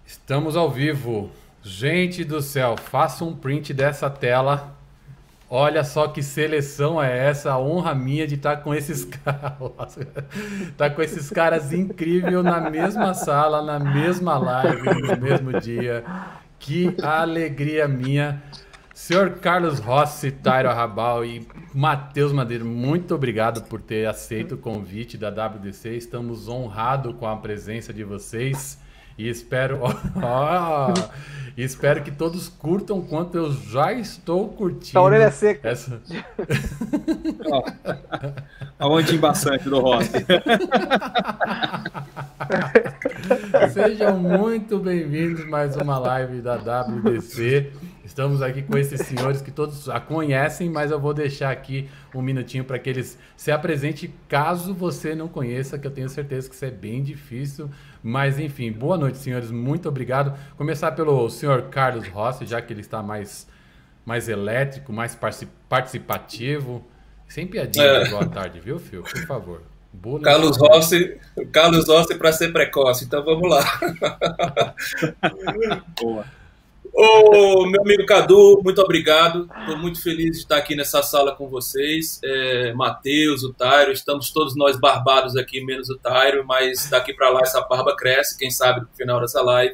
Estamos ao vivo. Gente do céu, faça um print dessa tela. Olha só que seleção é essa, a honra minha de estar com esses caras. Tá com esses caras incríveis na mesma sala, na mesma live, no mesmo dia. Que alegria minha. Senhor Carlos Rossi, Tairo Arrabal e Matheus Madeira, muito obrigado por ter aceito o convite da WDC. Estamos honrados com a presença de vocês. E espero, espero que todos curtam quanto eu já estou curtindo. A orelha seca. Essa... Aonde embaçante do Rossi. Sejam muito bem-vindos a mais uma live da WDC. Estamos aqui com esses senhores que todos a conhecem, mas eu vou deixar aqui um minutinho para que eles se apresentem, caso você não conheça, que eu tenho certeza que isso é bem difícil. Mas, enfim, boa noite, senhores. Muito obrigado. Começar pelo senhor Carlos Rossi, já que ele está mais elétrico, mais participativo. Sem piadinha de boa tarde, viu, Fio? Por favor. Boa Carlos Rossi para ser precoce, então vamos lá. Boa. Ô, meu amigo Cadu, muito obrigado. Estou muito feliz de estar aqui nessa sala com vocês. Matheus, o Tairo, estamos todos nós barbados aqui, menos o Tairo, mas daqui para lá essa barba cresce, quem sabe no final dessa live.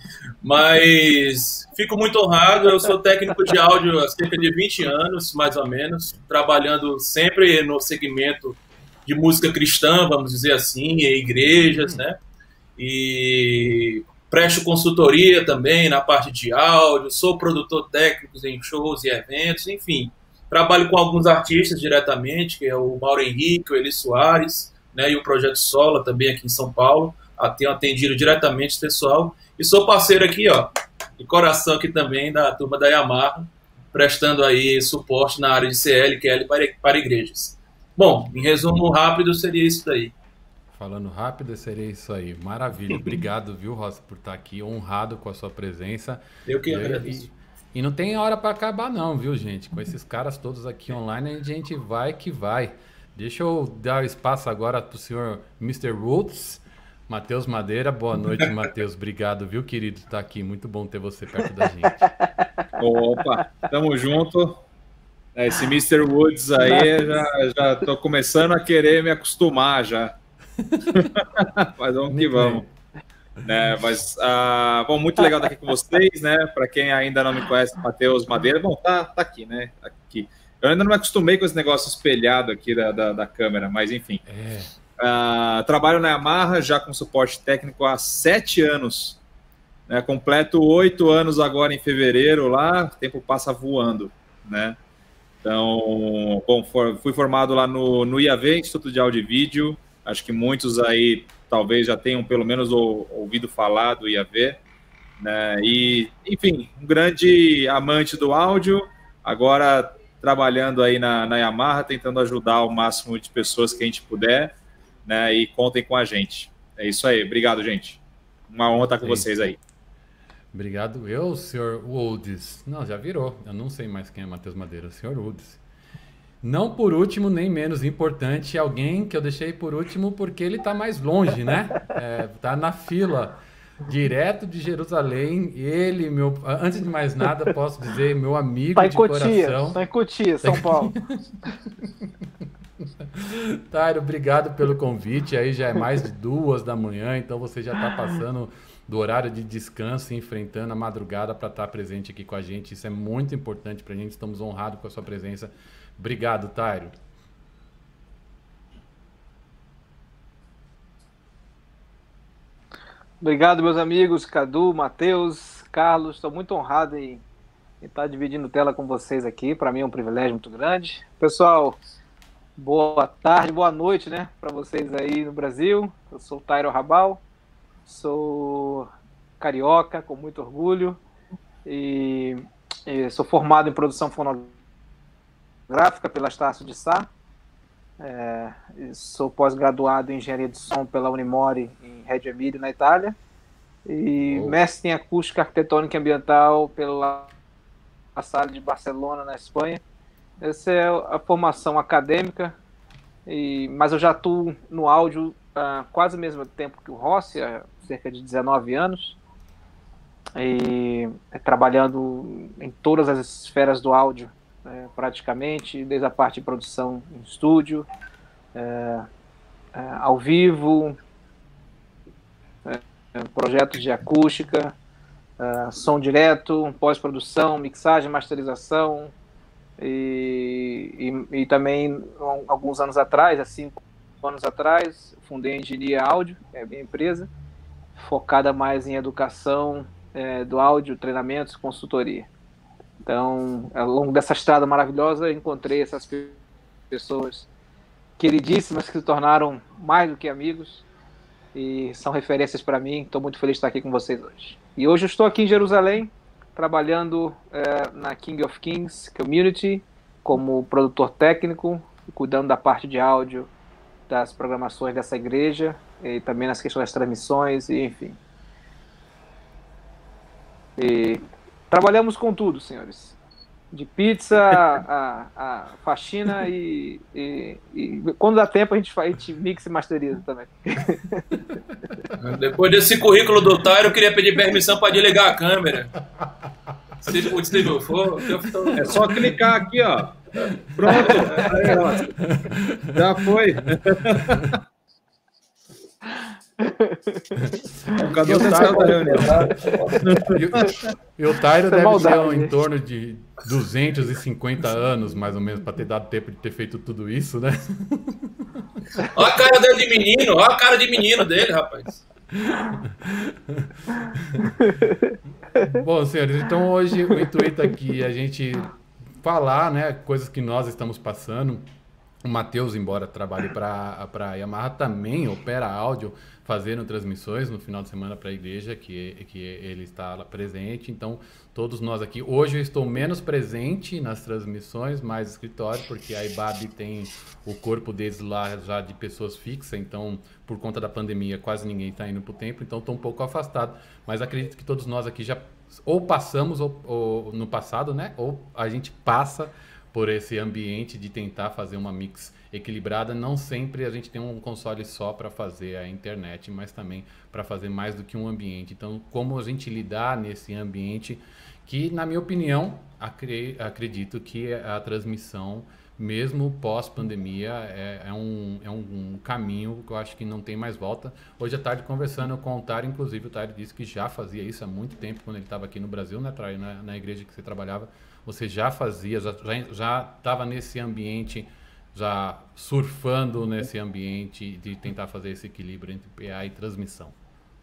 Mas fico muito honrado, eu sou técnico de áudio há cerca de 20 anos, mais ou menos, trabalhando sempre no segmento de música cristã, vamos dizer assim, em igrejas, né? E presto consultoria também na parte de áudio, sou produtor técnico em shows e eventos, enfim. Trabalho com alguns artistas diretamente, que é o Mauro Henrique, o Eli Soares, né, e o Projeto Sola também aqui em São Paulo. Tenho atendido diretamente esse pessoal. E sou parceiro aqui, ó, de coração aqui também da turma da Yamaha, prestando aí suporte na área de CL, QL para igrejas. Bom, em resumo rápido, seria isso daí. Falando rápido, seria isso aí. Maravilha. Obrigado, viu, Rossi, por estar aqui, honrado com a sua presença. Eu que agradeço. E não tem hora para acabar não, viu, gente? Com esses caras todos aqui online, a gente vai que vai. Deixa eu dar espaço agora para o senhor Mr. Roots, Matheus Madeira. Boa noite, Matheus. Obrigado, viu, querido, por estar aqui. Muito bom ter você perto da gente. Opa, tamo junto. Esse Mr. Woods aí, já tô começando a querer me acostumar já. Mas vamos que vamos. Mas, bom, muito legal estar aqui com vocês, né? Para quem ainda não me conhece, Matheus Madeira, bom, tá aqui, né? Aqui. Eu ainda não me acostumei com esse negócio espelhado aqui da câmera, mas enfim. Trabalho na Yamaha já com suporte técnico há 7 anos. Né? Completo 8 anos agora em fevereiro lá, o tempo passa voando, né? Então, bom, fui formado lá no IAV, Instituto de Áudio e Vídeo. Acho que muitos aí talvez já tenham pelo menos ouvido falar do IAV, né? E, enfim, um grande amante do áudio, agora trabalhando aí na Yamaha, tentando ajudar o máximo de pessoas que a gente puder, né? E contem com a gente. É isso aí, obrigado, gente. Uma honra estar com vocês aí. Obrigado. Eu, senhor Woods. Não, já virou. Eu não sei mais quem é Matheus Madeira. O senhor Woods. Não por último, nem menos importante, alguém que eu deixei por último porque ele está mais longe, né? Tá na fila, direto de Jerusalém. Ele, antes de mais nada, posso dizer, meu amigo de coração. Tá em Cotia, São Paulo. Tairo, obrigado pelo convite. Aí já é mais de 2 da manhã, então você já está passando do horário de descanso e enfrentando a madrugada para estar presente aqui com a gente. Isso é muito importante para a gente. Estamos honrados com a sua presença. Obrigado, Tairo. Obrigado, meus amigos, Cadu, Matheus, Carlos. Estou muito honrado em estar dividindo tela com vocês aqui. Para mim é um privilégio muito grande. Pessoal, boa tarde, boa noite, né, para vocês aí no Brasil. Eu sou o Tairo Arrabal, sou carioca, com muito orgulho, e sou formado em produção fonográfica pela Estácio de Sá. Sou pós-graduado em engenharia de som pela Unimore em Reggio Emílio, na Itália, e mestre em acústica arquitetônica e ambiental pela Salle de Barcelona, na Espanha. Essa é a formação acadêmica, mas eu já atuo no áudio há quase o mesmo tempo que o Rossi, há cerca de 19 anos. e trabalhando em todas as esferas do áudio, praticamente, desde a parte de produção em estúdio, ao vivo, projetos de acústica, som direto, pós-produção, mixagem, masterização, e também, alguns anos atrás, há 5 anos atrás, fundei a Engenharia Áudio, é a minha empresa, focada mais em educação do áudio, treinamentos, consultoria. Então, ao longo dessa estrada maravilhosa, eu encontrei essas pessoas queridíssimas que se tornaram mais do que amigos e são referências para mim. Estou muito feliz de estar aqui com vocês hoje. E hoje eu estou aqui em Jerusalém, trabalhando na King of Kings Community como produtor técnico, cuidando da parte de áudio das programações dessa igreja e também nas questões das transmissões, e enfim. E trabalhamos com tudo, senhores. De pizza a faxina e quando dá tempo a gente mixa e masteriza também. Depois desse currículo do Tyro, eu queria pedir permissão para desligar a câmera. Se possível for. É só clicar aqui, ó. Pronto. Aí, ó. Já foi. O Cadu tá saindo da reunião. E o Tyro deve ter em torno de 250 anos, mais ou menos, para ter dado tempo de ter feito tudo isso, né? Olha a cara dele de menino, olha a cara de menino dele, rapaz. Bom, senhores, então hoje o intuito aqui é a gente falar, né, coisas que nós estamos passando. O Matheus, embora trabalhe para a Yamaha, também opera áudio, fazendo transmissões no final de semana para a igreja, que ele está lá presente. Então, todos nós aqui... Hoje eu estou menos presente nas transmissões, mais escritório, porque a IBAB tem o corpo deles lá já de pessoas fixas. Então, por conta da pandemia, quase ninguém está indo para o tempo. Então, estou um pouco afastado. Mas acredito que todos nós aqui já ou passamos ou no passado, né? Ou a gente passa por esse ambiente de tentar fazer uma mix equilibrada. Não sempre a gente tem um console só para fazer a internet, mas também para fazer mais do que um ambiente. Então, como a gente lidar nesse ambiente que, na minha opinião, acredito que a transmissão, mesmo pós-pandemia, é um caminho que eu acho que não tem mais volta. Hoje à tarde, conversando com o Tyro, inclusive o Tyro disse que já fazia isso há muito tempo, quando ele estava aqui no Brasil, né, Tyro, na igreja que você trabalhava. Você já fazia, já estava nesse ambiente, já surfando nesse ambiente de tentar fazer esse equilíbrio entre PA e transmissão.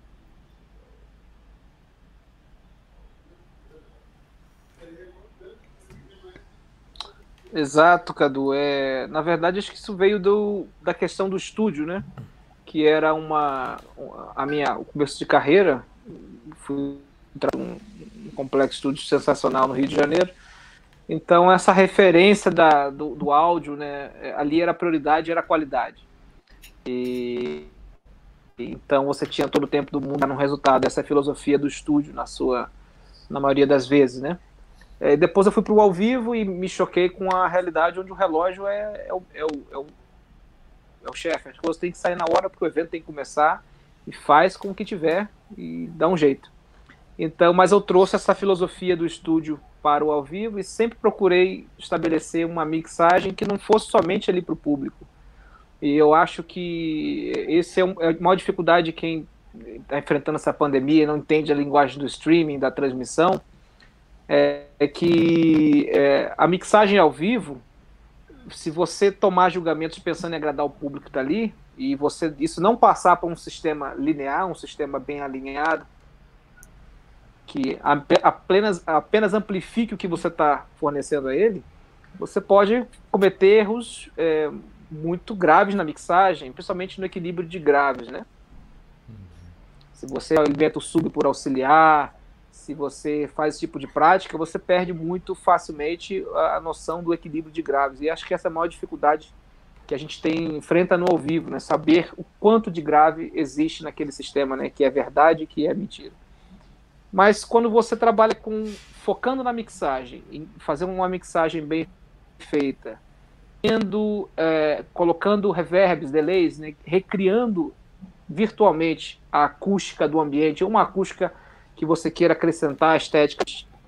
Exato, Cadu. Na verdade, acho que isso veio da questão do estúdio, né? Que era o começo de carreira. Fui entrar num complexo estúdio sensacional no Rio de Janeiro. Então, essa referência do áudio, né, ali era a prioridade, era a qualidade. Então, você tinha todo o tempo do mundo no resultado. Essa é a filosofia do estúdio, na maioria das vezes, né? Depois eu fui para o ao vivo e me choquei com a realidade onde o relógio é o chefe. As coisas têm que sair na hora porque o evento tem que começar, e faz com o que tiver e dá um jeito. Então, mas eu trouxe essa filosofia do estúdio para o ao vivo e sempre procurei estabelecer uma mixagem que não fosse somente ali para o público. E eu acho que esse é a maior dificuldade de quem está enfrentando essa pandemia e não entende a linguagem do streaming, da transmissão, que a mixagem ao vivo, se você tomar julgamentos pensando em agradar o público que está ali, e isso não passar para um sistema linear, um sistema bem alinhado, que apenas amplifique o que você está fornecendo a ele, você pode cometer erros muito graves na mixagem, principalmente no equilíbrio de graves, né? Se você inventa o sub por auxiliar, se você faz esse tipo de prática, você perde muito facilmente a noção do equilíbrio de graves. E acho que essa é a maior dificuldade que a gente enfrenta no ao vivo, né? Saber o quanto de grave existe naquele sistema, né? Que é verdade e que é mentira. Mas quando você trabalha focando na mixagem, em fazer uma mixagem bem feita, colocando reverbs, delays, né, recriando virtualmente a acústica do ambiente, uma acústica que você queira acrescentar estética,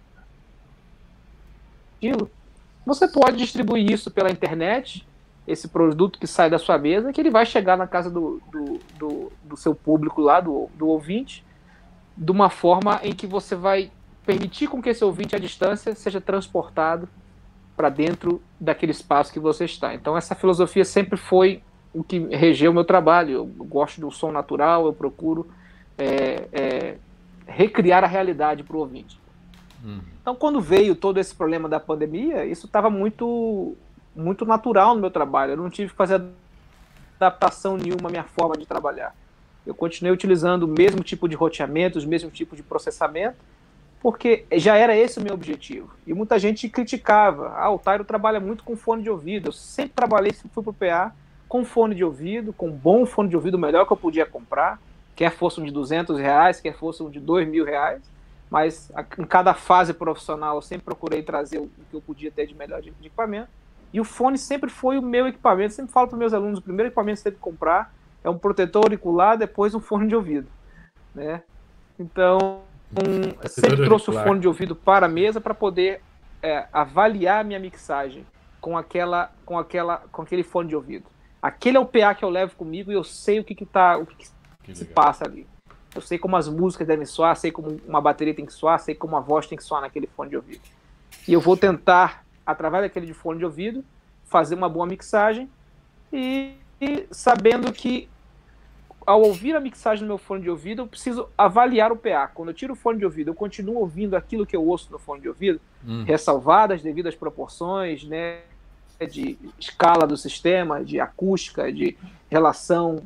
você pode distribuir isso pela internet, esse produto que sai da sua mesa, que ele vai chegar na casa do seu público lá, do ouvinte, de uma forma em que você vai permitir com que esse ouvinte à distância seja transportado para dentro daquele espaço que você está. Então essa filosofia sempre foi o que regeu o meu trabalho. Eu gosto do som natural, eu procuro recriar a realidade para o ouvinte. Então quando veio todo esse problema da pandemia, isso estava muito natural no meu trabalho. Eu não tive que fazer adaptação nenhuma à minha forma de trabalhar. Eu continuei utilizando o mesmo tipo de roteamento, o mesmo tipo de processamento, porque já era esse o meu objetivo. E muita gente criticava. O Tairo trabalha muito com fone de ouvido. Eu sempre trabalhei, sempre fui pro PA com fone de ouvido, com um bom fone de ouvido, o melhor que eu podia comprar, quer fosse um de R$200, quer fosse um de R$2.000, mas em cada fase profissional eu sempre procurei trazer o que eu podia ter de melhor de equipamento. E o fone sempre foi o meu equipamento. Eu sempre falo para os meus alunos, o primeiro equipamento que você tem que comprar é um protetor auricular, depois um fone de ouvido, né? Então, sempre trouxe o fone de ouvido para a mesa para poder avaliar a minha mixagem com aquele fone de ouvido. Aquele é o PA que eu levo comigo e eu sei o que se passa ali. Eu sei como as músicas devem soar, sei como uma bateria tem que soar, sei como a voz tem que soar naquele fone de ouvido. E eu vou tentar, através daquele fone de ouvido, fazer uma boa mixagem e sabendo que ao ouvir a mixagem no meu fone de ouvido, eu preciso avaliar o PA. Quando eu tiro o fone de ouvido, eu continuo ouvindo aquilo que eu ouço no fone de ouvido, ressalvadas as devidas proporções, né, de escala do sistema, de acústica, de relação,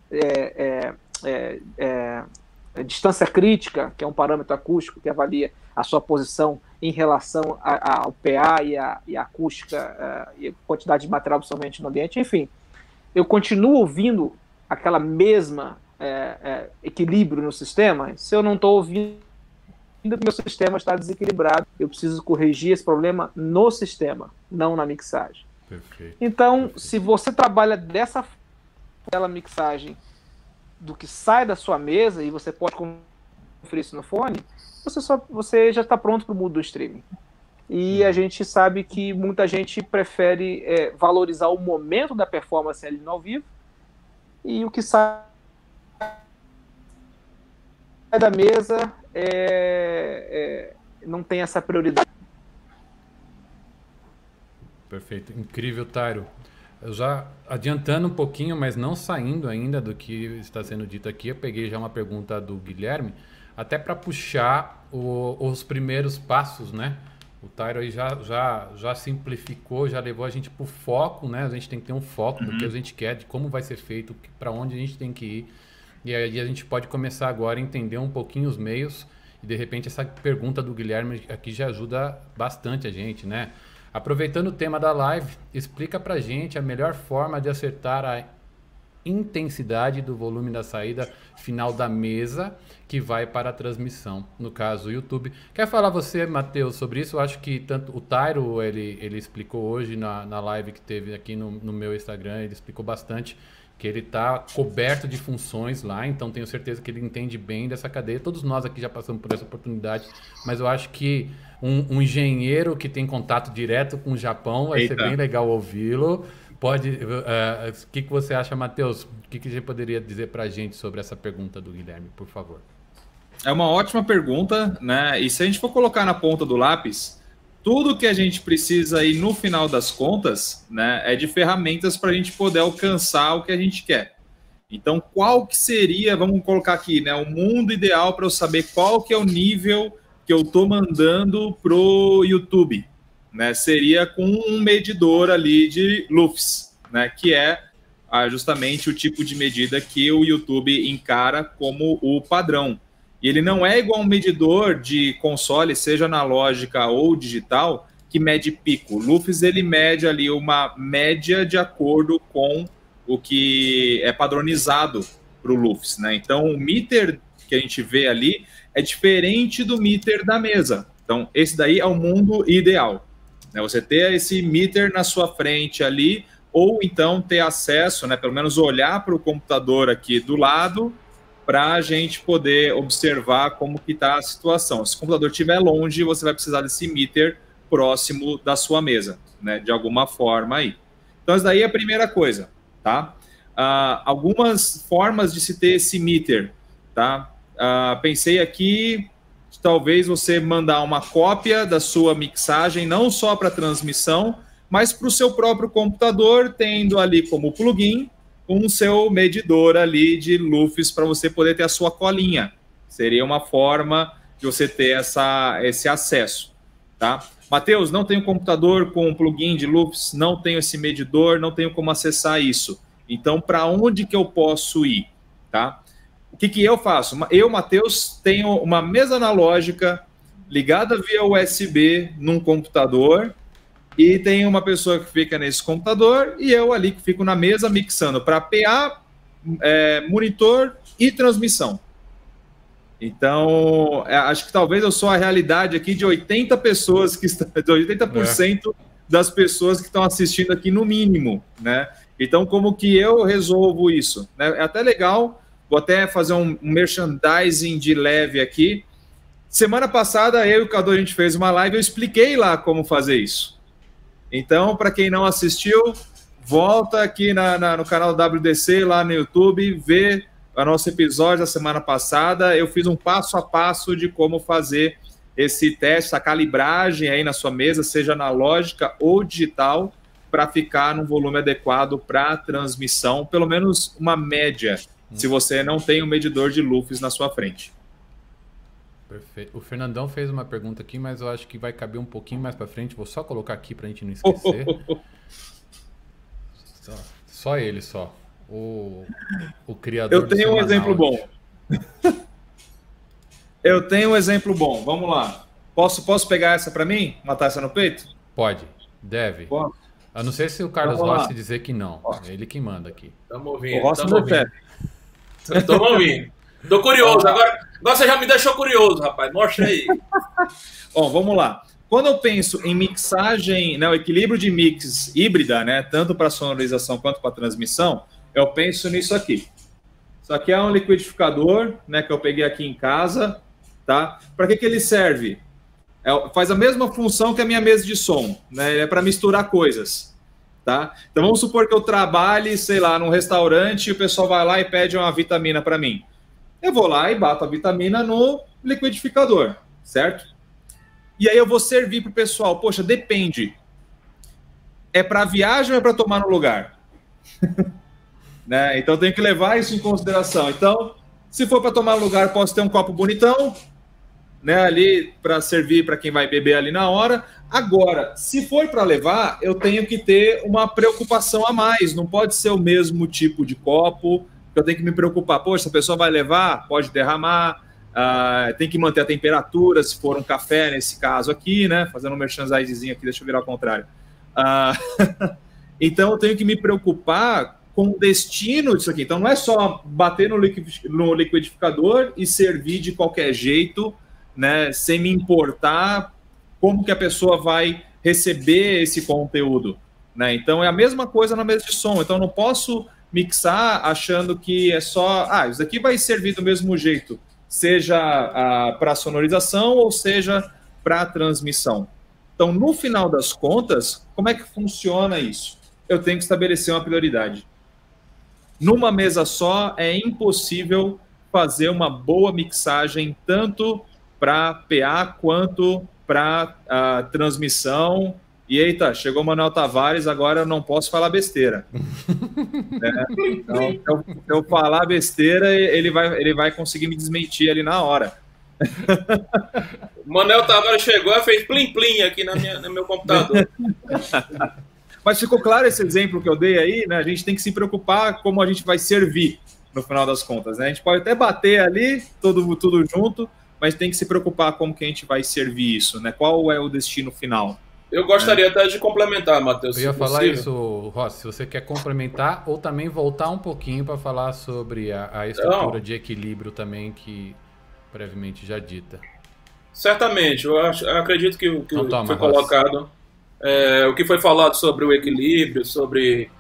distância crítica, que é um parâmetro acústico que avalia a sua posição em relação ao PA e a acústica e a quantidade de material absorvente no ambiente. Enfim, eu continuo ouvindo aquela mesma equilíbrio no sistema. Se eu não estou ouvindo, meu sistema está desequilibrado. Eu preciso corrigir esse problema no sistema, não na mixagem. Perfeito. Então, se você trabalha dessa mixagem do que sai da sua mesa e você pode conferir isso no fone, você já está pronto para o mundo do streaming. E a gente sabe que muita gente prefere valorizar o momento da performance ali no ao vivo, e o que sai da mesa não tem essa prioridade. Perfeito. Incrível, Tairo. Eu já adiantando um pouquinho, mas não saindo ainda do que está sendo dito aqui, eu peguei já uma pergunta do Guilherme, até para puxar os primeiros passos, né? O Tairo aí já simplificou, já levou a gente para o foco, né? A gente tem que ter um foco do que a gente quer, de como vai ser feito, para onde a gente tem que ir. E aí a gente pode começar agora a entender um pouquinho os meios. E de repente essa pergunta do Guilherme aqui já ajuda bastante a gente, né? Aproveitando o tema da live, explica pra gente a melhor forma de acertar a intensidade do volume da saída final da mesa que vai para a transmissão, no caso o YouTube. Quer falar você, Matheus, sobre isso? Eu acho que tanto o Tairo, ele explicou hoje na live que teve aqui no meu Instagram, ele explicou bastante que ele está coberto de funções lá, então tenho certeza que ele entende bem dessa cadeia. Todos nós aqui já passamos por essa oportunidade, mas eu acho que um engenheiro que tem contato direto com o Japão vai ser bem legal ouvi-lo. O que você acha, Matheus? O que você poderia dizer para a gente sobre essa pergunta do Guilherme, por favor? É uma ótima pergunta, né? E se a gente for colocar na ponta do lápis, tudo que a gente precisa aí no final das contas, né, é de ferramentas para a gente poder alcançar o que a gente quer. Então, qual que seria, vamos colocar aqui, né, o mundo ideal para eu saber qual que é o nível que eu estou mandando pro YouTube, né? Seria com um medidor ali de LUFS, né, que é justamente o tipo de medida que o YouTube encara como o padrão. E ele não é igual um medidor de console, seja analógica ou digital, que mede pico. O LUFS, ele mede ali uma média de acordo com o que é padronizado para o LUFS, né? Então, o meter que a gente vê ali é diferente do meter da mesa. Então, esse daí é o mundo ideal, né? Você ter esse meter na sua frente ali, ou então ter acesso, né, pelo menos olhar para o computador aqui do lado para a gente poder observar como que está a situação. Se o computador estiver longe, você vai precisar desse meter próximo da sua mesa, né, de alguma forma aí. Então, essa daí é a primeira coisa, tá? Algumas formas de se ter esse meter, tá? Pensei aqui, talvez você mandar uma cópia da sua mixagem, não só para transmissão, mas para o seu próprio computador, tendo ali como plugin com o seu medidor ali de LUFS para você poder ter a sua colinha. Seria uma forma de você ter esse acesso, tá? Matheus, não tenho computador com plugin de LUFS, não tenho esse medidor, não tenho como acessar isso. Então, para onde que eu posso ir, tá? O que eu faço? Eu, Matheus, tenho uma mesa analógica ligada via USB num computador e tem uma pessoa que fica nesse computador e eu ali que fico na mesa mixando para PA, monitor e transmissão. Então, acho que talvez eu sou a realidade aqui de 80 pessoas que estão, de 80% das pessoas que estão assistindo aqui no mínimo, né? Então, como que eu resolvo isso? É até legal, vou até fazer um merchandising de leve aqui. Semana passada, eu e o Cadu, a gente fez uma live, eu expliquei lá como fazer isso. Então, para quem não assistiu, volta aqui no canal WDC, lá no YouTube, vê o nosso episódio da semana passada. Eu fiz um passo a passo de como fazer esse teste, a calibragem aí na sua mesa, seja analógica ou digital, para ficar num volume adequado para transmissão, pelo menos uma média, se você não tem um medidor de LUFS na sua frente. Perfeito. O Fernandão fez uma pergunta aqui, mas eu acho que vai caber um pouquinho mais para frente. Vou só colocar aqui para a gente não esquecer. Só ele, só. O criador. Eu tenho um exemplo bom. Eu tenho um exemplo bom. Vamos lá. Posso pegar essa para mim? Matar essa no peito? Pode. Deve. Posso? A não ser se o Carlos Rossi dizer que não. É ele que manda aqui. Estamos ouvindo. Estamos ouvindo. Tô curioso. Agora você já me deixou curioso, rapaz. Mostra aí. Bom, vamos lá. Quando eu penso em mixagem, né, o equilíbrio de mix híbrida, né, tanto para sonorização quanto para transmissão, eu penso nisso aqui. Isso aqui é um liquidificador, né, que eu peguei aqui em casa, tá? Para que ele serve? Faz a mesma função que a minha mesa de som, né? É para misturar coisas, tá? Então vamos supor que eu trabalhe, sei lá, num restaurante e o pessoal vai lá e pede uma vitamina para mim. Eu vou lá e bato a vitamina no liquidificador, certo? E aí eu vou servir para o pessoal. Poxa, depende. É para viagem ou é para tomar no lugar? Né? Então tem que levar isso em consideração. Então, se for para tomar no lugar, posso ter um copo bonitão, né, ali para servir para quem vai beber ali na hora. Agora, se for para levar, eu tenho que ter uma preocupação a mais. Não pode ser o mesmo tipo de copo. Eu tenho que me preocupar. Poxa, a pessoa vai levar, pode derramar. Tem que manter a temperatura, se for um café, nesse caso aqui, né? Fazendo um merchandising aqui, deixa eu virar ao contrário. Então, eu tenho que me preocupar com o destino disso aqui. Então, não é só bater no liquidificador e servir de qualquer jeito, né? Sem me importar como que a pessoa vai receber esse conteúdo, né? Então, é a mesma coisa na mesa de som. Então, eu não posso mixar achando que é só... isso aqui vai servir do mesmo jeito, seja para sonorização ou seja para transmissão. Então, no final das contas, como é que funciona isso? Eu tenho que estabelecer uma prioridade. Numa mesa só, é impossível fazer uma boa mixagem, tanto para PA quanto para transmissão. E eita, chegou o Manuel Tavares, agora eu não posso falar besteira. Então, se eu falar besteira, ele vai conseguir me desmentir ali na hora. O Manuel Tavares chegou e fez plim-plim aqui no meu computador. Mas ficou claro esse exemplo que eu dei aí, né? A gente tem que se preocupar como a gente vai servir no final das contas, né? A gente pode até bater ali, tudo junto, mas tem que se preocupar como que a gente vai servir isso, né? Qual é o destino final? Eu gostaria até de complementar, Matheus. Eu ia falar isso, Rossi, se você quer complementar ou também voltar um pouquinho para falar sobre a estrutura de equilíbrio também que brevemente já dita. Certamente, eu acredito que o que foi colocado, o que foi falado sobre o equilíbrio, sobre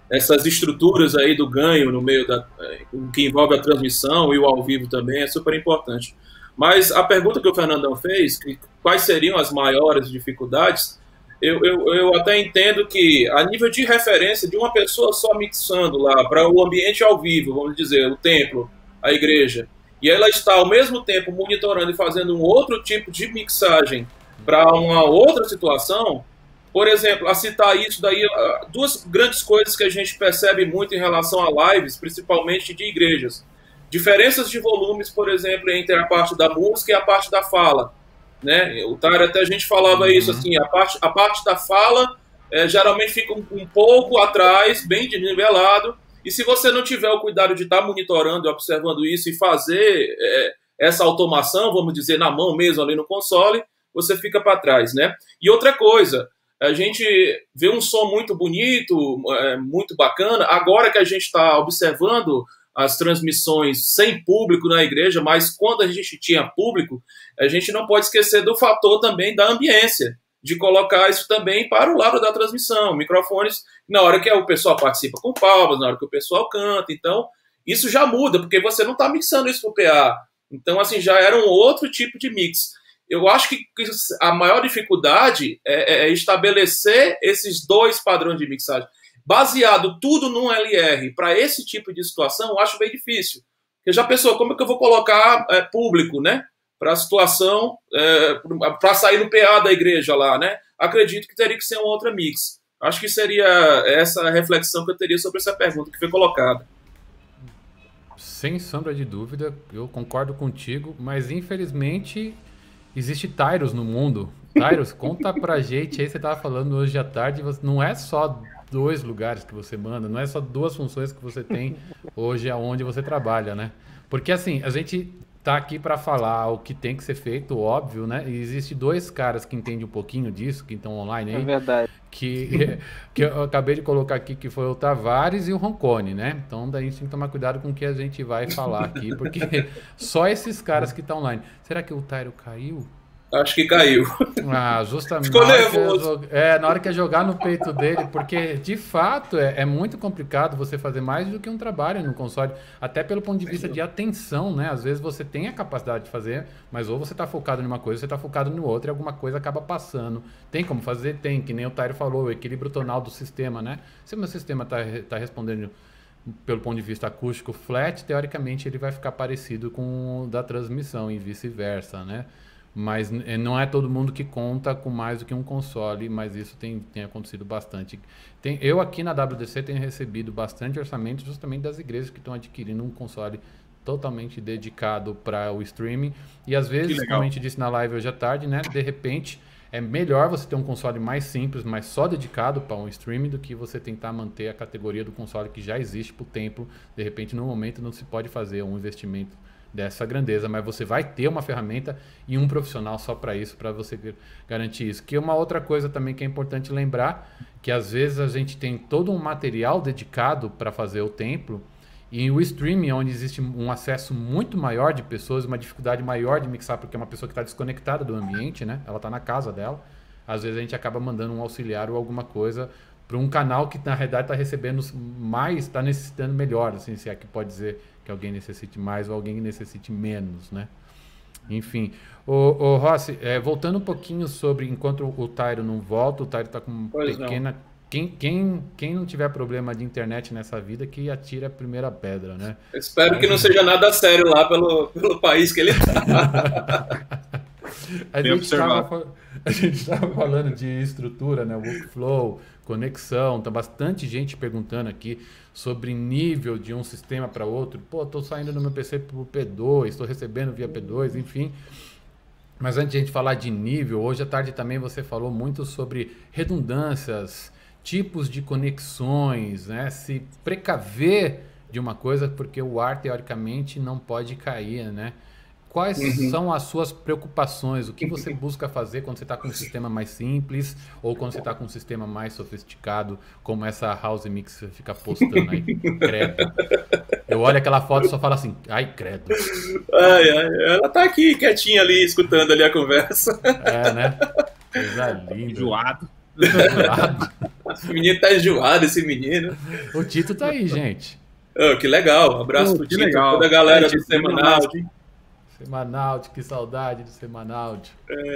essas estruturas aí do ganho no meio que envolve a transmissão e o ao vivo também é super importante. Mas a pergunta que o Fernandão fez, quais seriam as maiores dificuldades, eu até entendo que a nível de referência de uma pessoa só mixando lá para o ambiente ao vivo, vamos dizer, o templo, a igreja, e ela está ao mesmo tempo monitorando e fazendo um outro tipo de mixagem para uma outra situação, por exemplo, a citar isso daí, duas grandes coisas que a gente percebe muito em relação a lives, principalmente de igrejas. Diferenças de volumes, por exemplo, entre a parte da música e a parte da fala. Né? O Tyler, até a gente falava isso, assim, a parte da fala geralmente fica um pouco atrás, bem desnivelado, e se você não tiver o cuidado de estar monitorando e observando isso e fazer essa automação, vamos dizer, na mão mesmo ali no console, você fica para trás, né? E outra coisa, a gente vê um som muito bonito, muito bacana, agora que a gente está observando as transmissões sem público na igreja, mas quando a gente tinha público, a gente não pode esquecer do fator também da ambiência, de colocar isso também para o lado da transmissão, microfones, na hora que o pessoal participa com palmas, na hora que o pessoal canta, então isso já muda, porque você não está mixando isso para o PA, então assim, já era um outro tipo de mix. Eu acho que a maior dificuldade é estabelecer esses dois padrões de mixagem. Baseado tudo num LR para esse tipo de situação, eu acho bem difícil. Porque já pensou, como é que eu vou colocar público, né? Para a situação, para sair no PA da igreja lá, né? Acredito que teria que ser uma outra mix. Acho que seria essa reflexão que eu teria sobre essa pergunta que foi colocada. Sem sombra de dúvida, eu concordo contigo, mas infelizmente existe Tyros no mundo. Tyros, conta pra gente aí, você estava falando hoje à tarde, não é só 2 lugares que você manda, não é só 2 funções que você tem hoje aonde você trabalha, né? Porque assim, a gente tá aqui para falar o que tem que ser feito, óbvio, né? E existe 2 caras que entendem um pouquinho disso, que estão online aí. É verdade. Que eu acabei de colocar aqui, que foi o Tavares e o Roncone, né? Então daí a gente tem que tomar cuidado com o que a gente vai falar aqui, porque só esses caras que estão online. Será que o Tyro caiu? Acho que caiu. Ah, justamente. Ficou nervoso. Na hora que é jogar no peito dele, porque de fato é muito complicado você fazer mais do que um trabalho no console, até pelo ponto de vista de atenção, né? Às vezes você tem a capacidade de fazer, mas ou você está focado em uma coisa, você está focado em outra e alguma coisa acaba passando. Tem como fazer? Tem, que nem o Tyro falou, o equilíbrio tonal do sistema, né? Se o meu sistema tá respondendo pelo ponto de vista acústico flat, teoricamente ele vai ficar parecido com o da transmissão e vice-versa, né? Mas não é todo mundo que conta com mais do que um console, mas isso tem acontecido bastante. Eu aqui na WDC tenho recebido bastante orçamento justamente das igrejas que estão adquirindo um console totalmente dedicado para o streaming. E às vezes, como a gente disse na live hoje à tarde, né, de repente é melhor você ter um console mais simples, mas só dedicado para um streaming, do que você tentar manter a categoria do console que já existe para o templo. De repente, no momento, não se pode fazer um investimento dessa grandeza, mas você vai ter uma ferramenta e um profissional só para isso, para você garantir isso. Que uma outra coisa também que é importante lembrar, que às vezes a gente tem todo um material dedicado para fazer o templo, e o streaming, onde existe um acesso muito maior de pessoas, uma dificuldade maior de mixar, porque é uma pessoa que está desconectada do ambiente, né? Ela está na casa dela. Às vezes a gente acaba mandando um auxiliar ou alguma coisa para um canal que na realidade está recebendo mais, está necessitando melhor, assim, se é que pode dizer que alguém necessite mais ou alguém necessite menos, né? Enfim, o Rossi, voltando um pouquinho sobre, enquanto o Tyro não volta, o Tyro está com uma pequena... Quem não tiver problema de internet nessa vida, que atira a primeira pedra, né? Eu espero que não seja nada sério lá pelo país que ele está. A gente estava falando de estrutura, né? Workflow, conexão, tá bastante gente perguntando aqui sobre nível de um sistema para outro. Pô, estou saindo no meu PC pro P2, estou recebendo via P2, enfim. Mas antes de a gente falar de nível, hoje à tarde também você falou muito sobre redundâncias, tipos de conexões, né? Se precaver de uma coisa, porque o ar, teoricamente, não pode cair, né? Quais são as suas preocupações? O que você busca fazer quando você está com um sistema mais simples ou quando você está com um sistema mais sofisticado, como essa House Mix fica postando aí? Credo. Eu olho aquela foto e só falo assim, ai, credo. Ela tá aqui, quietinha ali, escutando ali a conversa. É, né? Coisa linda. Enjoado. Esse menino tá enjoado, esse menino. O Tito tá aí, gente. Oh, que legal. Um abraço pro Tito, legal. toda a galera do Semanaldi. Semanaldi, que saudade do Semanaldi.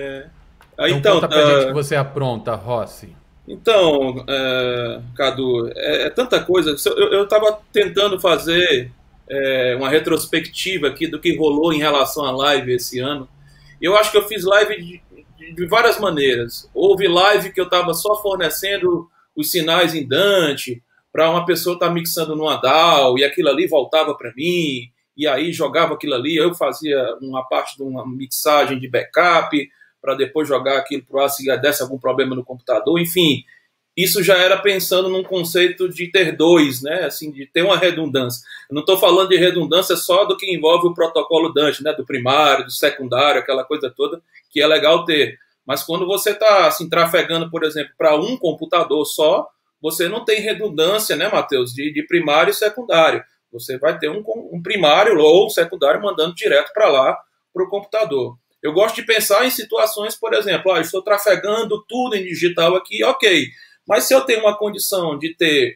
Então, conta pra gente que você apronta, Rossi. Então, Cadu, é tanta coisa. Eu estava tentando fazer uma retrospectiva aqui do que rolou em relação à live esse ano. Eu acho que eu fiz live de várias maneiras. Houve live que eu estava só fornecendo os sinais em Dante para uma pessoa estar mixando no DAW e aquilo ali voltava para mim, e aí jogava aquilo ali. Eu fazia uma parte de uma mixagem de backup para depois jogar aquilo para o ar se desse algum problema no computador. Enfim, isso já era pensando num conceito de ter dois, né? Assim, de ter uma redundância. Eu não estou falando de redundância só do que envolve o protocolo Dante, né? Do primário, do secundário, aquela coisa toda, que é legal ter. Mas quando você está assim, trafegando, por exemplo, para um computador só, você não tem redundância, né, Matheus, de primário e secundário. Você vai ter um primário ou um secundário mandando direto para lá, para o computador. Eu gosto de pensar em situações, por exemplo, eu estou trafegando tudo em digital aqui, ok. Mas se eu tenho uma condição de ter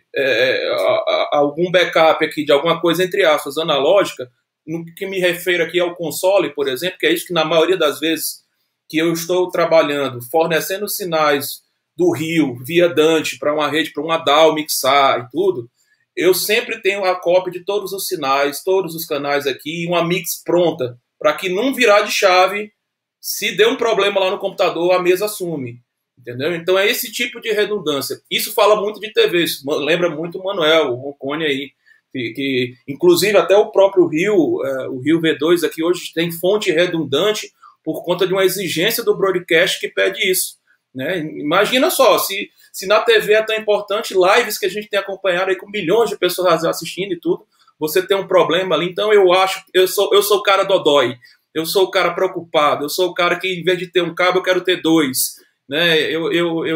algum backup aqui de alguma coisa, entre aspas, analógica, no que me refiro aqui ao console, por exemplo, que é isso que na maioria das vezes que eu estou trabalhando, fornecendo sinais do Rio, via Dante, para uma rede, para uma DAW mixar e tudo, eu sempre tenho a cópia de todos os sinais, todos os canais aqui, e uma mix pronta, para que não virar de chave, se der um problema lá no computador, a mesa assume. Entendeu? Então é esse tipo de redundância. Isso fala muito de TV, isso lembra muito o Manuel, o Roncone aí, que inclusive até o próprio Rio, o Rio V2 aqui hoje tem fonte redundante por conta de uma exigência do broadcast que pede isso. Né? Imagina só, se na TV é tão importante, lives que a gente tem acompanhado aí com milhões de pessoas assistindo e tudo, você tem um problema ali. Então eu sou o cara dodói, eu sou o cara preocupado, eu sou o cara que em vez de ter um cabo eu quero ter dois. Né? Eu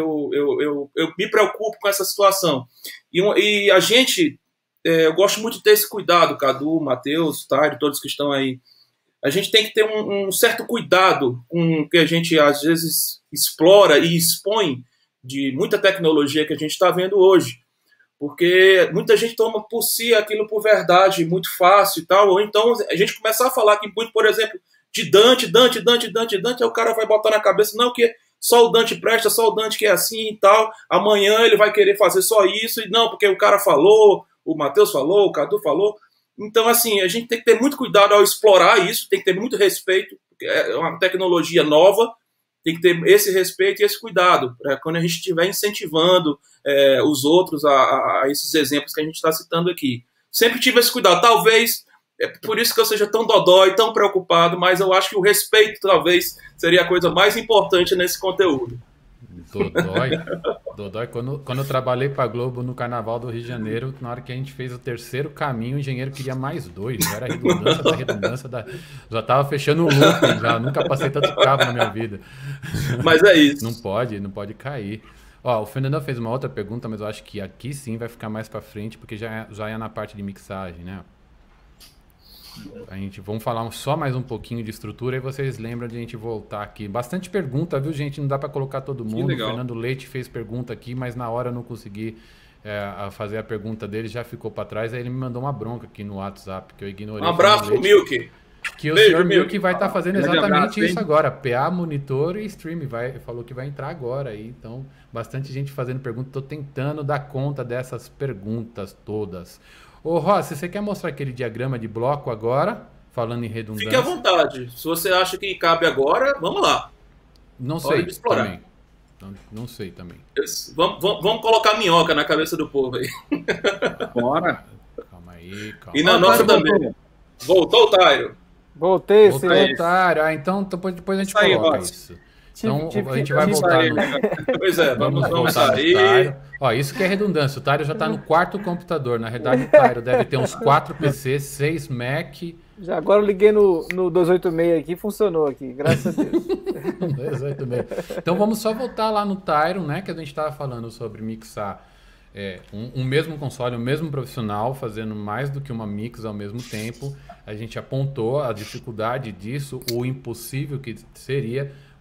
me preocupo com essa situação. E a gente, eu gosto muito de ter esse cuidado, Cadu, Matheus, Tário, todos que estão aí. A gente tem que ter um certo cuidado com o que a gente às vezes explora e expõe de muita tecnologia que a gente está vendo hoje. Porque muita gente toma por si aquilo por verdade, muito fácil e tal, ou então a gente começar a falar que muito, por exemplo, de Dante, aí o cara vai botar na cabeça, não, que só o Dante presta, só o Dante que é assim e tal, amanhã ele vai querer fazer só isso, e não, porque o cara falou, o Matheus falou, o Cadu falou. Então, assim, a gente tem que ter muito cuidado ao explorar isso, tem que ter muito respeito, porque é uma tecnologia nova, tem que ter esse respeito e esse cuidado, quando a gente estiver incentivando os outros a esses exemplos que a gente está citando aqui. Sempre tive esse cuidado, talvez, por isso que eu seja tão dodói, tão preocupado, mas eu acho que o respeito, talvez, seria a coisa mais importante nesse conteúdo. Dodói. Quando eu trabalhei para a Globo no Carnaval do Rio de Janeiro, na hora que a gente fez o terceiro caminho, o engenheiro queria mais dois. Já era redundância. Já estava fechando o loop, já nunca passei tanto cabo na minha vida. Mas é isso. Não pode cair. Ó, o Fernando fez uma outra pergunta, mas eu acho que aqui sim vai ficar mais para frente, porque já é na parte de mixagem, né? Vamos falar só mais um pouquinho de estrutura e vocês lembram de a gente voltar aqui. Bastante pergunta, viu, gente? Não dá para colocar todo mundo. O Fernando Leite fez pergunta aqui, mas na hora eu não consegui fazer a pergunta dele, já ficou para trás. Aí ele me mandou uma bronca aqui no WhatsApp, que eu ignorei. Um abraço pro Milk. Que o senhor Milk vai estar fazendo exatamente isso agora. PA, monitor e stream. Falou que vai entrar agora aí. Então, bastante gente fazendo pergunta. Estou tentando dar conta dessas perguntas todas. Ô, Rossi, você quer mostrar aquele diagrama de bloco agora? Falando em redundância. Fique à vontade. Se você acha que cabe agora, vamos lá. Não sei também. Não sei também. Vamos colocar minhoca na cabeça do povo aí. Bora. Calma aí. E na nossa também. Voltou, Tairo? Voltei, Tário. Então depois a gente coloca isso. Então a gente vai voltar no... Pois é, vamos voltar aí. Ó, isso que é redundância. O Tário já está no quarto computador. Na realidade, o Tário deve ter uns 4 PCs, 6 Mac. Já agora eu liguei no 286 aqui, funcionou aqui, graças a Deus. 286. Então vamos só voltar lá no Tyro, né? Que a gente estava falando sobre mixar um mesmo console, um mesmo profissional, fazendo mais do que uma mix ao mesmo tempo. A gente apontou a dificuldade disso, o impossível que seria.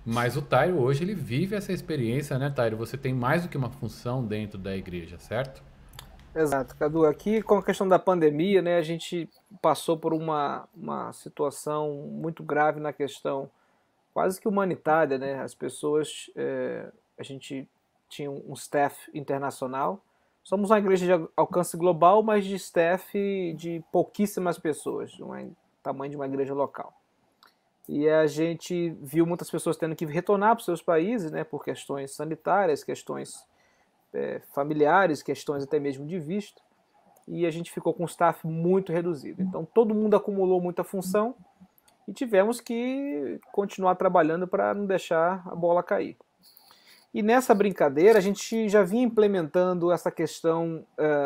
Mas o Tairo hoje ele vive essa experiência, né, Tairo? Você tem mais do que uma função dentro da igreja, certo? Exato, Cadu. Aqui, com a questão da pandemia, né, a gente passou por uma situação muito grave na questão quase que humanitária, né? As pessoas, a gente tinha um staff internacional. Somos uma igreja de alcance global, mas de staff de pouquíssimas pessoas, tamanho de uma igreja local. E a gente viu muitas pessoas tendo que retornar para os seus países, né, por questões sanitárias, questões familiares, questões até mesmo de visto, e a gente ficou com um staff muito reduzido. Então todo mundo acumulou muita função e tivemos que continuar trabalhando para não deixar a bola cair. E nessa brincadeira a gente já vinha implementando essa questão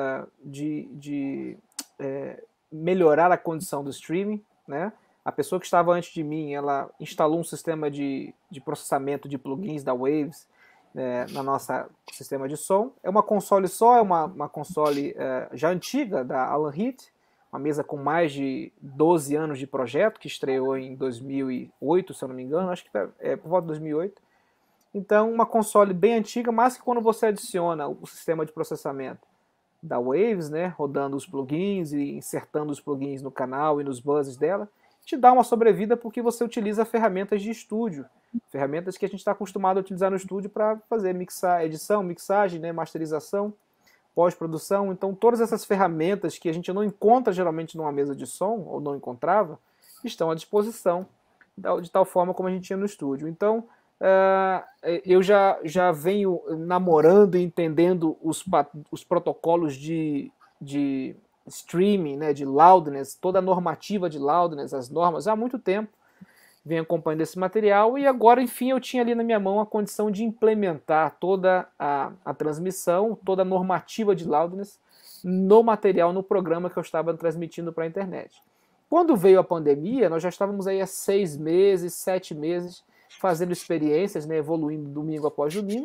de melhorar a condição do streaming, né? A pessoa que estava antes de mim, ela instalou um sistema de processamento de plugins da Waves na nossa sistema de som. É uma console só, é uma console já antiga da Alan Heath, uma mesa com mais de 12 anos de projeto, que estreou em 2008, se eu não me engano, acho que é por volta de 2008. Então, uma console bem antiga, mas que quando você adiciona o sistema de processamento da Waves, né, rodando os plugins e insertando os plugins no canal e nos buzzes dela, te dá uma sobrevida porque você utiliza ferramentas de estúdio, ferramentas que a gente está acostumado a utilizar no estúdio para fazer edição, mixagem, né, masterização, pós-produção. Então todas essas ferramentas que a gente não encontra geralmente numa mesa de som, ou não encontrava, estão à disposição de tal forma como a gente tinha no estúdio. Então eu já venho namorando e entendendo os protocolos de streaming, né, de loudness, toda a normativa de loudness, as normas, há muito tempo venho acompanhando esse material, e agora, enfim, eu tinha ali na minha mão a condição de implementar toda a transmissão, toda a normativa de loudness no material, no programa que eu estava transmitindo para a internet. Quando veio a pandemia, nós já estávamos aí há 6 meses, 7 meses, fazendo experiências, né, evoluindo domingo após domingo.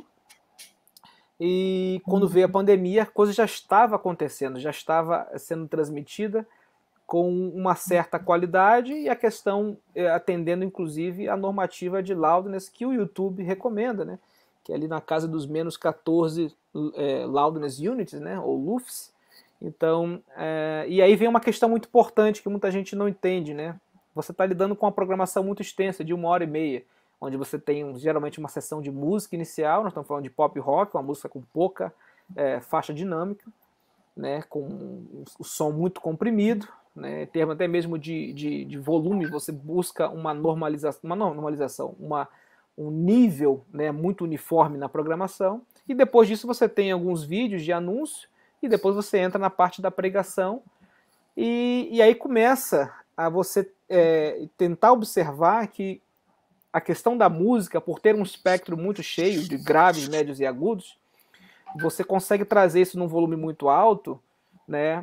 E quando veio a pandemia, a coisa já estava acontecendo, já estava sendo transmitida com uma certa qualidade, e a questão atendendo inclusive a normativa de loudness que o YouTube recomenda, né? Que é ali na casa dos menos 14 loudness units, né? Ou LUFS. Então, e aí vem uma questão muito importante que muita gente não entende, né? Você está lidando com uma programação muito extensa, de 1h30, onde você tem geralmente uma sessão de música inicial, nós estamos falando de pop rock, uma música com pouca faixa dinâmica, né, com o som muito comprimido, né, em termos até mesmo de volume, você busca uma normalização, um nível, né, muito uniforme na programação, e depois disso você tem alguns vídeos de anúncio, e depois você entra na parte da pregação, e aí começa a você tentar observar que a questão da música, por ter um espectro muito cheio de graves, médios e agudos, você consegue trazer isso num volume muito alto, né?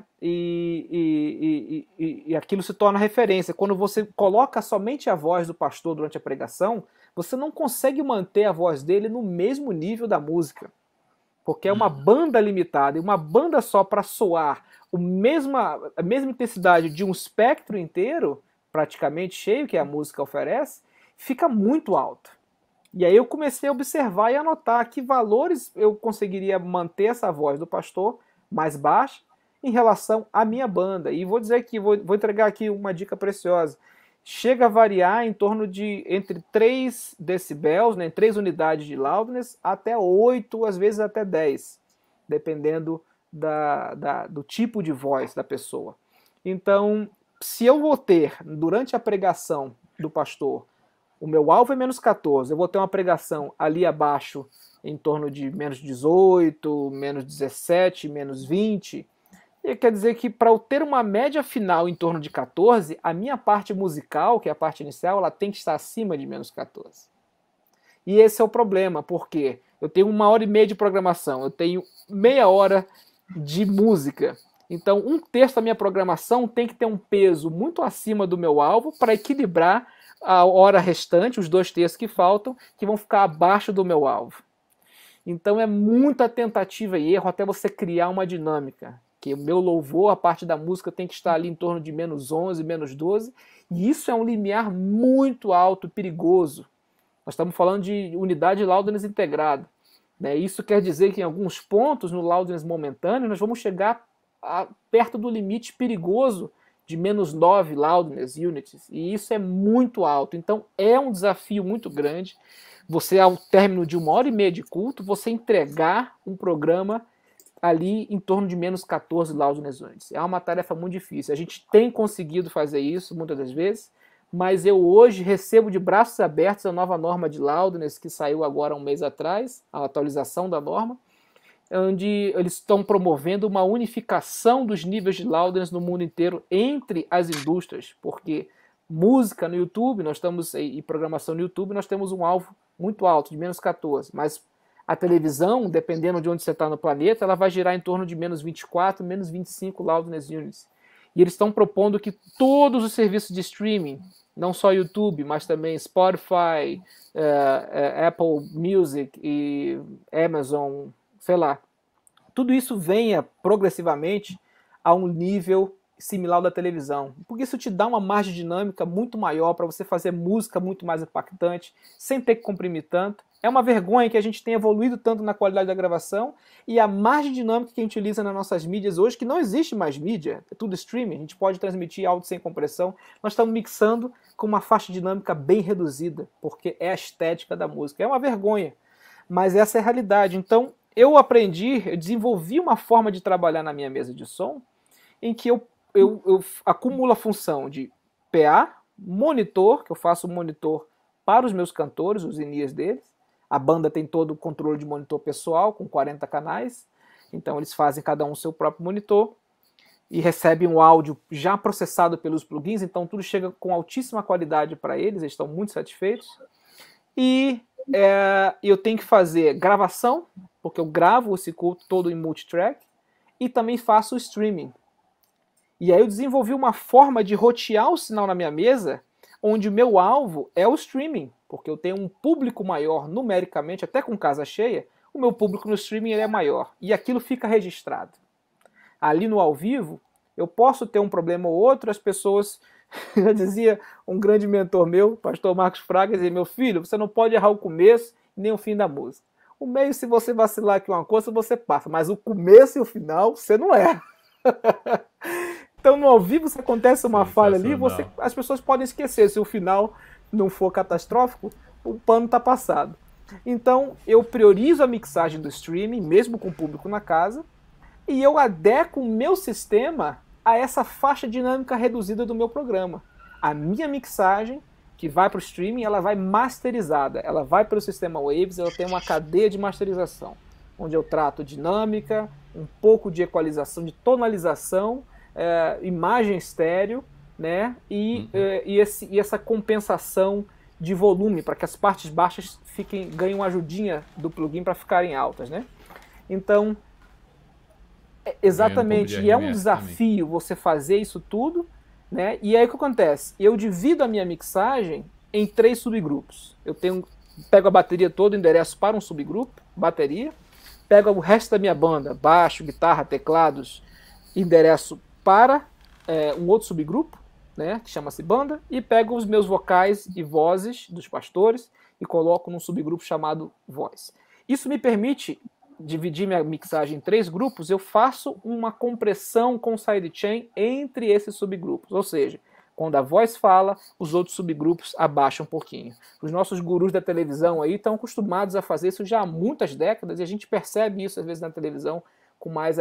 E aquilo se torna referência. Quando você coloca somente a voz do pastor durante a pregação, você não consegue manter a voz dele no mesmo nível da música, porque é uma banda limitada, e uma banda só para soar a mesma intensidade de um espectro inteiro, praticamente cheio, que a música oferece, fica muito alto. E aí eu comecei a observar e anotar que valores eu conseguiria manter essa voz do pastor mais baixa em relação à minha banda. E vou dizer que vou entregar aqui uma dica preciosa. Chega a variar em torno de entre 3 decibéis, né, 3 unidades de loudness, até 8, às vezes até 10, dependendo do tipo de voz da pessoa. Então, se eu vou ter, durante a pregação do pastor, o meu alvo é menos 14, eu vou ter uma pregação ali abaixo em torno de menos 18, menos 17, menos 20, e quer dizer que para eu ter uma média final em torno de 14, a minha parte musical, que é a parte inicial, ela tem que estar acima de menos 14. E esse é o problema, porque eu tenho 1h30 de programação, eu tenho meia hora de música, então 1/3 da minha programação tem que ter um peso muito acima do meu alvo para equilibrar a hora restante, os 2/3 que faltam, que vão ficar abaixo do meu alvo. Então é muita tentativa e erro até você criar uma dinâmica, que o meu louvor, a parte da música tem que estar ali em torno de menos 11, menos 12, e isso é um limiar muito alto, perigoso, Nós estamos falando de unidade loudness integrada. Né? Isso quer dizer que em alguns pontos no loudness momentâneo nós vamos chegar perto do limite perigoso de -9 loudness units, e isso é muito alto. Então é um desafio muito grande você, ao término de 1h30 de culto, você entregar um programa ali em torno de -14 loudness units. É uma tarefa muito difícil. A gente tem conseguido fazer isso muitas das vezes, mas eu hoje recebo de braços abertos a nova norma de loudness que saiu agora 1 mês atrás, a atualização da norma, onde eles estão promovendo uma unificação dos níveis de loudness no mundo inteiro entre as indústrias, porque música no YouTube, nós estamos e programação no YouTube, nós temos um alvo muito alto, de -14, mas a televisão, dependendo de onde você está no planeta, ela vai girar em torno de -24, -25 loudness units. E eles estão propondo que todos os serviços de streaming, não só YouTube, mas também Spotify, Apple Music e Amazon, sei lá, tudo isso venha progressivamente a um nível similar ao da televisão, porque isso te dá uma margem dinâmica muito maior para você fazer música muito mais impactante, sem ter que comprimir tanto. É uma vergonha que a gente tenha evoluído tanto na qualidade da gravação, e a margem dinâmica que a gente utiliza nas nossas mídias hoje, que não existe mais mídia, é tudo streaming, a gente pode transmitir áudio sem compressão, nós estamos mixando com uma faixa dinâmica bem reduzida, porque é a estética da música. É uma vergonha, mas essa é a realidade. Então, eu desenvolvi uma forma de trabalhar na minha mesa de som, em que eu acumulo a função de PA, monitor, que eu faço monitor para os meus cantores, os in-ears deles. A banda tem todo o controle de monitor pessoal, com 40 canais, então eles fazem cada um o seu próprio monitor e recebem um áudio já processado pelos plugins, então tudo chega com altíssima qualidade para eles estão muito satisfeitos. E eu tenho que fazer gravação, porque eu gravo esse culto todo em multitrack, e também faço o streaming. E aí eu desenvolvi uma forma de rotear o sinal na minha mesa, onde o meu alvo é o streaming, porque eu tenho um público maior numericamente, até com casa cheia, o meu público no streaming ele é maior, e aquilo fica registrado. Ali no ao vivo, eu posso ter um problema ou outro, as pessoas, já dizia um grande mentor meu, pastor Marcos Fraga, dizia: meu filho, você não pode errar o começo nem o fim da música. O meio, se você vacilar aqui uma coisa, você passa, mas o começo e o final, você não erra. Então, no ao vivo, se acontece uma falha ali, as pessoas podem esquecer. Se o final não for catastrófico, o pano está passado. Então, eu priorizo a mixagem do streaming, mesmo com o público na casa, e eu adequo o meu sistema a essa faixa dinâmica reduzida do meu programa. A minha mixagem, que vai para o streaming, ela vai masterizada. Ela vai pelo sistema Waves, ela tem uma cadeia de masterização, onde eu trato dinâmica, um pouco de equalização, de tonalização, imagem estéreo, né? E essa compensação de volume, para que as partes baixas ganhem uma ajudinha do plugin para ficarem altas, né? Então, exatamente, e é um desafio também você fazer isso tudo, né? E aí o que acontece? Eu divido a minha mixagem em 3 subgrupos. Eu pego a bateria toda, endereço para um subgrupo, bateria, pego o resto da minha banda, baixo, guitarra, teclados, endereço para um outro subgrupo, né, que chama-se banda, e pego os meus vocais e vozes dos pastores e coloco num subgrupo chamado voz. Isso me permite dividir minha mixagem em 3 grupos. Eu faço uma compressão com sidechain entre esses subgrupos, ou seja, quando a voz fala, os outros subgrupos abaixam um pouquinho. Os nossos gurus da televisão aí estão acostumados a fazer isso já há muitas décadas, e a gente percebe isso às vezes na televisão com mais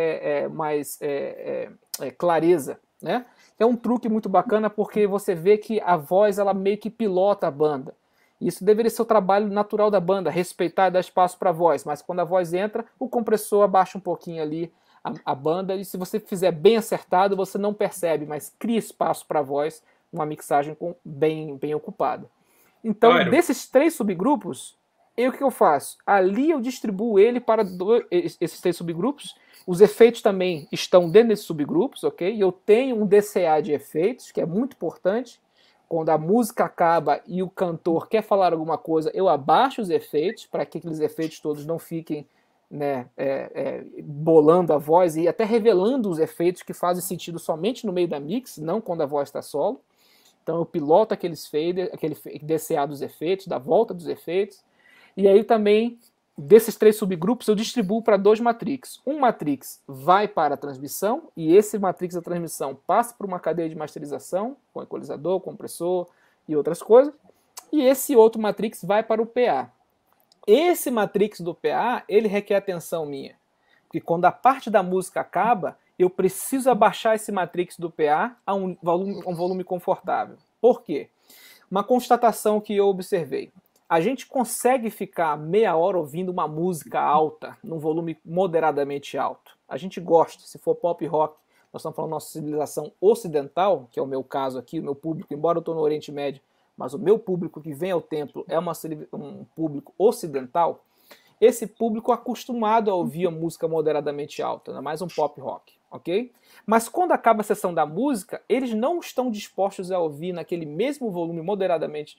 clareza, né? É um truque muito bacana, porque você vê que a voz ela meio que pilota a banda. Isso deveria ser o trabalho natural da banda, respeitar e dar espaço para a voz, mas quando a voz entra, o compressor abaixa um pouquinho ali a banda, e se você fizer bem acertado, você não percebe, mas cria espaço para a voz, uma mixagem bem ocupada. Então, desses 3 subgrupos, o que eu faço? Ali eu distribuo ele para esses 3 subgrupos. Os efeitos também estão dentro desses subgrupos, ok? E eu tenho um DCA de efeitos, que é muito importante. Quando a música acaba e o cantor quer falar alguma coisa, eu abaixo os efeitos, para que aqueles efeitos todos não fiquem, né, bolando a voz e até revelando os efeitos que fazem sentido somente no meio da mix, não quando a voz está solo. Então eu piloto aqueles faders, aquele DCA dos efeitos, da volta dos efeitos, e aí também, desses 3 subgrupos, eu distribuo para 2 matrix. Um matrix vai para a transmissão, e esse matrix da transmissão passa por uma cadeia de masterização, com equalizador, compressor e outras coisas, e esse outro matrix vai para o PA. Esse matrix do PA, ele requer atenção minha, porque quando a parte da música acaba, eu preciso abaixar esse matrix do PA a um volume confortável. Por quê? Uma constatação que eu observei. A gente consegue ficar meia hora ouvindo uma música alta, num volume moderadamente alto. A gente gosta, se for pop rock, nós estamos falando da nossa civilização ocidental, que é o meu caso aqui, o meu público, embora eu estou no Oriente Médio, mas o meu público que vem ao templo é um público ocidental. Esse público acostumado a ouvir a música moderadamente alta, ainda mais um pop rock, ok? Mas quando acaba a sessão da música, eles não estão dispostos a ouvir naquele mesmo volume moderavelmente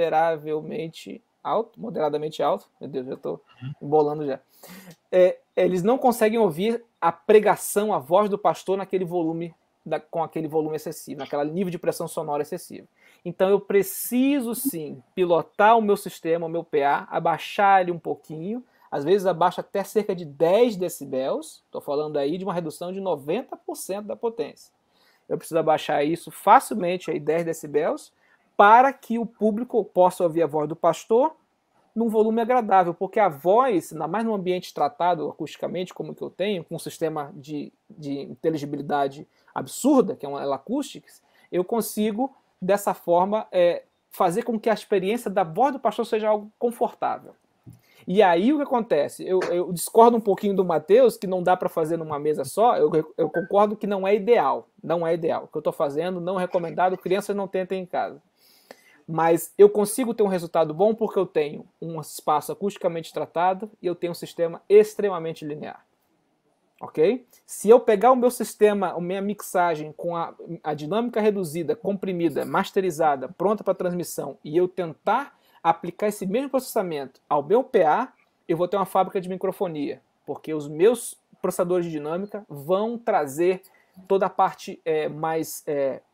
alto, meu Deus, já estou embolando já. Eles não conseguem ouvir a pregação, a voz do pastor naquele volume, com aquele volume excessivo, naquele nível de pressão sonora excessivo. Então eu preciso sim pilotar o meu sistema, o meu PA, abaixar ele um pouquinho, às vezes abaixa até cerca de 10 decibéis, estou falando aí de uma redução de 90% da potência. Eu preciso abaixar isso facilmente, aí 10 decibéis, para que o público possa ouvir a voz do pastor num volume agradável, porque a voz, ainda mais num ambiente tratado acusticamente, como o que eu tenho, com um sistema de inteligibilidade absurda, que é uma Acoustics, eu consigo, dessa forma, fazer com que a experiência da voz do pastor seja algo confortável. E aí o que acontece? Eu discordo um pouquinho do Matheus, que não dá para fazer numa mesa só, eu concordo que não é ideal. Não é ideal. O que eu estou fazendo, não é recomendado, crianças não tentem em casa. Mas eu consigo ter um resultado bom porque eu tenho um espaço acusticamente tratado e eu tenho um sistema extremamente linear. Ok? Se eu pegar o meu sistema, a minha mixagem com a dinâmica reduzida, comprimida, masterizada, pronta para transmissão, e eu tentar aplicar esse mesmo processamento ao meu PA, eu vou ter uma fábrica de microfonia, porque os meus processadores de dinâmica vão trazer toda a parte mais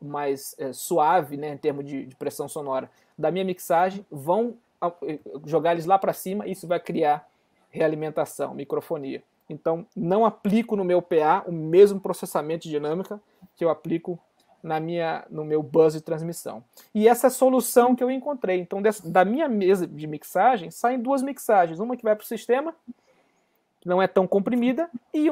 suave, né, em termos de pressão sonora da minha mixagem, vão jogar eles lá para cima e isso vai criar realimentação, microfonia. Então, não aplico no meu PA o mesmo processamento de dinâmica que eu aplico no meu bus de transmissão. E essa é a solução que eu encontrei. Então, da minha mesa de mixagem, saem 2 mixagens. Uma que vai para o sistema, que não é tão comprimida, e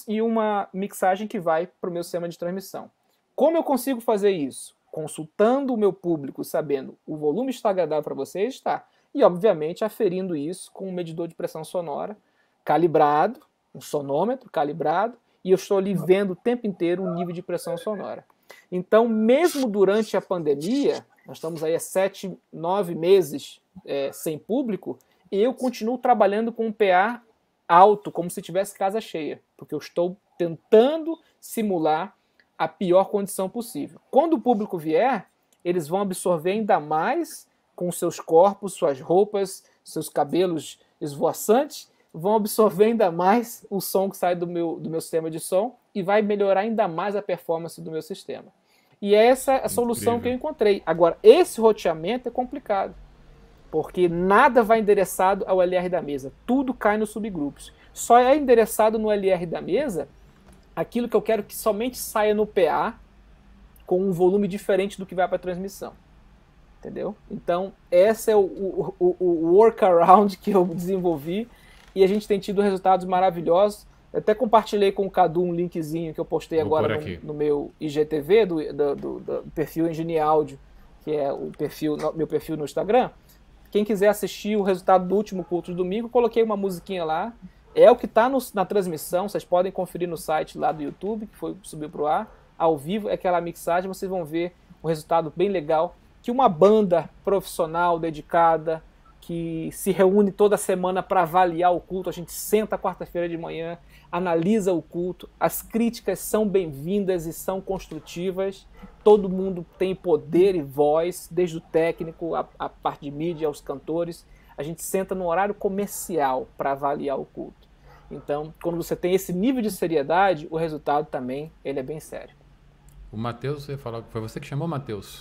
uma mixagem que vai para o meu sistema de transmissão. Como eu consigo fazer isso? Consultando o meu público, sabendo o volume está agradável para vocês, está. E, obviamente, aferindo isso com um medidor de pressão sonora calibrado, um sonômetro calibrado, e eu estou ali vendo o tempo inteiro o nível de pressão sonora. Então, mesmo durante a pandemia, nós estamos aí há 7, 9 meses sem público, eu continuo trabalhando com um PA alto, como se tivesse casa cheia, porque eu estou tentando simular a pior condição possível. Quando o público vier, eles vão absorver ainda mais com seus corpos, suas roupas, seus cabelos esvoaçantes, vão absorver ainda mais o som que sai do meu sistema de som e vai melhorar ainda mais a performance do meu sistema. E essa é a solução que eu encontrei. Agora, esse roteamento é complicado, porque nada vai endereçado ao LR da mesa. Tudo cai nos subgrupos. Só é endereçado no LR da mesa aquilo que eu quero que somente saia no PA com um volume diferente do que vai para a transmissão. Entendeu? Então, esse é o workaround que eu desenvolvi e a gente tem tido resultados maravilhosos. Eu até compartilhei com o Cadu um linkzinho que eu postei agora no meu IGTV, do perfil Engine Audio, que é meu perfil no Instagram. Quem quiser assistir o resultado do último culto de domingo, coloquei uma musiquinha lá. É o que está na transmissão, vocês podem conferir no site lá do YouTube, que subiu para o ar. Ao vivo, é aquela mixagem, vocês vão ver um resultado bem legal, que uma banda profissional, dedicada, que se reúne toda semana para avaliar o culto. A gente senta quarta-feira de manhã, analisa o culto, as críticas são bem-vindas e são construtivas, todo mundo tem poder e voz, desde o técnico, a parte de mídia, aos cantores. A gente senta no horário comercial para avaliar o culto. Então, quando você tem esse nível de seriedade, o resultado também ele é bem sério. O Matheus, você falou que foi você que chamou, Matheus?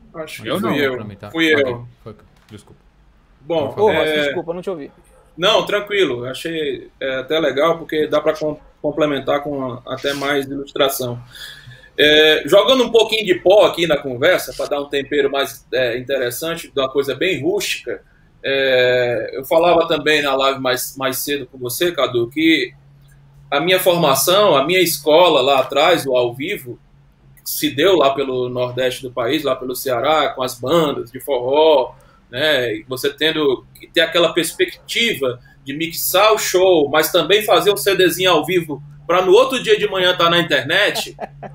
Acho que Eu não, fui eu. Pra mim, tá? Fui Ok, eu. desculpa. Bom, Ô, Ross, desculpa, não te ouvi. não, tranquilo. Achei até legal, porque dá para complementar com até mais ilustração. Jogando um pouquinho de pó aqui na conversa, para dar um tempero mais interessante, de uma coisa bem rústica, eu falava também na live mais cedo com você, Cadu, que a minha formação, a minha escola lá atrás, o ao vivo, se deu lá pelo Nordeste do país, lá pelo Ceará, com as bandas de forró, né? E você tendo que ter aquela perspectiva de mixar o show, mas também fazer um CDzinho ao vivo para no outro dia de manhã estar na internet,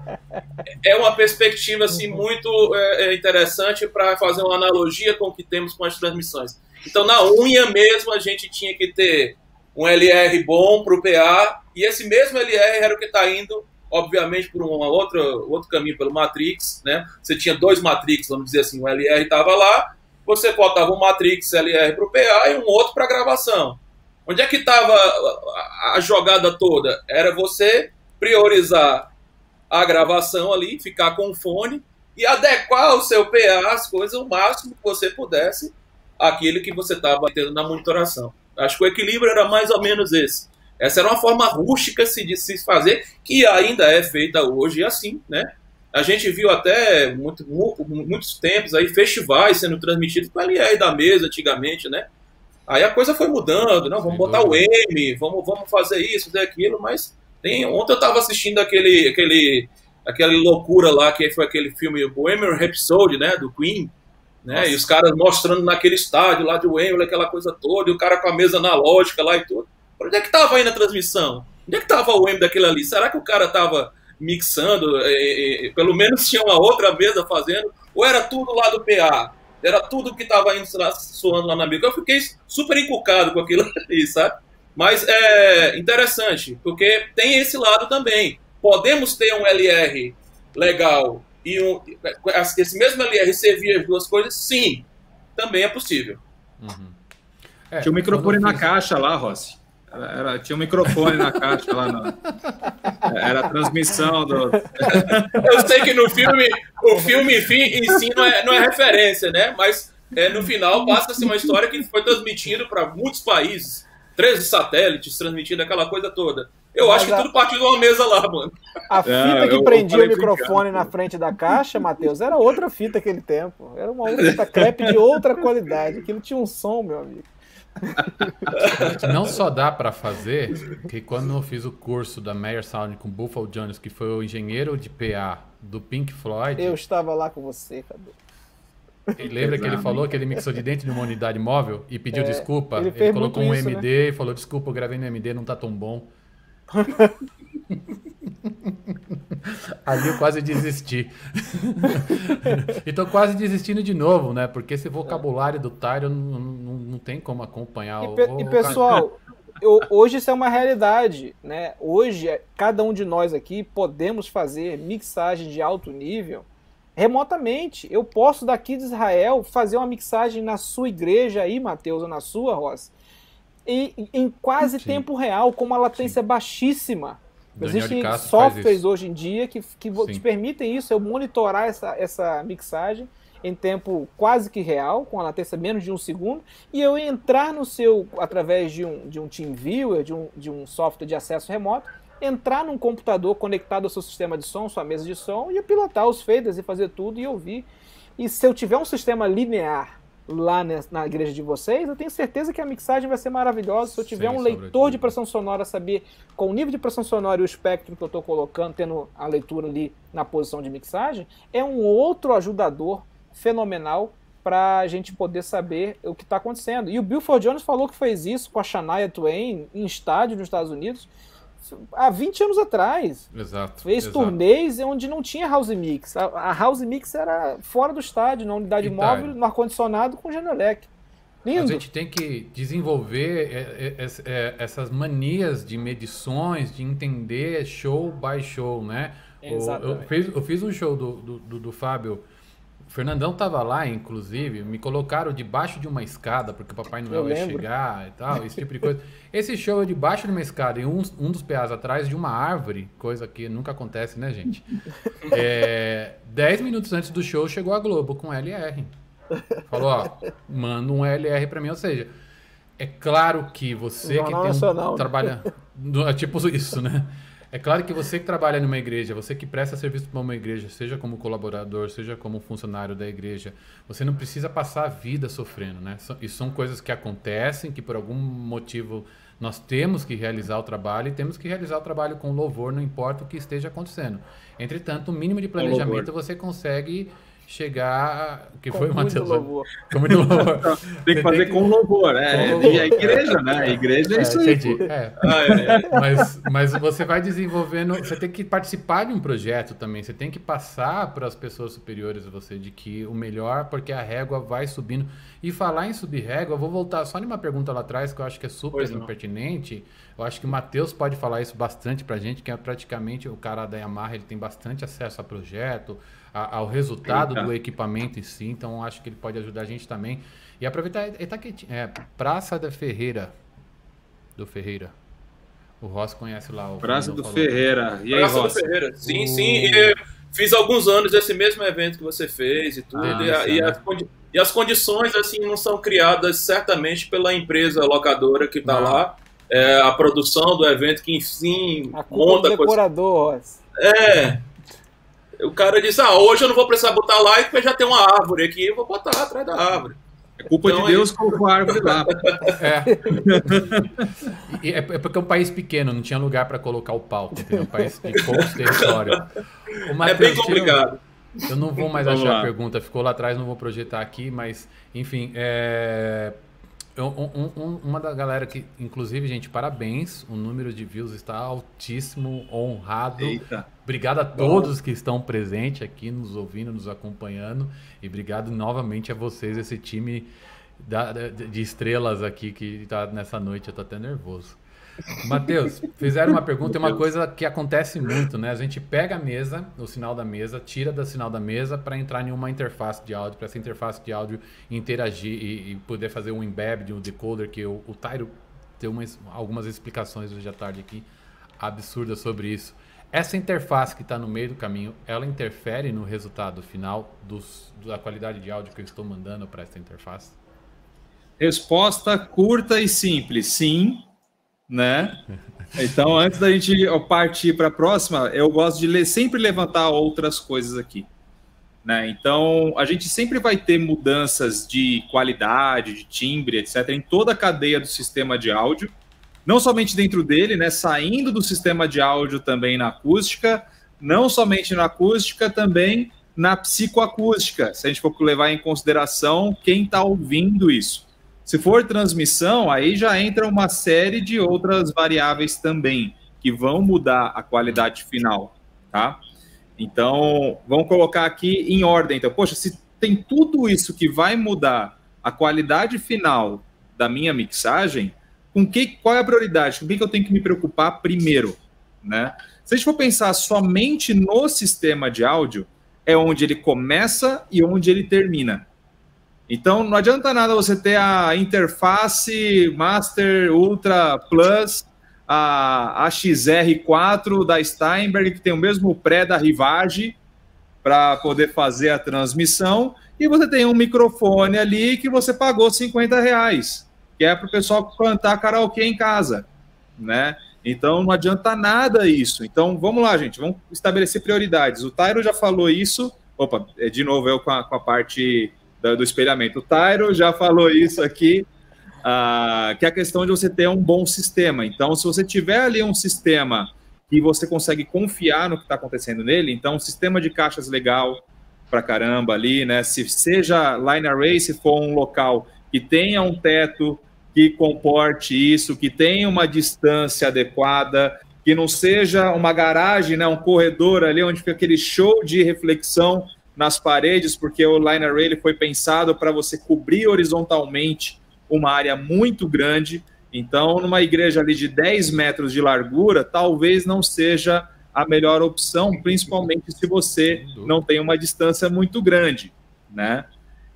é uma perspectiva assim, muito interessante para fazer uma analogia com o que temos com as transmissões. Então, na unha mesmo, a gente tinha que ter um LR bom para o PA, e esse mesmo LR era o que está indo, obviamente, por outro caminho, pelo Matrix, né? Você tinha 2 Matrix, vamos dizer assim, o LR estava lá, você botava um Matrix LR para o PA e um outro para gravação. Onde é que estava a jogada toda? Era você priorizar a gravação ali, ficar com o fone e adequar o seu PA, as coisas, o máximo que você pudesse, aquilo que você estava tendo na monitoração. Acho que o equilíbrio era mais ou menos esse. Essa era uma forma rústica de se fazer, que ainda é feita hoje assim, né? A gente viu até muitos tempos aí festivais sendo transmitidos com LR da mesa antigamente, né? Aí a coisa foi mudando, não, vamos botar o M, vamos fazer isso, fazer aquilo, mas ontem eu estava assistindo aquela loucura lá, que foi aquele filme Bohemian Rhapsody, né, do Queen, né? Nossa. E os caras mostrando naquele estádio lá de Wembley, aquela coisa toda, e o cara com a mesa analógica lá e tudo. Onde é que estava aí na transmissão? Onde é que estava o Wembley daquele ali? Será que o cara estava mixando, pelo menos tinha uma outra mesa fazendo, ou era tudo lá do PA? Era tudo que estava indo soando lá na mesa. Eu fiquei super encucado com aquilo ali, sabe? Mas é interessante, porque tem esse lado também. Podemos ter um LR legal e esse mesmo LR servir as duas coisas? Sim, também é possível. Uhum. Tinha um microfone na caixa lá, Rossi. Tinha um microfone na caixa lá. Era a transmissão do... Eu sei que no filme, o filme em si não é referência, né? Mas no final passa-se uma história que foi transmitida para muitos países. 13 satélites transmitindo aquela coisa toda. Eu acho que tudo partiu de uma mesa lá, mano. A fita que prendia o microfone na frente da caixa, Matheus, era outra fita aquele tempo. Era uma outra fita crepe de outra qualidade. Aquilo tinha um som, meu amigo. Não só dá para fazer, que quando eu fiz o curso da Meyer Sound com Buffalo Jones, que foi o engenheiro de PA do Pink Floyd... Eu estava lá com você, Cadu. Lembra que ele falou que ele mixou de dentro de uma unidade móvel e pediu desculpa? Ele colocou um isso, MD e falou, desculpa, eu gravei no MD, não tá tão bom. Ali eu quase desisti. E tô quase desistindo de novo, né? Porque esse vocabulário do Tyro não tem como acompanhar. E pessoal, hoje isso é uma realidade, né? Hoje, cada um de nós aqui podemos fazer mixagem de alto nível remotamente. Eu posso daqui de Israel fazer uma mixagem na sua igreja aí, Matheus, ou na sua, Ross, e em quase tempo real, com uma latência baixíssima. Existem softwares hoje em dia que te permitem isso, eu monitorar essa mixagem em tempo quase que real, com a latência menos de 1 segundo, e eu entrar no seu, através de um TeamViewer, de um software de acesso remoto, entrar num computador conectado ao seu sistema de som, sua mesa de som, e pilotar os faders e fazer tudo e ouvir. E se eu tiver um sistema linear lá na igreja de vocês, eu tenho certeza que a mixagem vai ser maravilhosa. Se eu tiver um leitor de pressão sonora, saber com o nível de pressão sonora e o espectro que eu estou colocando, tendo a leitura ali na posição de mixagem, é um outro ajudador fenomenal para a gente poder saber o que está acontecendo. E o Buford Jones falou que fez isso com a Shania Twain em estádio nos Estados Unidos há 20 anos atrás. Exato. Fez turnês onde não tinha house mix. A house mix era fora do estádio, na unidade móvel, no ar-condicionado com Genelec. Lindo. A gente tem que desenvolver essas manias de medições, de entender show by show, né? Exatamente. Eu fiz um show do Fábio Fernandão tava lá, inclusive, me colocaram debaixo de uma escada, porque o Papai Noel ia chegar e tal, esse tipo de coisa. Esse show é debaixo de uma escada e um dos PAs atrás de uma árvore, coisa que nunca acontece, né, gente? 10 minutos antes do show, chegou a Globo com LR. Falou, ó, manda um LR pra mim, ou seja, é claro que você Jornal que tem Nacional, trabalha... É tipo isso, né? É claro que você que trabalha numa igreja, você que presta serviço para uma igreja, seja como colaborador, seja como funcionário da igreja, você não precisa passar a vida sofrendo, né? Isso são coisas que acontecem, que por algum motivo nós temos que realizar o trabalho e temos que realizar o trabalho com louvor, não importa o que esteja acontecendo. Entretanto, o mínimo de planejamento você consegue chegar... Que com foi, muito Matheus? louvor. Com muito louvor. Tem que fazer com louvor, né? Com louvor. E a igreja, né? A igreja é isso aí. Entendi. Mas você vai desenvolvendo, você tem que participar de um projeto também, você tem que passar para as pessoas superiores a você de que o melhor, porque a régua vai subindo. E falar em subir régua, eu vou voltar só numa pergunta lá atrás que eu acho que é super pertinente. Eu acho que o Matheus pode falar isso bastante pra gente, que é praticamente o cara da Yamaha, ele tem bastante acesso a projeto, ao resultado do equipamento em si, então acho que ele pode ajudar a gente também. E aproveitar, ele tá quietinho. Praça da Ferreira. Do Ferreira. O Ross conhece lá. O Praça do Ferreira. E aí, Praça Ross? do Ferreira. Sim, sim. E fiz alguns anos desse mesmo evento que você fez e tudo. E as condições, assim, não são criadas certamente pela empresa locadora que está lá. A produção do evento que, enfim, a culpa do decorador, Ross. O cara disse, hoje eu não vou precisar botar lá, porque já tem uma árvore aqui, eu vou botar atrás da árvore. É culpa de Deus que colocou a árvore lá. É porque é um país pequeno, não tinha lugar para colocar o palco, entendeu? Um país de poucos territórios. É bem complicado. Eu não vou mais achar a pergunta, ficou lá atrás, não vou projetar aqui, mas, enfim, uma da galera que, inclusive, gente, parabéns, o número de views está altíssimo, honrado. Eita. Obrigado a todos que estão presentes aqui, nos ouvindo, nos acompanhando, e obrigado novamente a vocês, esse time de estrelas aqui que está nessa noite, eu estou até nervoso. Matheus, fizeram uma pergunta, é uma coisa que acontece muito, né? A gente pega a mesa, o sinal da mesa, tira do sinal da mesa para entrar em uma interface de áudio, para essa interface de áudio interagir e poder fazer um embed de um decoder, que o Tairo tem algumas explicações hoje à tarde aqui absurdas sobre isso. Essa interface que está no meio do caminho, ela interfere no resultado final da qualidade de áudio que eu estou mandando para essa interface? Resposta curta e simples, sim. Né? Então, antes da gente partir para a próxima, eu gosto de sempre levantar outras coisas aqui. Né? Então, a gente sempre vai ter mudanças de qualidade, de timbre, etc., em toda a cadeia do sistema de áudio, não somente dentro dele, né? Saindo do sistema de áudio também na acústica, não somente na acústica, também na psicoacústica, se a gente for levar em consideração quem está ouvindo isso. Se for transmissão, aí já entra uma série de outras variáveis também, que vão mudar a qualidade final, tá? Então, vamos colocar aqui em ordem. Então, poxa, se tem tudo isso que vai mudar a qualidade final da minha mixagem, qual é a prioridade? Com o que eu tenho que me preocupar primeiro, né? Se a gente for pensar somente no sistema de áudio, é onde ele começa e onde ele termina. Então, não adianta nada você ter a interface Master Ultra Plus, a XR4 da Steinberg, que tem o mesmo pré da Rivage, para poder fazer a transmissão, e você tem um microfone ali que você pagou R$50, que é para o pessoal cantar karaokê em casa, né? Então, não adianta nada isso. Então, vamos lá, gente, vamos estabelecer prioridades. O Tairo já falou isso. Opa, de novo eu com a parte do espelhamento. O Tairo já falou isso aqui, que é a questão de você ter um bom sistema. Então, se você tiver ali um sistema que você consegue confiar no que está acontecendo nele, então, um sistema de caixas legal pra caramba ali, né? Se seja line array, se for um local que tenha um teto que comporte isso, que tenha uma distância adequada, que não seja uma garagem, né? Um corredor ali onde fica aquele show de reflexão nas paredes, porque o line array ele foi pensado para você cobrir horizontalmente uma área muito grande. Então, numa igreja ali de 10 metros de largura, talvez não seja a melhor opção, principalmente se você não tem uma distância muito grande, né?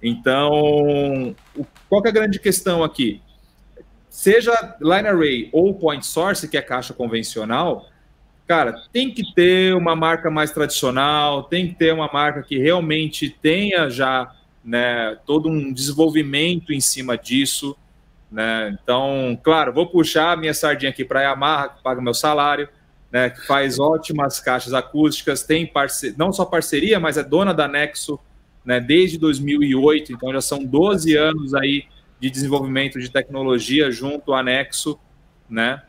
Então, qual que é a grande questão aqui? Seja line array ou point source, que é caixa convencional, cara, tem que ter uma marca mais tradicional, tem que ter uma marca que realmente tenha já, né, todo um desenvolvimento em cima disso, né? Então, claro, vou puxar a minha sardinha aqui para a Yamaha, que paga meu salário, né, que faz ótimas caixas acústicas, tem não só parceria, mas é dona da Nexo, né, desde 2008, então já são 12 anos aí de desenvolvimento de tecnologia junto à Nexo, né?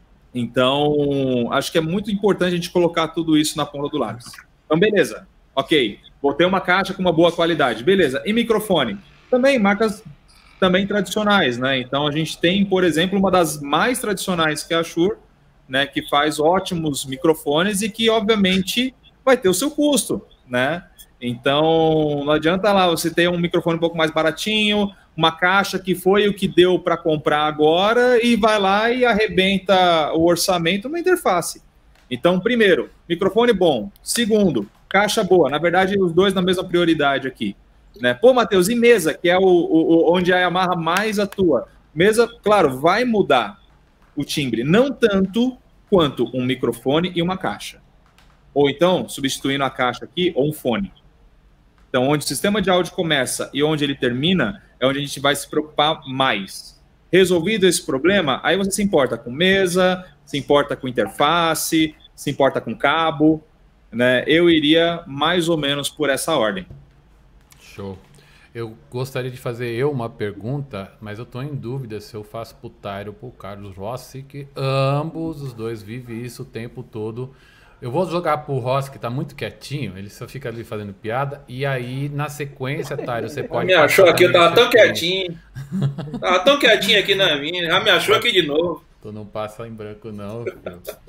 Então, acho que é muito importante a gente colocar tudo isso na ponta do lápis. Então, beleza, ok, vou ter uma caixa com uma boa qualidade, beleza. E microfone? Também, marcas também tradicionais, né? Então, a gente tem, por exemplo, uma das mais tradicionais, que é a Shure, né, que faz ótimos microfones e que, obviamente, vai ter o seu custo, né? Então, não adianta lá você ter um microfone um pouco mais baratinho, uma caixa que foi o que deu para comprar agora e vai lá e arrebenta o orçamento numa interface. Então, primeiro, microfone bom. Segundo, caixa boa. Na verdade, os dois na mesma prioridade aqui, né? Pô, Matheus, e mesa, que é onde a Yamaha mais atua. Mesa, claro, vai mudar o timbre, não tanto quanto um microfone e uma caixa. Ou então, substituindo a caixa aqui, ou um fone. Então, onde o sistema de áudio começa e onde ele termina, é onde a gente vai se preocupar mais. Resolvido esse problema, aí você se importa com mesa, se importa com interface, se importa com cabo, né? Eu iria mais ou menos por essa ordem. Show. Eu gostaria de fazer uma pergunta, mas eu estou em dúvida se eu faço pro Tyro ou pro Carlos Rossi, que ambos os dois vivem isso o tempo todo. Eu vou jogar pro Rossi, que tá muito quietinho, ele só fica ali fazendo piada, e aí, na sequência, Tyro, você pode... Me achou aqui, eu tava tão quietinho. Tava tão quietinho aqui na minha, já me achou aqui de novo. Tu não passa em branco, não, filho.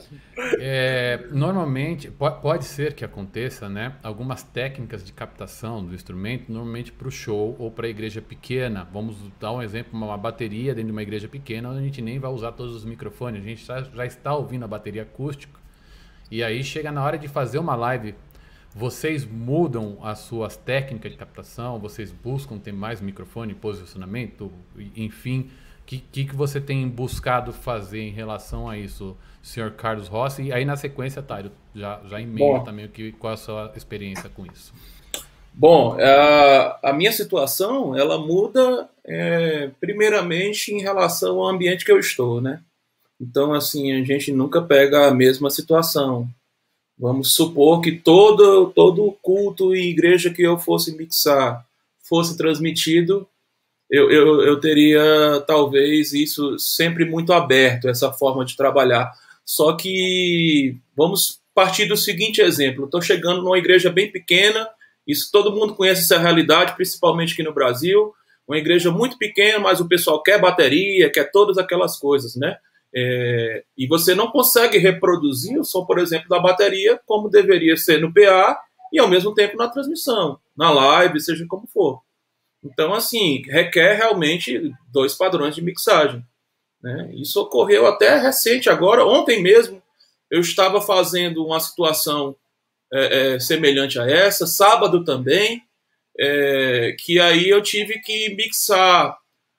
Normalmente, pode ser que aconteça, né? Algumas técnicas de captação do instrumento, normalmente para o show ou para a igreja pequena. Vamos dar um exemplo, uma bateria dentro de uma igreja pequena, onde a gente nem vai usar todos os microfones. A gente já está ouvindo a bateria acústica. E aí chega na hora de fazer uma live, vocês mudam as suas técnicas de captação, vocês buscam ter mais microfone, posicionamento, enfim... O que você tem buscado fazer em relação a isso, senhor Carlos Rossi? E aí, na sequência, Tyro, já emenda também qual é a sua experiência com isso. Bom, a minha situação, ela muda primeiramente em relação ao ambiente que eu estou, né? Então, assim, a gente nunca pega a mesma situação. Vamos supor que todo culto e igreja que eu fosse mixar fosse transmitido, eu teria, talvez, isso sempre muito aberto, essa forma de trabalhar. Só que vamos partir do seguinte exemplo. Estou chegando numa igreja bem pequena, isso todo mundo conhece essa realidade, principalmente aqui no Brasil. Uma igreja muito pequena, mas o pessoal quer bateria, quer todas aquelas coisas, né? E você não consegue reproduzir o som, por exemplo, da bateria como deveria ser no PA e, ao mesmo tempo, na transmissão, na live, seja como for. Então, assim, requer realmente dois padrões de mixagem, né? Isso ocorreu até recente, agora, ontem mesmo, eu estava fazendo uma situação semelhante a essa, sábado também, que aí eu tive que mixar.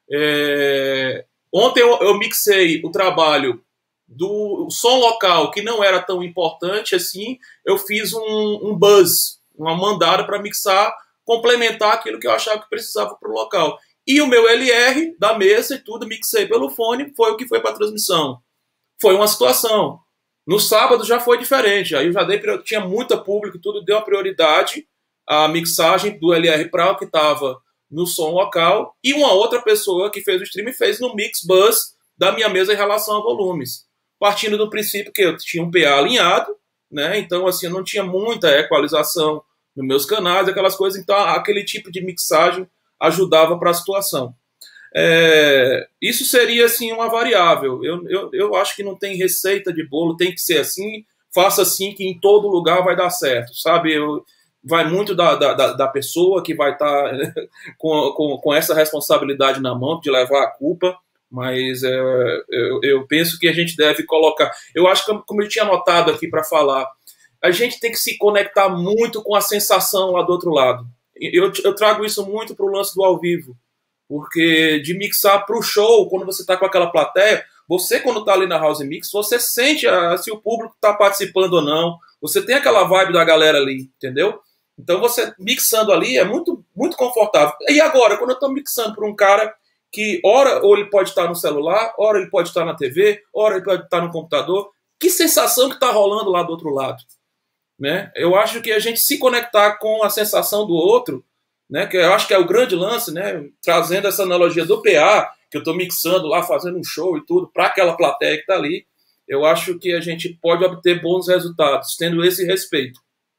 Ontem eu mixei o trabalho do som local, que não era tão importante assim, eu fiz um buzz, uma mandada para mixar, complementar aquilo que eu achava que precisava para o local. E o meu LR da mesa e tudo, mixei pelo fone, foi o que foi para a transmissão. Foi uma situação. No sábado já foi diferente. Aí eu já tinha muita público, tudo deu uma prioridade à mixagem do LR para o que estava no som local. E uma outra pessoa que fez o stream fez no mix bus da minha mesa em relação a volumes. Partindo do princípio que eu tinha um PA alinhado, né? Então, assim, eu não tinha muita equalização nos meus canais, aquelas coisas, então aquele tipo de mixagem ajudava para a situação. Isso seria, assim, uma variável. Eu acho que não tem receita de bolo, tem que ser assim, faça assim que em todo lugar vai dar certo, sabe? Vai muito da pessoa que vai estar com essa responsabilidade na mão de levar a culpa, mas eu penso que a gente deve colocar... Eu acho que, como eu tinha anotado aqui para falar, a gente tem que se conectar muito com a sensação lá do outro lado. eu trago isso muito para o lance do ao vivo, porque de mixar para o show, quando você está com aquela plateia, você quando está ali na house mix, você sente se o público está participando ou não, você tem aquela vibe da galera ali, entendeu? Então você mixando ali é muito, muito confortável. E agora, quando eu estou mixando para um cara que ora ou ele pode estar no celular, ora ele pode estar na TV, ora ele pode estar no computador, que sensação que está rolando lá do outro lado? Né? Eu acho que a gente se conectar com a sensação do outro, né, que eu acho que é o grande lance, né, trazendo essa analogia do PA, que eu estou mixando lá, fazendo um show e tudo, para aquela plateia que está ali, eu acho que a gente pode obter bons resultados, tendo esse respeito.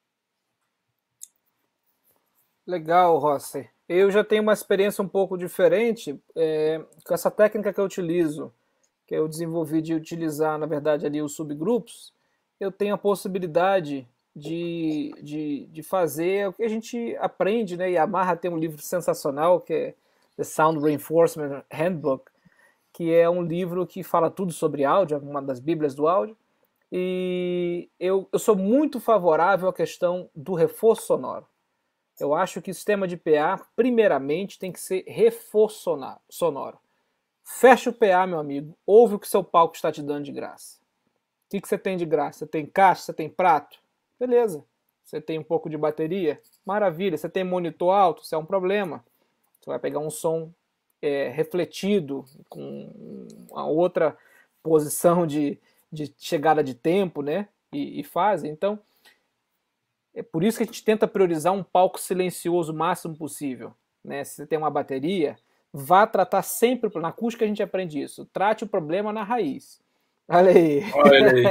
Legal, Rossi. Eu já tenho uma experiência um pouco diferente com essa técnica que eu utilizo, que eu desenvolvi de utilizar, na verdade, ali os subgrupos. Eu tenho a possibilidade de fazer o que a gente aprende, né? E a Yamaha tem um livro sensacional que é The Sound Reinforcement Handbook, que é um livro que fala tudo sobre áudio, uma das bíblias do áudio. E eu sou muito favorável à questão do reforço sonoro. Eu acho que o sistema de PA, primeiramente, tem que ser reforço sonoro. Fecha o PA, meu amigo, ouve o que seu palco está te dando de graça. O que você tem de graça? Você tem caixa, você tem prato? Beleza. Você tem um pouco de bateria? Maravilha. Você tem monitor alto? Isso é um problema. Você vai pegar um som refletido, com uma outra posição de chegada de tempo, né? E fase. Então, é por isso que a gente tenta priorizar um palco silencioso o máximo possível. Né? Se você tem uma bateria, vá tratar sempre, na acústica a gente aprende isso, trate o problema na raiz. Olha aí. Olha aí.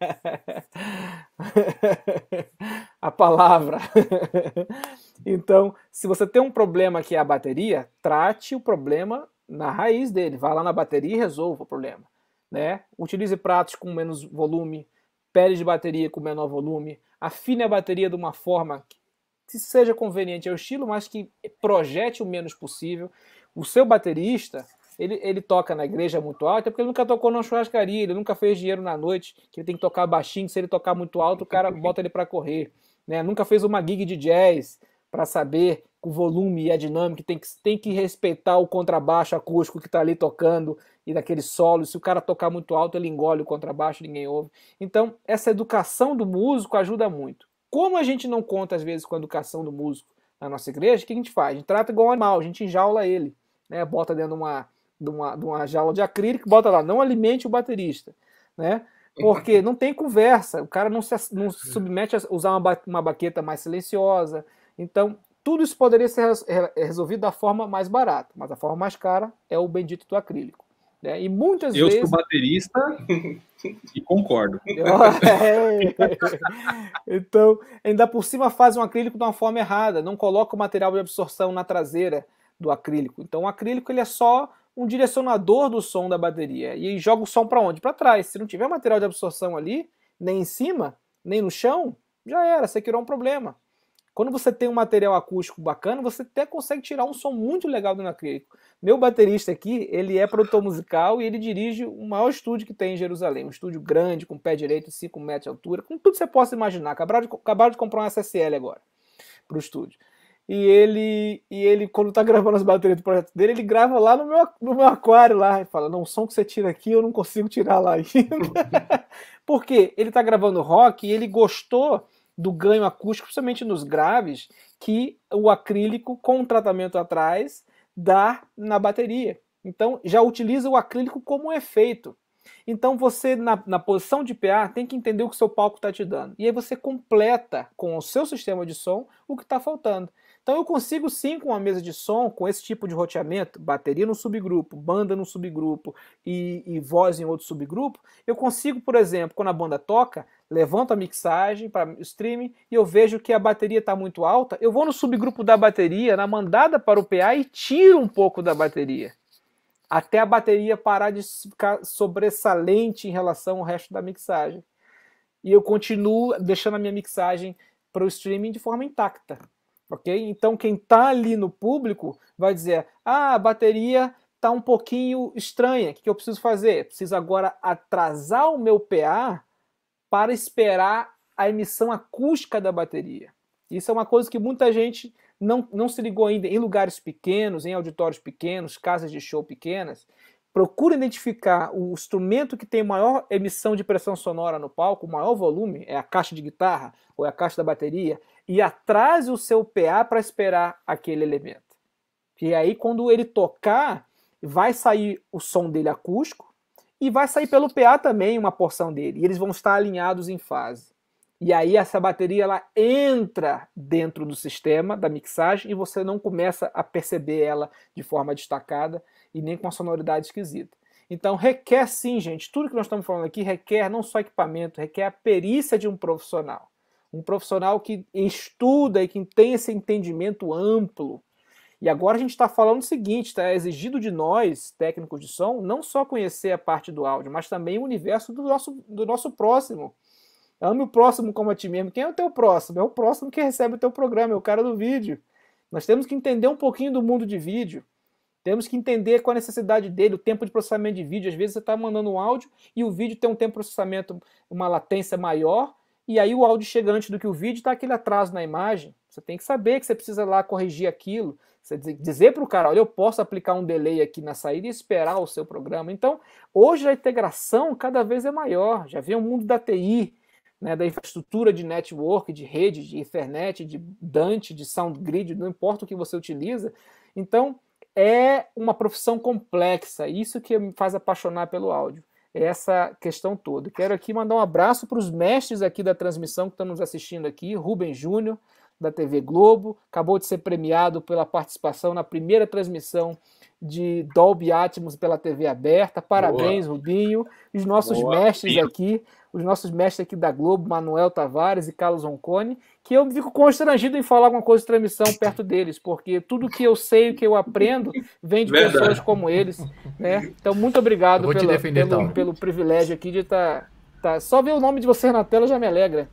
A palavra. Então, se você tem um problema que é a bateria, trate o problema na raiz dele. Vá lá na bateria e resolva o problema. Né? Utilize pratos com menos volume, peles de bateria com menor volume, afine a bateria de uma forma que seja conveniente ao estilo, mas que projete o menos possível. O seu baterista, ele toca na igreja muito alto, é porque ele nunca tocou numa churrascaria, ele nunca fez dinheiro na noite, que ele tem que tocar baixinho, se ele tocar muito alto, o cara bota ele para correr. Né? Nunca fez uma gig de jazz para saber o volume e a dinâmica, tem que respeitar o contrabaixo acústico que está ali tocando e daquele solo. Se o cara tocar muito alto, ele engole o contrabaixo, ninguém ouve. Então, essa educação do músico ajuda muito. Como a gente não conta, às vezes, com a educação do músico na nossa igreja, o que a gente faz? A gente trata igual um animal, a gente enjaula ele, né? Bota dentro de uma jaula de acrílico, bota lá, não alimente o baterista, né? Porque não tem conversa, o cara não se submete a usar uma baqueta mais silenciosa. Então, tudo isso poderia ser resolvido da forma mais barata, mas a forma mais cara é o bendito do acrílico. Né? E muitas vezes... Eu sou baterista e concordo. Então, ainda por cima faz um acrílico de uma forma errada, não coloca o material de absorção na traseira do acrílico. Então o acrílico ele é só um direcionador do som da bateria. E joga o som para onde? Para trás. Se não tiver material de absorção ali, nem em cima, nem no chão, já era, você criou um problema. Quando você tem um material acústico bacana, você até consegue tirar um som muito legal do acrílico. Meu baterista aqui, ele é produtor musical e ele dirige o maior estúdio que tem em Jerusalém. Um estúdio grande, com pé direito, 5 metros de altura, com tudo que você possa imaginar. Acabaram de comprar um SSL agora para o estúdio. E ele, quando tá gravando as baterias do projeto dele, ele grava lá no meu aquário lá. E fala, não, o som que você tira aqui eu não consigo tirar lá ainda. Por quê? Ele tá gravando rock e ele gostou do ganho acústico, principalmente nos graves, que o acrílico com o tratamento atrás dá na bateria. Então já utiliza o acrílico como um efeito. Então você, na posição de PA, tem que entender o que o seu palco está te dando. E aí você completa com o seu sistema de som o que está faltando. Então eu consigo sim, com uma mesa de som, com esse tipo de roteamento, bateria no subgrupo, banda no subgrupo e voz em outro subgrupo, eu consigo, por exemplo, quando a banda toca, levanto a mixagem para o streaming e eu vejo que a bateria está muito alta, eu vou no subgrupo da bateria, na mandada para o PA e tiro um pouco da bateria. Até a bateria parar de ficar sobressalente em relação ao resto da mixagem. E eu continuo deixando a minha mixagem para o streaming de forma intacta. Okay? Então quem está ali no público vai dizer, a bateria está um pouquinho estranha, o que eu preciso fazer? Eu preciso agora atrasar o meu PA para esperar a emissão acústica da bateria. Isso é uma coisa que muita gente não se ligou ainda em lugares pequenos, em auditórios pequenos, casas de show pequenas, procura identificar o instrumento que tem maior emissão de pressão sonora no palco, o maior volume, é a caixa de guitarra ou é a caixa da bateria, e atrase o seu PA para esperar aquele elemento. E aí, quando ele tocar, vai sair o som dele acústico e vai sair pelo PA também uma porção dele. E eles vão estar alinhados em fase. E aí essa bateria ela entra dentro do sistema da mixagem e você não começa a perceber ela de forma destacada e nem com uma sonoridade esquisita. Então requer sim, gente, tudo que nós estamos falando aqui requer não só equipamento, requer a perícia de um profissional. Um profissional que estuda e que tem esse entendimento amplo. E agora a gente está falando o seguinte, está exigido de nós, técnicos de som, não só conhecer a parte do áudio, mas também o universo do nosso próximo. Ame o próximo como a ti mesmo. Quem é o teu próximo? É o próximo que recebe o teu programa, é o cara do vídeo. Nós temos que entender um pouquinho do mundo de vídeo. Temos que entender qual a necessidade dele, o tempo de processamento de vídeo. Às vezes você está mandando um áudio e o vídeo tem um tempo de processamento, uma latência maior, e aí o áudio chega antes do que o vídeo, está aquele atraso na imagem. Você tem que saber que você precisa lá corrigir aquilo. Você dizer para o cara, olha, eu posso aplicar um delay aqui na saída e esperar o seu programa. Então, hoje a integração cada vez é maior. Já vem o mundo da TI, né, da infraestrutura de network, de rede, de Ethernet, de Dante, de SoundGrid, não importa o que você utiliza. Então, é uma profissão complexa, isso que me faz apaixonar pelo áudio, é essa questão toda. Quero aqui mandar um abraço para os mestres aqui da transmissão que estão nos assistindo aqui, Rubens Júnior, da TV Globo, acabou de ser premiado pela participação na primeira transmissão de Dolby Atmos pela TV aberta. Parabéns, boa. Rubinho. Os nossos mestres aqui, os nossos mestres aqui da Globo, Manuel Tavares e Carlos Roncone, que eu fico constrangido em falar alguma coisa de transmissão perto deles, porque tudo que eu sei, o que eu aprendo, vem de pessoas como eles. Né? Então, muito obrigado pelo privilégio aqui de estar... Só ver o nome de vocês na tela já me alegra.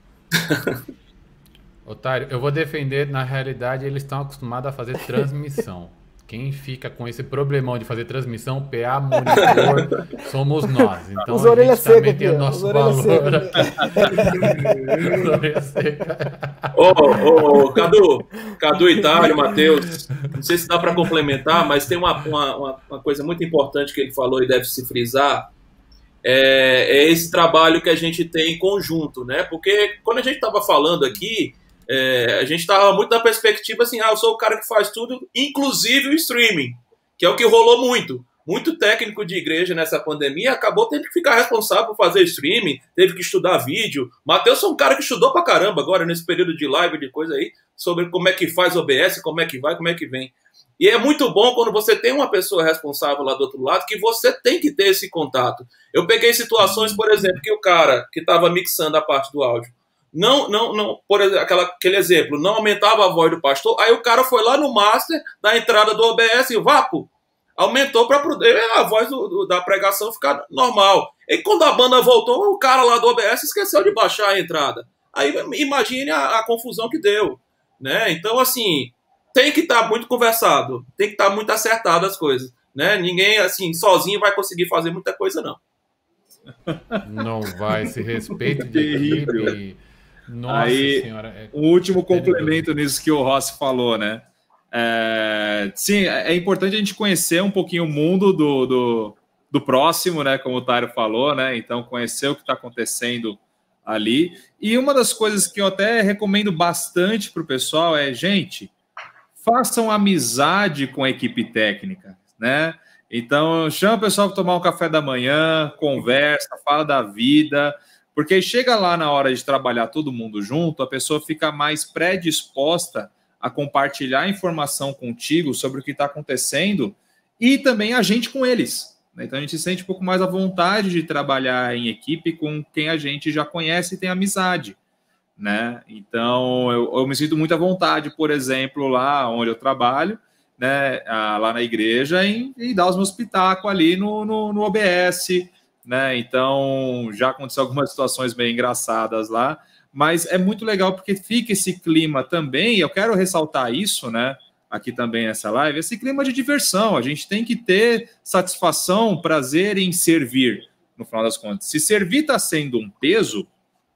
Otário, eu vou defender, na realidade, eles estão acostumados a fazer transmissão. Quem fica com esse problemão de fazer transmissão, PA, monitor, somos nós. Então os orelhas secas tem o nosso valor. Cadu e Tário, Matheus, não sei se dá para complementar, mas tem uma coisa muito importante que ele falou e deve se frisar, é esse trabalho que a gente tem em conjunto, né? Porque quando a gente estava falando aqui, a gente estava muito na perspectiva assim, eu sou o cara que faz tudo, inclusive o streaming, que é o que rolou muito. Muito técnico de igreja nessa pandemia acabou tendo que ficar responsável por fazer streaming, teve que estudar vídeo. Matheus é um cara que estudou pra caramba agora, nesse período de live, de coisa aí, sobre como é que faz OBS, como é que vai, como é que vem. E é muito bom quando você tem uma pessoa responsável lá do outro lado, que você tem que ter esse contato. Eu peguei situações, por exemplo, que o cara que estava mixando a parte do áudio, não, por exemplo, aquele exemplo, não aumentava a voz do pastor, aí o cara foi lá no master da entrada do OBS e vapo, aumentou para poder a voz da pregação ficar normal. E quando a banda voltou, o cara lá do OBS esqueceu de baixar a entrada. Aí imagine a confusão que deu, né? Então, assim, tem que estar muito conversado, tem que estar muito acertado as coisas, né? Ninguém, assim, sozinho vai conseguir fazer muita coisa, não. Não vai, esse respeito de equipe... Nossa senhora, um último complemento nisso que o Rossi falou, né? Sim, é importante a gente conhecer um pouquinho o mundo do próximo, né? Como o Tário falou, né? Então, conhecer o que está acontecendo ali. E uma das coisas que eu até recomendo bastante para o pessoal é, gente, façam amizade com a equipe técnica, né? Então, chama o pessoal para tomar um café da manhã, conversa, fala da vida... Porque chega lá na hora de trabalhar todo mundo junto, a pessoa fica mais predisposta a compartilhar informação contigo sobre o que está acontecendo e também a gente com eles. Então a gente se sente um pouco mais à vontade de trabalhar em equipe com quem a gente já conhece e tem amizade, né? Então eu me sinto muito à vontade, por exemplo, lá onde eu trabalho, né, lá na igreja, e dar os meus pitacos ali no OBS, né? Então já aconteceu algumas situações bem engraçadas lá, mas é muito legal porque fica esse clima também, e eu quero ressaltar isso, né, aqui também nessa live, esse clima de diversão. A gente tem que ter satisfação, prazer em servir, no final das contas. Se servir está sendo um peso,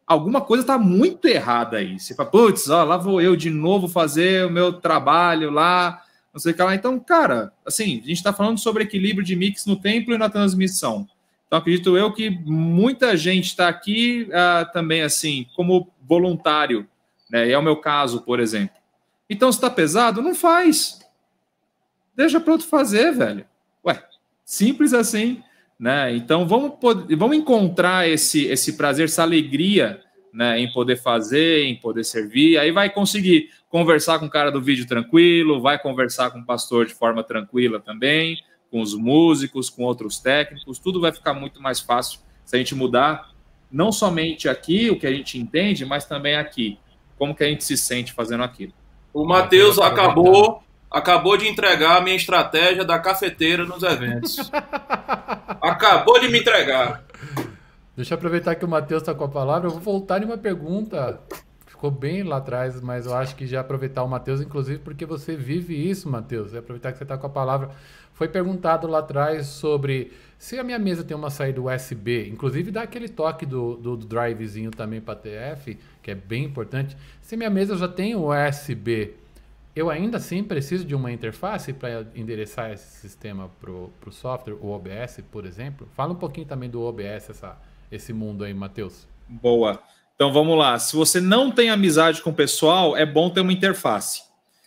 alguma coisa está muito errada aí. Você fala, putz, ó, lá vou eu de novo fazer o meu trabalho lá, não sei o que lá. Então, cara, assim, a gente está falando sobre equilíbrio de mix no templo e na transmissão. Então, acredito eu que muita gente está aqui também, assim, como voluntário, né? E é o meu caso, por exemplo. Então, se está pesado, não faz. Deixa para outro fazer, velho. Ué, simples assim, né? Então, vamos encontrar esse prazer, essa alegria, né, em poder fazer, em poder servir. Aí vai conseguir conversar com o cara do vídeo tranquilo, vai conversar com o pastor de forma tranquila também, com os músicos, com outros técnicos, tudo vai ficar muito mais fácil se a gente mudar não somente aqui o que a gente entende, mas também aqui, como que a gente se sente fazendo aquilo. O Matheus acabou de entregar a minha estratégia da cafeteira nos eventos. Acabou de me entregar. Deixa eu aproveitar que o Matheus está com a palavra, eu vou voltar em uma pergunta. Ficou bem lá atrás, mas eu acho que já aproveitar o Matheus, inclusive porque você vive isso, Matheus. É aproveitar que você está com a palavra. Foi perguntado lá atrás sobre se a minha mesa tem uma saída USB, inclusive dá aquele toque do drivezinho também para TF, que é bem importante. Se minha mesa já tem USB, eu ainda assim preciso de uma interface para endereçar esse sistema para o software, o OBS, por exemplo? Fala um pouquinho também do OBS, esse mundo aí, Matheus. Boa. Então vamos lá. Se você não tem amizade com o pessoal, é bom ter uma interface.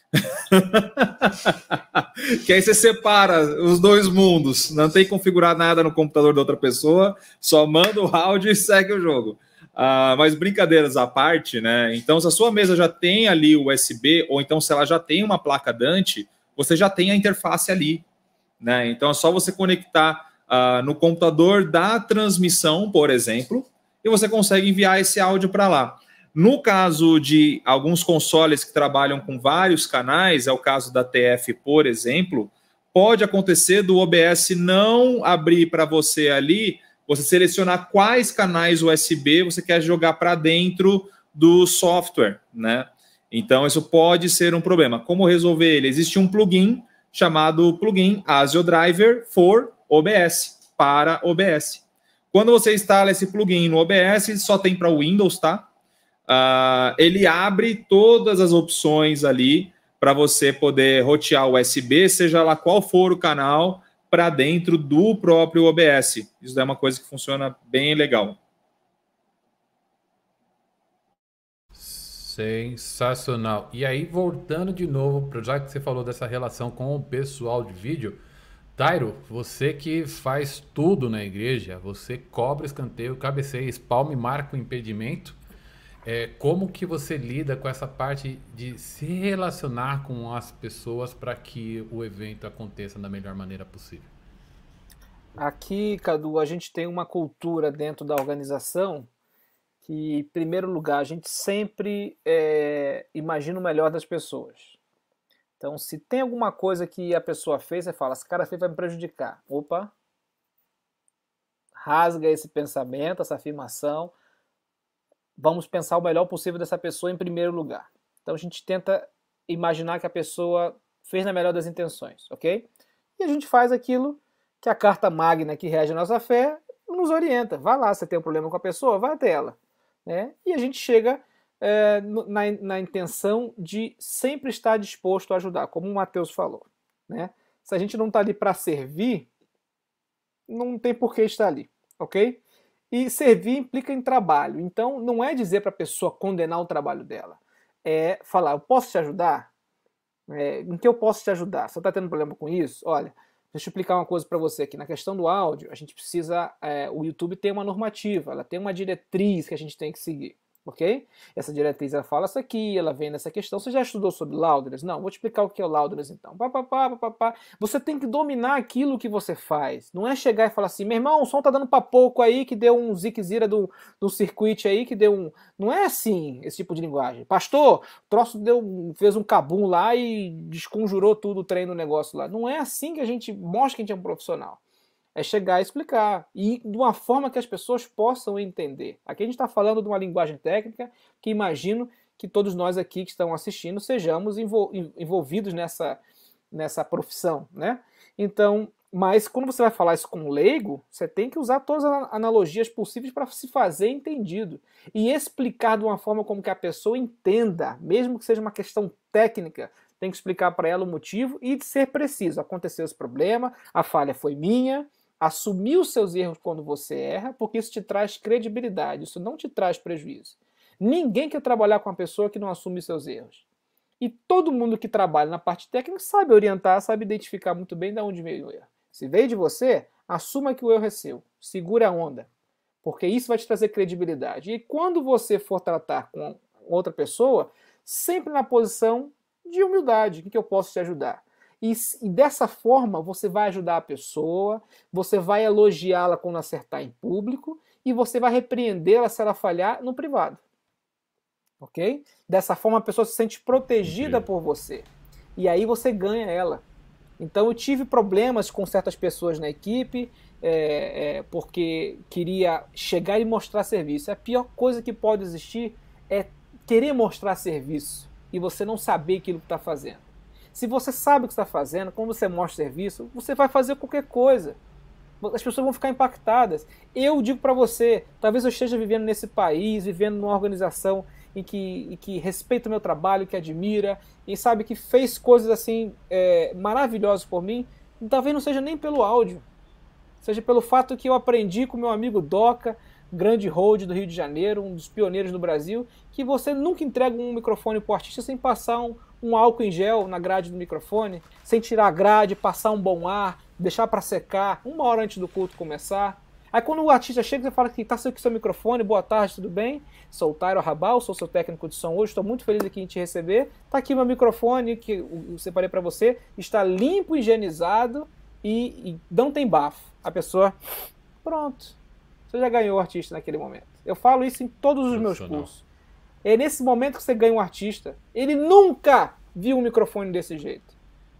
Que aí você separa os dois mundos. Não tem que configurar nada no computador da outra pessoa, só manda o áudio e segue o jogo. Mas brincadeiras à parte, né? Então, se a sua mesa já tem ali o USB, ou então se ela já tem uma placa Dante, você já tem a interface ali, né? Então é só você conectar no computador da transmissão, por exemplo, e você consegue enviar esse áudio para lá. No caso de alguns consoles que trabalham com vários canais, é o caso da TF, por exemplo, pode acontecer do OBS não abrir para você ali, você selecionar quais canais USB você quer jogar para dentro do software, né? Então, isso pode ser um problema. Como resolver ele? Existe um plugin chamado plugin ASIO Driver for OBS, para OBS. Quando você instala esse plugin no OBS, só tem para Windows, tá? Ele abre todas as opções ali para você poder rotear o USB, seja lá qual for o canal, para dentro do próprio OBS. Isso é uma coisa que funciona bem legal. Sensacional. E aí, voltando de novo, já que você falou dessa relação com o pessoal de vídeo, Tairo, você que faz tudo na igreja, você cobra escanteio, cabeceia, espalma e marca o impedimento. Como que você lida com essa parte de se relacionar com as pessoas para que o evento aconteça da melhor maneira possível? Aqui, Cadu, a gente tem uma cultura dentro da organização que, em primeiro lugar, a gente sempre imagina o melhor das pessoas. Então, se tem alguma coisa que a pessoa fez, você fala, esse cara fez vai me prejudicar. Opa! Rasga esse pensamento, essa afirmação. Vamos pensar o melhor possível dessa pessoa em primeiro lugar. Então, a gente tenta imaginar que a pessoa fez na melhor das intenções, ok? E a gente faz aquilo que a carta magna que rege a nossa fé nos orienta. Vai lá, você tem um problema com a pessoa, vai até ela. Né? E a gente chega na intenção de sempre estar disposto a ajudar, como o Matheus falou. Né? Se a gente não está ali para servir, não tem por que estar ali, ok? E servir implica em trabalho. Então, não é dizer para a pessoa condenar o trabalho dela. É falar, eu posso te ajudar? Em que eu posso te ajudar? Você está tendo problema com isso? Olha, deixa eu explicar uma coisa para você aqui. Na questão do áudio, a gente precisa... o YouTube tem uma normativa, ela tem uma diretriz que a gente tem que seguir. Ok? Essa diretriz ela fala isso aqui, ela vem nessa questão. Você já estudou sobre Loudness? Não, vou te explicar o que é o Loudness então. Você tem que dominar aquilo que você faz. Não é chegar e falar assim, meu irmão, o som tá dando pra pouco aí, que deu um ziquezira do circuit aí, que deu um... Não é assim, esse tipo de linguagem. Pastor, o troço fez um cabum lá e desconjurou tudo o trem do negócio lá. Não é assim que a gente mostra que a gente é um profissional. É chegar e explicar, e de uma forma que as pessoas possam entender. Aqui a gente está falando de uma linguagem técnica que imagino que todos nós aqui que estão assistindo sejamos envolvidos nessa profissão. Né? Então, Mas quando você vai falar isso com um leigo, você tem que usar todas as analogias possíveis para se fazer entendido. E explicar de uma forma como que a pessoa entenda, mesmo que seja uma questão técnica, tem que explicar para ela o motivo e ser preciso. Aconteceu esse problema, a falha foi minha, assumir os seus erros quando você erra, porque isso te traz credibilidade, isso não te traz prejuízo. Ninguém quer trabalhar com uma pessoa que não assume seus erros. E todo mundo que trabalha na parte técnica sabe orientar, sabe identificar muito bem de onde veio o erro. Se veio de você, assuma que o erro é seu. Segura a onda. Porque isso vai te trazer credibilidade. E quando você for tratar com outra pessoa, sempre na posição de humildade. O que eu posso te ajudar? E dessa forma, você vai ajudar a pessoa, você vai elogiá-la quando acertar em público e você vai repreendê-la se ela falhar no privado. Ok? Dessa forma, a pessoa se sente protegida por você. E aí você ganha ela. Então eu tive problemas com certas pessoas na equipe, porque queria chegar e mostrar serviço. A pior coisa que pode existir é querer mostrar serviço e você não saber aquilo que está fazendo. Se você sabe o que está fazendo, quando você mostra serviço, você vai fazer qualquer coisa. As pessoas vão ficar impactadas. Eu digo para você, talvez eu esteja vivendo nesse país, vivendo numa organização em que respeita o meu trabalho, que admira, e sabe que fez coisas assim maravilhosas por mim, e talvez não seja nem pelo áudio, seja pelo fato que eu aprendi com meu amigo Doca, grande hold do Rio de Janeiro, um dos pioneiros do Brasil, que você nunca entrega um microfone para o artista sem passar um álcool em gel na grade do microfone, sem tirar a grade, passar um bom ar, deixar para secar 1 hora antes do culto começar. Aí quando o artista chega, você fala que está aqui seu microfone, boa tarde, tudo bem? Sou o Tairo Arrabal, sou seu técnico de som hoje, estou muito feliz aqui em te receber. Está aqui meu microfone, que eu separei para você, está limpo, higienizado e não tem bafo. A pessoa, pronto, você já ganhou o artista naquele momento. Eu falo isso em todos os meus cursos. É nesse momento que você ganha um artista. Ele nunca viu um microfone desse jeito.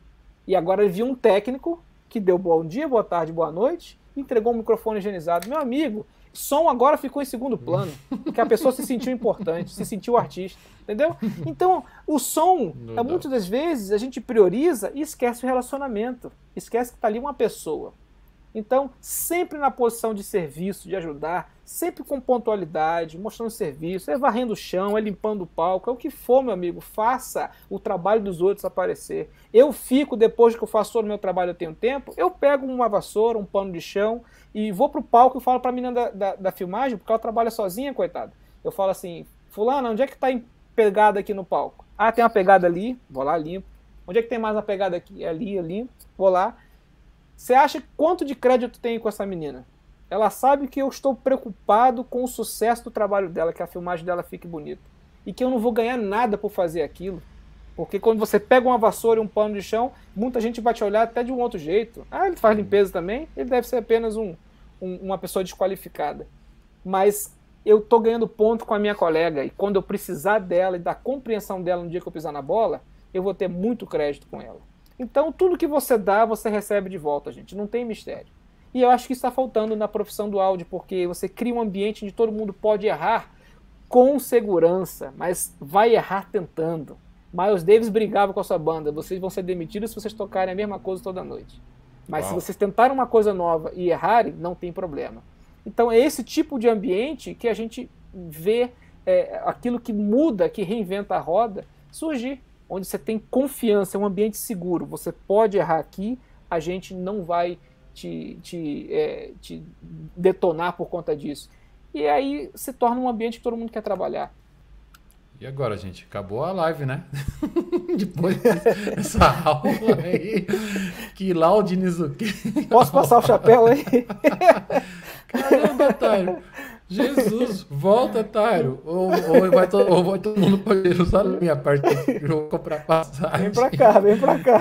E agora ele viu um técnico que deu bom dia, boa tarde, boa noite, entregou um microfone higienizado. Meu amigo, som agora ficou em segundo plano, porque a pessoa se sentiu importante, se sentiu artista, entendeu? Então, o som, muitas das vezes, a gente prioriza e esquece o relacionamento, esquece que está ali uma pessoa. Então, sempre na posição de serviço, de ajudar, sempre com pontualidade, mostrando serviço, varrendo o chão, limpando o palco, é o que for, meu amigo, faça o trabalho dos outros aparecer. Eu fico, depois que eu faço todo o meu trabalho, eu tenho tempo, eu pego uma vassoura, um pano de chão e vou pro palco e falo pra menina da filmagem, porque ela trabalha sozinha, coitada. Eu falo assim, fulana, onde é que tá pegada aqui no palco? Ah, tem uma pegada ali, vou lá, limpo. Onde é que tem mais uma pegada aqui? Ali, eu limpo, vou lá. Você acha quanto de crédito tem com essa menina? Ela sabe que eu estou preocupado com o sucesso do trabalho dela, que a filmagem dela fique bonita. E que eu não vou ganhar nada por fazer aquilo. Porque quando você pega uma vassoura e um pano de chão, muita gente vai te olhar até de um outro jeito. Ah, ele faz limpeza também? Ele deve ser apenas uma pessoa desqualificada. Mas eu estou ganhando ponto com a minha colega. E quando eu precisar dela e da compreensão dela no dia que eu pisar na bola, eu vou ter muito crédito com ela. Então, tudo que você dá, você recebe de volta, gente. Não tem mistério. E eu acho que isso está faltando na profissão do áudio, porque você cria um ambiente onde todo mundo pode errar com segurança, mas vai errar tentando. Miles Davis brigava com a sua banda. Vocês vão ser demitidos se vocês tocarem a mesma coisa toda noite. Mas se vocês tentarem uma coisa nova e errarem, não tem problema. Então, é esse tipo de ambiente que a gente vê aquilo que muda, que reinventa a roda, surgir. Onde você tem confiança, é um ambiente seguro. Você pode errar aqui, a gente não vai te detonar por conta disso. E aí se torna um ambiente que todo mundo quer trabalhar. E agora, gente? Acabou a live, né? Depois dessa aula aí, que Laudinizuki. Posso passar o chapéu aí? Caramba, Tairo. Jesus, volta, Tairo. Ou vai todo mundo para Jerusalém a parte que eu vou comprar passagem. Vem pra cá.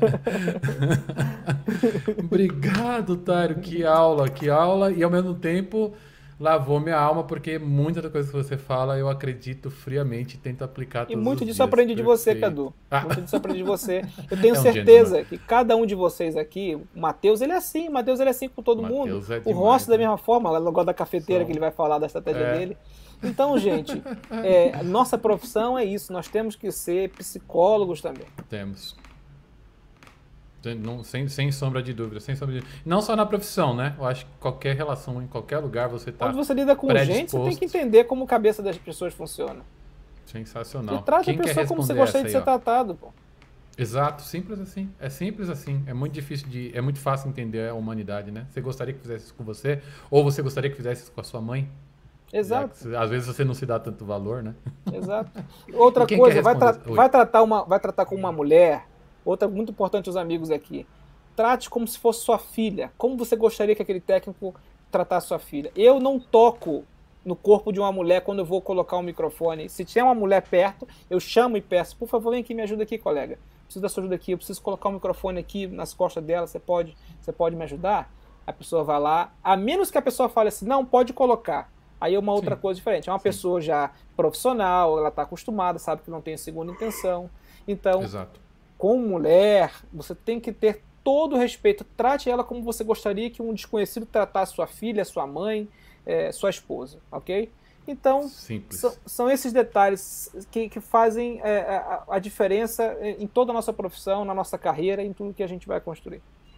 Obrigado, Tairo. Que aula. E ao mesmo tempo lavou minha alma, porque muita da coisa que você fala eu acredito friamente e tento aplicar todos os dias. E muito disso eu aprendi de você, Cadu. Muito disso eu aprendi de você. Eu tenho certeza que cada um de vocês aqui, o Matheus, ele é assim com todo mundo. O Rossi da mesma forma, lá no negócio da cafeteira que ele vai falar da estratégia dele. Então, gente, nossa profissão é isso. Nós temos que ser psicólogos também. Temos. Sem sombra de dúvida, sem sombra de... Não só na profissão, né? Eu acho que qualquer relação, em qualquer lugar, você tá Quando você lida com gente, você tem que entender como a cabeça das pessoas funciona. Sensacional. E trata a pessoa como você gostaria de ser tratado, pô. Exato, simples assim. É simples assim. É muito difícil é muito fácil entender a humanidade, né? Você gostaria que fizesse isso com você? Ou você gostaria que fizesse isso com a sua mãe? Exato. Às vezes você não se dá tanto valor, né? Exato. Outra coisa, vai tratar com uma mulher. Outra muito importante os amigos aqui. Trate como se fosse sua filha. Como você gostaria que aquele técnico tratasse sua filha. Eu não toco no corpo de uma mulher quando eu vou colocar um microfone. Se tiver uma mulher perto, eu chamo e peço, por favor, vem aqui, me ajuda aqui, colega. Preciso da sua ajuda aqui, eu preciso colocar um microfone aqui nas costas dela, você pode me ajudar? A pessoa vai lá, a menos que a pessoa fale assim, não, pode colocar. Aí é uma outra coisa diferente. É uma pessoa já profissional, ela está acostumada, sabe que não tem segunda intenção. Então, com mulher, você tem que ter todo o respeito. Trate ela como você gostaria que um desconhecido tratasse sua filha, sua mãe, sua esposa, ok? Então, são esses detalhes que fazem a diferença em toda a nossa profissão, na nossa carreira, em tudo que a gente vai construir.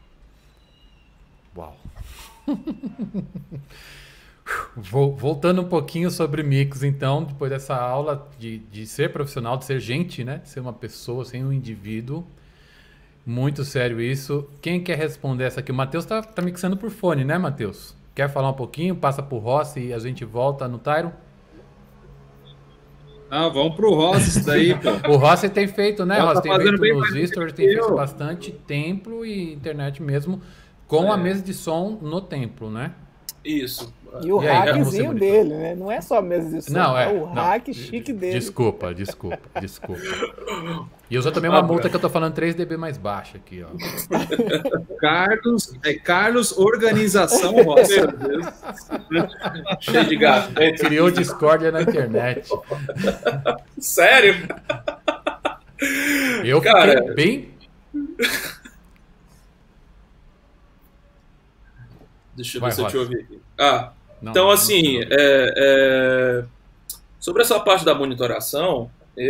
Uau! Voltando um pouquinho sobre mix, então, depois dessa aula de ser profissional, de ser gente, né? De ser uma pessoa, ser um indivíduo. Muito sério isso. Quem quer responder essa aqui? O Matheus tá mixando por fone, né, Matheus? Quer falar um pouquinho? Passa pro Rossi e a gente volta no Tyron? Ah, vamos pro Rossi isso daí, pô. O Rossi tem feito, né, Rossi? Tá tem feito bem nos stories, tem feito bastante templo e internet mesmo, com a mesa de som no templo, né? Isso. E o hackzinho dele, né? Não é só a mesa de som, é o hack chique dele. Desculpa. E eu já tomei uma multa que eu tô falando 3 dB mais baixa aqui, ó. Carlos Organização Rossi. Cheio de gato. Criou discórdia na internet. Sério? Eu fiquei bem... Deixa eu ver se eu te ouvi aqui. Não, então, assim, sobre essa parte da monitoração,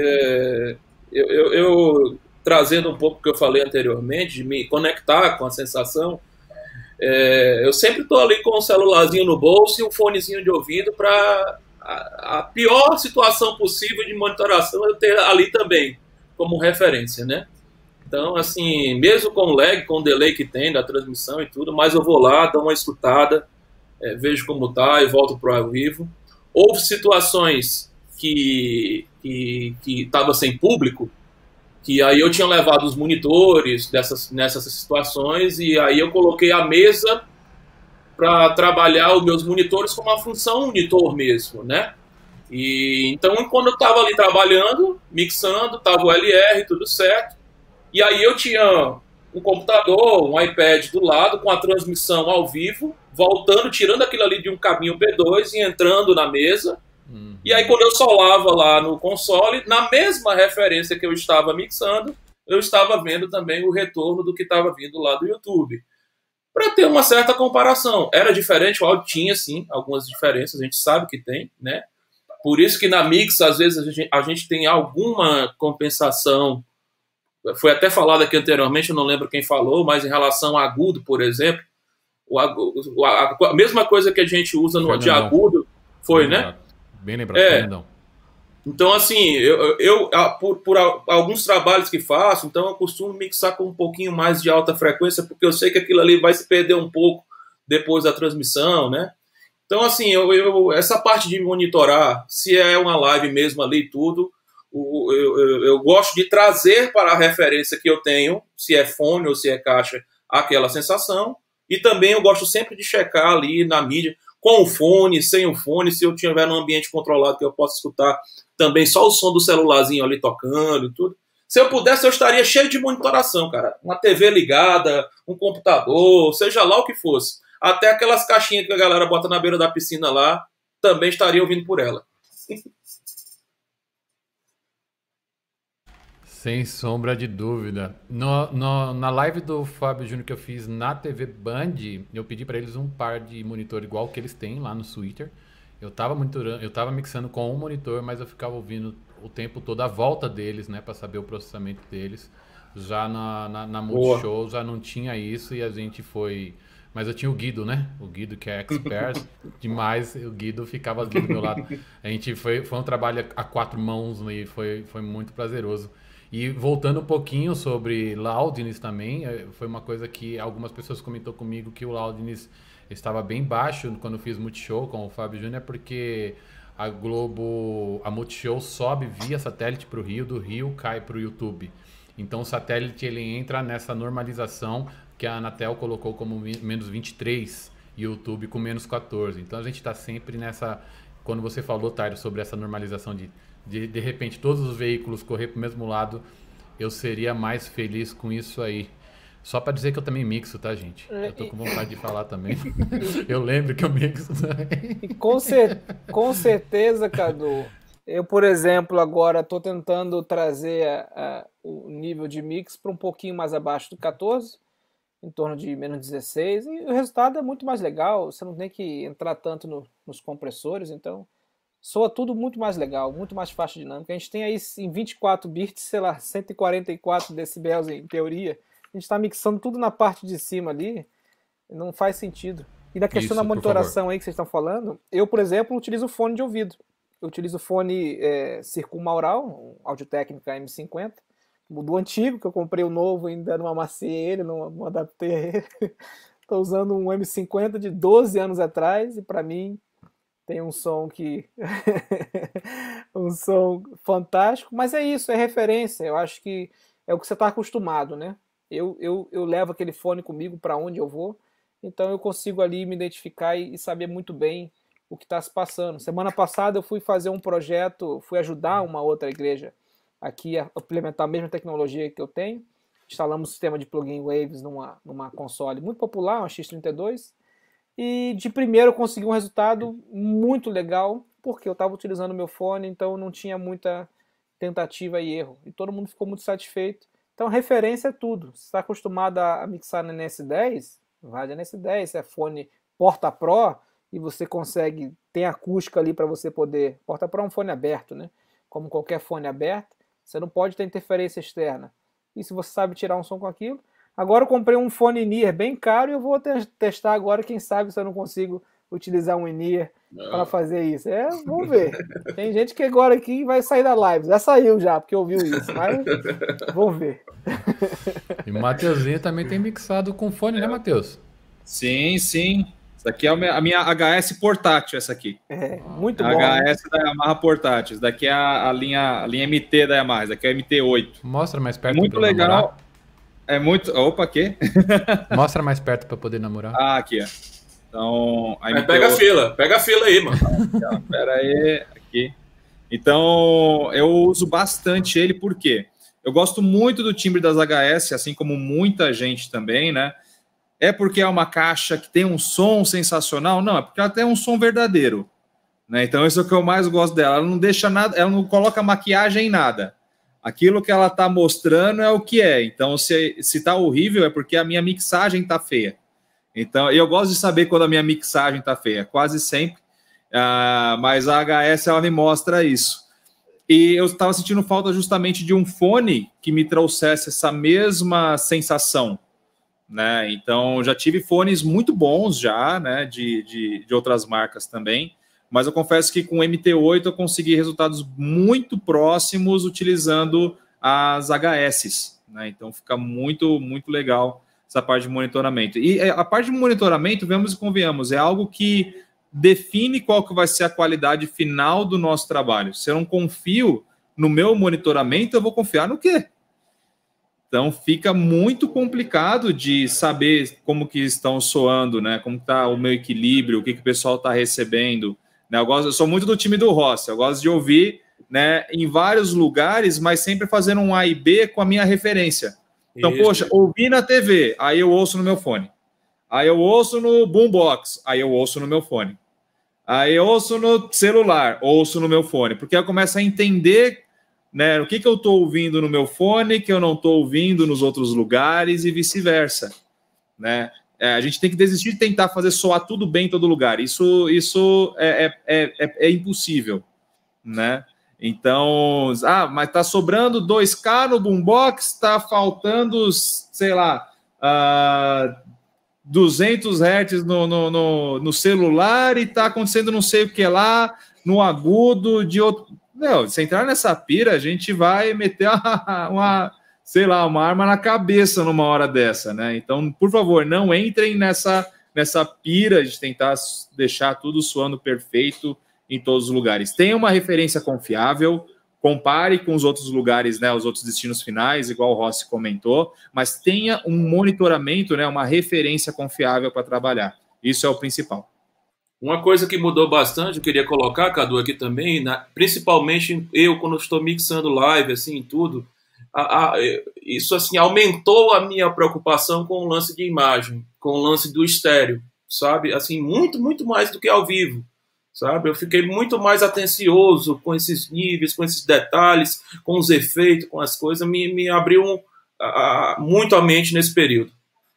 eu trazendo um pouco o que eu falei anteriormente, de me conectar com a sensação, eu sempre estou ali com o celularzinho no bolso e um fonezinho de ouvido para a pior situação possível de monitoração eu ter ali também, como referência, né? Então, assim, mesmo com o lag, com o delay que tem da transmissão e tudo, mas eu vou lá, dou uma escutada, vejo como tá e volto pro ao vivo. Houve situações que estava sem público, que aí eu tinha levado os monitores nessas situações e aí eu coloquei a mesa para trabalhar os meus monitores com uma função monitor mesmo, né? E então, quando eu estava ali trabalhando, mixando, tava o LR, tudo certo. E aí eu tinha um computador, um iPad do lado, com a transmissão ao vivo, voltando, tirando aquilo ali de um caminho P2 e entrando na mesa. E aí quando eu solava lá no console, na mesma referência que eu estava mixando, eu estava vendo também o retorno do que estava vindo lá do YouTube. Para ter uma certa comparação. Era diferente, o áudio tinha, sim, algumas diferenças, a gente sabe que tem, né? Por isso que na mix, às vezes, a gente tem alguma compensação. Foi até falado aqui anteriormente, eu não lembro quem falou, mas em relação a agudo, por exemplo, a mesma coisa que a gente usa no de agudo, foi, né? Bem lembrado, Fernandão. Então, assim, por alguns trabalhos que faço, então eu costumo mixar com um pouquinho mais de alta frequência, porque eu sei que aquilo ali vai se perder um pouco depois da transmissão, né? Então, assim, essa parte de monitorar, se é uma live mesmo ali e tudo, eu gosto de trazer para a referência que eu tenho, se é fone ou se é caixa, aquela sensação. E também eu gosto sempre de checar ali na mídia, com o fone, sem o fone, se eu estiver num ambiente controlado que eu possa escutar também só o som do celularzinho ali tocando e tudo. Se eu pudesse, eu estaria cheio de monitoração, cara. Uma TV ligada, um computador, seja lá o que fosse. Até aquelas caixinhas que a galera bota na beira da piscina lá, também estaria ouvindo por ela. Sem sombra de dúvida. Na live do Fábio Júnior que eu fiz na TV Band, eu pedi para eles um par de monitor igual que eles têm lá no Twitter. Eu tava mixando com um monitor, mas eu ficava ouvindo o tempo todo a volta deles, né, para saber o processamento deles. Já na Multishow já não tinha isso e a gente foi... Mas eu tinha o Guido, né? O Guido que é expert demais, o Guido ficava ali do meu lado. A gente foi um trabalho a 4 mãos e foi muito prazeroso. E voltando um pouquinho sobre Loudness também, foi uma coisa que algumas pessoas comentou comigo que o Loudness estava bem baixo quando eu fiz Multishow com o Fábio Júnior, porque a Globo, a Multishow sobe via satélite para o Rio, do Rio cai para o YouTube. Então o satélite ele entra nessa normalização que a Anatel colocou como menos 23 e o YouTube com menos 14. Então a gente está sempre nessa... Quando você falou, Tairo, sobre essa normalização de repente todos os veículos correr para o mesmo lado, eu seria mais feliz com isso aí. Só para dizer que eu também mixo, tá, gente? Eu tô com vontade de falar também. Eu lembro que eu mixo também. Com certeza, Cadu. Eu, por exemplo, agora estou tentando trazer o nível de mix para um pouquinho mais abaixo do 14, em torno de menos 16, e o resultado é muito mais legal, você não tem que entrar tanto nos compressores, então soa tudo muito mais legal, muito mais faixa dinâmica. A gente tem aí em 24 bits, sei lá, 144 decibéis em teoria, a gente está mixando tudo na parte de cima ali, não faz sentido. E na questão da monitoração aí que vocês estão falando, eu, por exemplo, utilizo fone de ouvido. Eu utilizo fone circunmaural, um Audio-Técnica M50, do antigo, que eu comprei o novo, ainda não amaciei ele, não adaptei a ele. Estou usando um M50 de 12 anos atrás e para mim tem um som um som fantástico, mas é isso, é referência, eu acho que é o que você está acostumado, né? Eu levo aquele fone comigo para onde eu vou, então eu consigo ali me identificar e saber muito bem o que está se passando. Semana passada eu fui fazer um projeto, fui ajudar uma outra igreja aqui a implementar a mesma tecnologia que eu tenho. Instalamos um sistema de plugin Waves numa console muito popular, uma X32, e de primeiro eu consegui um resultado muito legal, porque eu estava utilizando o meu fone, então não tinha muita tentativa e erro, e todo mundo ficou muito satisfeito. Então referência é tudo. Se está acostumado a mixar na NS10, vai de NS10, se é fone Porta Pro, e você consegue, tem acústica ali para você poder... Porta Pro é um fone aberto, né? Como qualquer fone aberto, você não pode ter interferência externa. E se você sabe tirar um som com aquilo... Agora eu comprei um fone in-ear bem caro e eu vou testar agora, quem sabe se eu não consigo utilizar um in-ear para fazer isso. Vamos ver. Tem gente que agora aqui vai sair da live. Já saiu já, porque ouviu isso, mas vamos ver. E o Mateuzinho também tem mixado com fone, né, Matheus? Sim, sim. Essa aqui é a minha HS portátil, essa aqui. Muito bom. HS da Yamaha portátil. Essa daqui é a linha MT da Yamaha. Essa daqui é a MT8. Mostra mais perto. Muito legal. Namorar. É muito... Opa, aqui. Mostra mais perto para poder namorar. Ah, aqui, ó. Então... Pega a fila aí, mano. Pera aí, aqui. Então, eu uso bastante ele, por quê? Eu gosto muito do timbre das HS, assim como muita gente também, né? É porque é uma caixa que tem um som sensacional? Não, é porque ela tem um som verdadeiro, né? Então, isso é o que eu mais gosto dela. Ela não deixa nada, ela não coloca maquiagem em nada. Aquilo que ela está mostrando é o que é. Então, se está horrível, é porque a minha mixagem está feia. Então, eu gosto de saber quando a minha mixagem está feia, quase sempre. Mas a HS, ela me mostra isso. E eu estava sentindo falta justamente de um fone que me trouxesse essa mesma sensação, né? Então, já tive fones muito bons já, né? De outras marcas também. Mas eu confesso que com o MT8 eu consegui resultados muito próximos utilizando as HS, né? Então fica muito, muito legal essa parte de monitoramento. E a parte de monitoramento, vemos e convenhamos, é algo que define qual que vai ser a qualidade final do nosso trabalho. Se eu não confio no meu monitoramento, eu vou confiar no quê? Então fica muito complicado de saber como que estão soando, né? Como está o meu equilíbrio, o que o pessoal está recebendo. Eu sou muito do time do Rossi, eu gosto de ouvir, né, em vários lugares, mas sempre fazendo um A e B com a minha referência. Então, poxa, ouvi na TV, aí eu ouço no meu fone. Aí eu ouço no boombox, aí eu ouço no meu fone. Aí eu ouço no celular, ouço no meu fone. Porque eu começo a entender, né, o que eu estou ouvindo no meu fone, que eu não estou ouvindo nos outros lugares e vice-versa, né? A gente tem que desistir de tentar fazer soar tudo bem em todo lugar. Isso é impossível, né? Então, mas tá sobrando 2K no boombox, tá faltando, sei lá, 200 Hz no celular e tá acontecendo não sei o que lá, no agudo de outro... Não, se entrar nessa pira, a gente vai meter sei lá, uma arma na cabeça numa hora dessa, né? Então, por favor, não entrem nessa pira de tentar deixar tudo soando perfeito em todos os lugares. Tenha uma referência confiável, compare com os outros lugares, né, os outros destinos finais, igual o Rossi comentou, mas tenha um monitoramento, né, uma referência confiável para trabalhar. Isso é o principal. Uma coisa que mudou bastante, eu queria colocar, Cadu, aqui também, principalmente eu, quando estou mixando live, assim, tudo, isso, assim, aumentou a minha preocupação com o lance de imagem, com o lance do estéreo, sabe? Assim, muito, muito mais do que ao vivo, sabe? Eu fiquei muito mais atencioso com esses níveis, com esses detalhes, com os efeitos, com as coisas, me abriu muito a mente nesse período.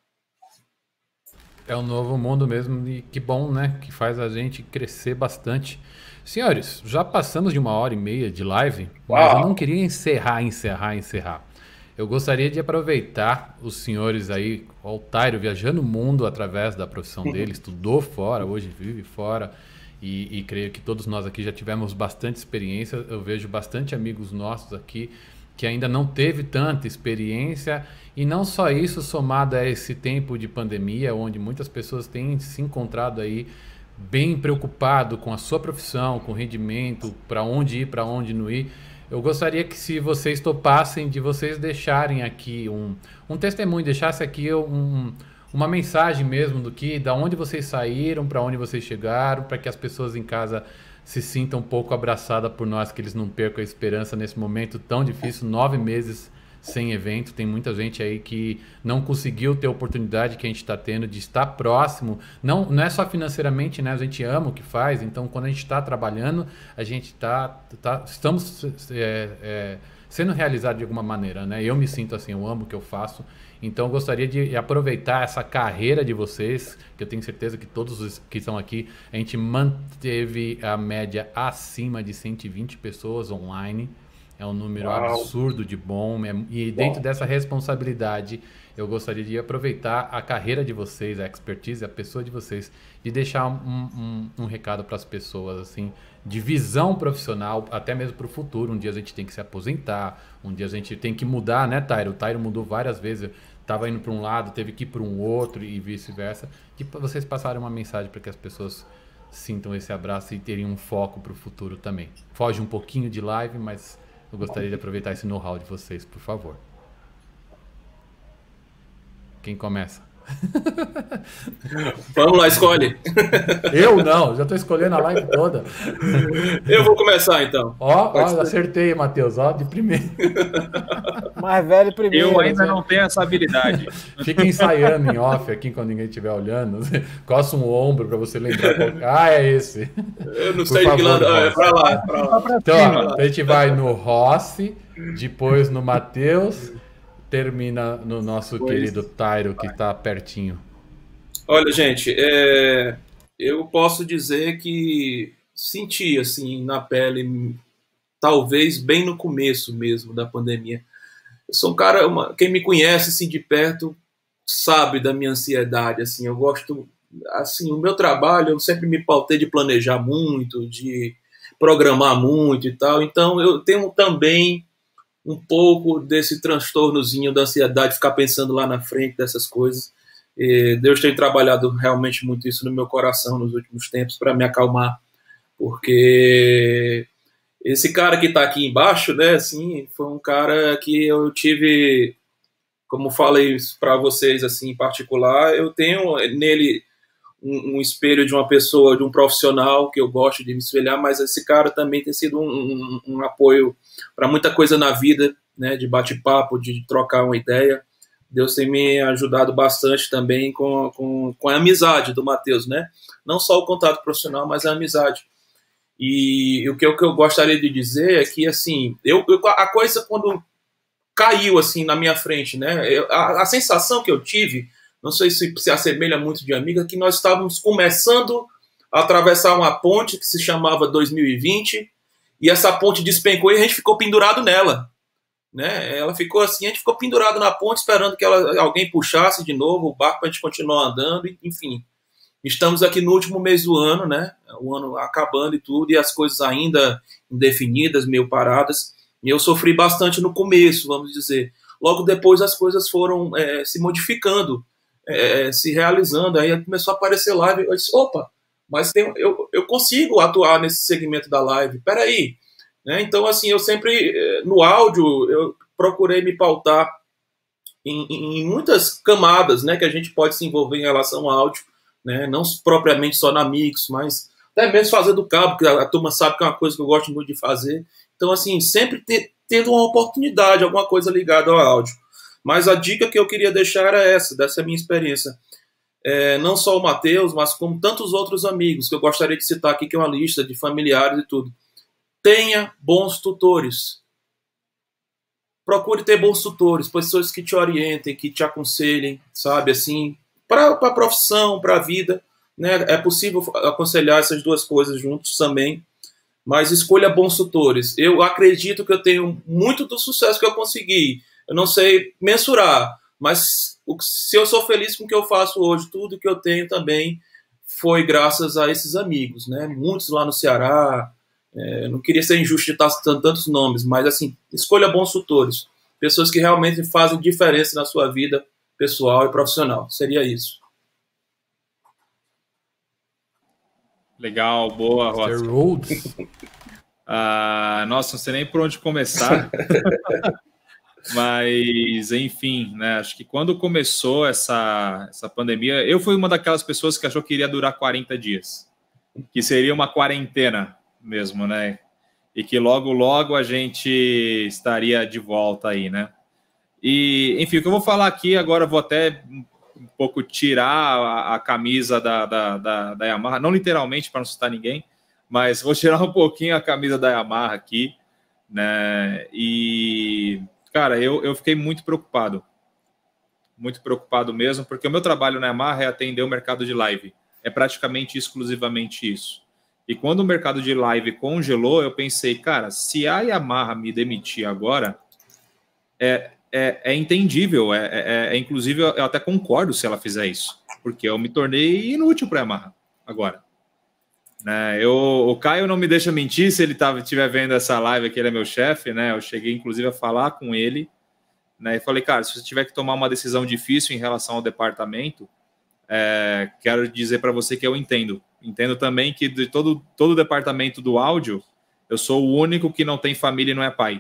É um novo mundo mesmo e que bom, né? Que faz a gente crescer bastante. Senhores, já passamos de 1h30 de live, mas eu não queria encerrar. Eu gostaria de aproveitar os senhores aí, o Tairo viajando o mundo através da profissão dele, estudou fora, hoje vive fora, e creio que todos nós aqui já tivemos bastante experiência. Eu vejo bastante amigos nossos aqui que ainda não teve tanta experiência, e não só isso, somado a esse tempo de pandemia, onde muitas pessoas têm se encontrado aí bem preocupado com a sua profissão, com o rendimento, para onde ir, para onde não ir. Eu gostaria que, se vocês topassem, de vocês deixarem aqui um testemunho, deixasse aqui uma mensagem mesmo da onde vocês saíram, para onde vocês chegaram, para que as pessoas em casa se sintam um pouco abraçadas por nós, que eles não percam a esperança nesse momento tão difícil, 9 meses sem evento. Tem muita gente aí que não conseguiu ter a oportunidade que a gente está tendo de estar próximo, não é só financeiramente, né? A gente ama o que faz, então quando a gente está trabalhando, a gente estamos sendo realizado de alguma maneira, né? Eu me sinto assim, eu amo o que eu faço, então eu gostaria de aproveitar essa carreira de vocês, que eu tenho certeza que todos os que estão aqui, a gente manteve a média acima de 120 pessoas online. É um número absurdo de bom. E dentro dessa responsabilidade, eu gostaria de aproveitar a carreira de vocês, a expertise, a pessoa de vocês, de deixar um recado para as pessoas, assim, de visão profissional, até mesmo para o futuro. Um dia a gente tem que se aposentar, um dia a gente tem que mudar, né, Tairo? O Tairo mudou várias vezes. Estava indo para um lado, teve que ir para um outro e vice-versa. E vocês passarem uma mensagem para que as pessoas sintam esse abraço e terem um foco para o futuro também. Foge um pouquinho de live, mas eu gostaria de aproveitar esse know-how de vocês, por favor. Quem começa? Vamos lá, escolhe. Eu não, já estou escolhendo a live toda. Eu vou começar, então. Acertei, Matheus, de primeiro. Mais velho primeiro. Eu ainda não tenho essa habilidade. Fica ensaiando em off aqui, quando ninguém estiver olhando. Coça um ombro para você lembrar. É esse. Eu não sei de que lado. Pra lá. Então, a gente vai no Rossi, depois no Matheus, termina no nosso querido Tairo, que está pertinho. Olha, gente, eu posso dizer que senti, assim, na pele, talvez bem no começo mesmo da pandemia. Eu sou um cara, quem me conhece, assim, de perto, sabe da minha ansiedade, assim, eu gosto, assim, o meu trabalho, eu sempre me pautei de planejar muito, de programar muito e tal, então eu tenho também um pouco desse transtornozinho da ansiedade, ficar pensando lá na frente dessas coisas. Deus tem trabalhado realmente muito isso no meu coração nos últimos tempos para me acalmar, porque esse cara que está aqui embaixo, né, assim, foi um cara que eu tive, como falei para vocês assim, em particular, eu tenho nele um espelho de uma pessoa, de um profissional que eu gosto de me espelhar, mas esse cara também tem sido um apoio para muita coisa na vida, né, de bate-papo, de trocar uma ideia. Deus tem me ajudado bastante também com a amizade do Matheus, né? Não só o contato profissional, mas a amizade. E o que eu gostaria de dizer é que, assim, a coisa quando caiu assim na minha frente, né? A sensação que eu tive, não sei se assemelha muito de amiga, que nós estávamos começando a atravessar uma ponte que se chamava 2020 e essa ponte despencou e a gente ficou pendurado nela. Né? Ela ficou assim, a gente ficou pendurado na ponte esperando que alguém puxasse de novo o barco para a gente continuar andando, enfim. Estamos aqui no último mês do ano, né? O ano acabando e tudo, e as coisas ainda indefinidas, meio paradas. E eu sofri bastante no começo, vamos dizer. Logo depois as coisas foram se modificando, se realizando. Aí começou a aparecer live. Eu disse, opa, mas eu consigo atuar nesse segmento da live. Peraí. Né? Então, assim, eu sempre, no áudio, eu procurei me pautar em muitas camadas, né, que a gente pode se envolver em relação ao áudio. Né? Não propriamente só na mix, mas até mesmo fazendo cabo, que a turma sabe que é uma coisa que eu gosto muito de fazer. Então, assim, sempre tendo uma oportunidade, alguma coisa ligada ao áudio. Mas a dica que eu queria deixar era dessa minha experiência. Não só o Matheus, mas como tantos outros amigos, que eu gostaria de citar aqui, que é uma lista de familiares e tudo. Tenha bons tutores. Procure ter bons tutores, pessoas que te orientem, que te aconselhem, sabe, assim, para a profissão, para a vida, né? É possível aconselhar essas duas coisas juntos também, mas escolha bons tutores. Eu acredito que eu tenho muito do sucesso que eu consegui. Eu não sei mensurar, mas se eu sou feliz com o que eu faço hoje, tudo que eu tenho também foi graças a esses amigos, né? Muitos lá no Ceará. Não queria ser injusto de estar citando tantos nomes, mas assim, escolha bons tutores. Pessoas que realmente fazem diferença na sua vida pessoal e profissional. Seria isso. Legal, boa, Rhodes. Nossa, não sei nem por onde começar. Mas, enfim, né? Acho que quando começou essa pandemia, eu fui uma daquelas pessoas que achou que iria durar 40 dias. Que seria uma quarentena mesmo, né? E que logo a gente estaria de volta aí, né? E, enfim, o que eu vou falar aqui agora, vou até um pouco tirar a camisa da Yamaha, não literalmente para não assustar ninguém, mas vou tirar um pouquinho a camisa da Yamaha aqui, né? E, cara, eu fiquei muito preocupado mesmo, porque o meu trabalho na Yamaha é atender o mercado de live, é praticamente exclusivamente isso. E quando o mercado de live congelou, eu pensei, cara, se a Yamaha me demitir agora, é entendível, inclusive eu até concordo se ela fizer isso, porque eu me tornei inútil para a Yamaha agora. Né? O Caio não me deixa mentir se ele estiver vendo essa live aqui, ele é meu chefe, né? Eu cheguei inclusive a falar com ele, né? E falei, cara, se você tiver que tomar uma decisão difícil em relação ao departamento, quero dizer para você que eu entendo também que de todo o departamento do áudio, eu sou o único que não tem família e não é pai.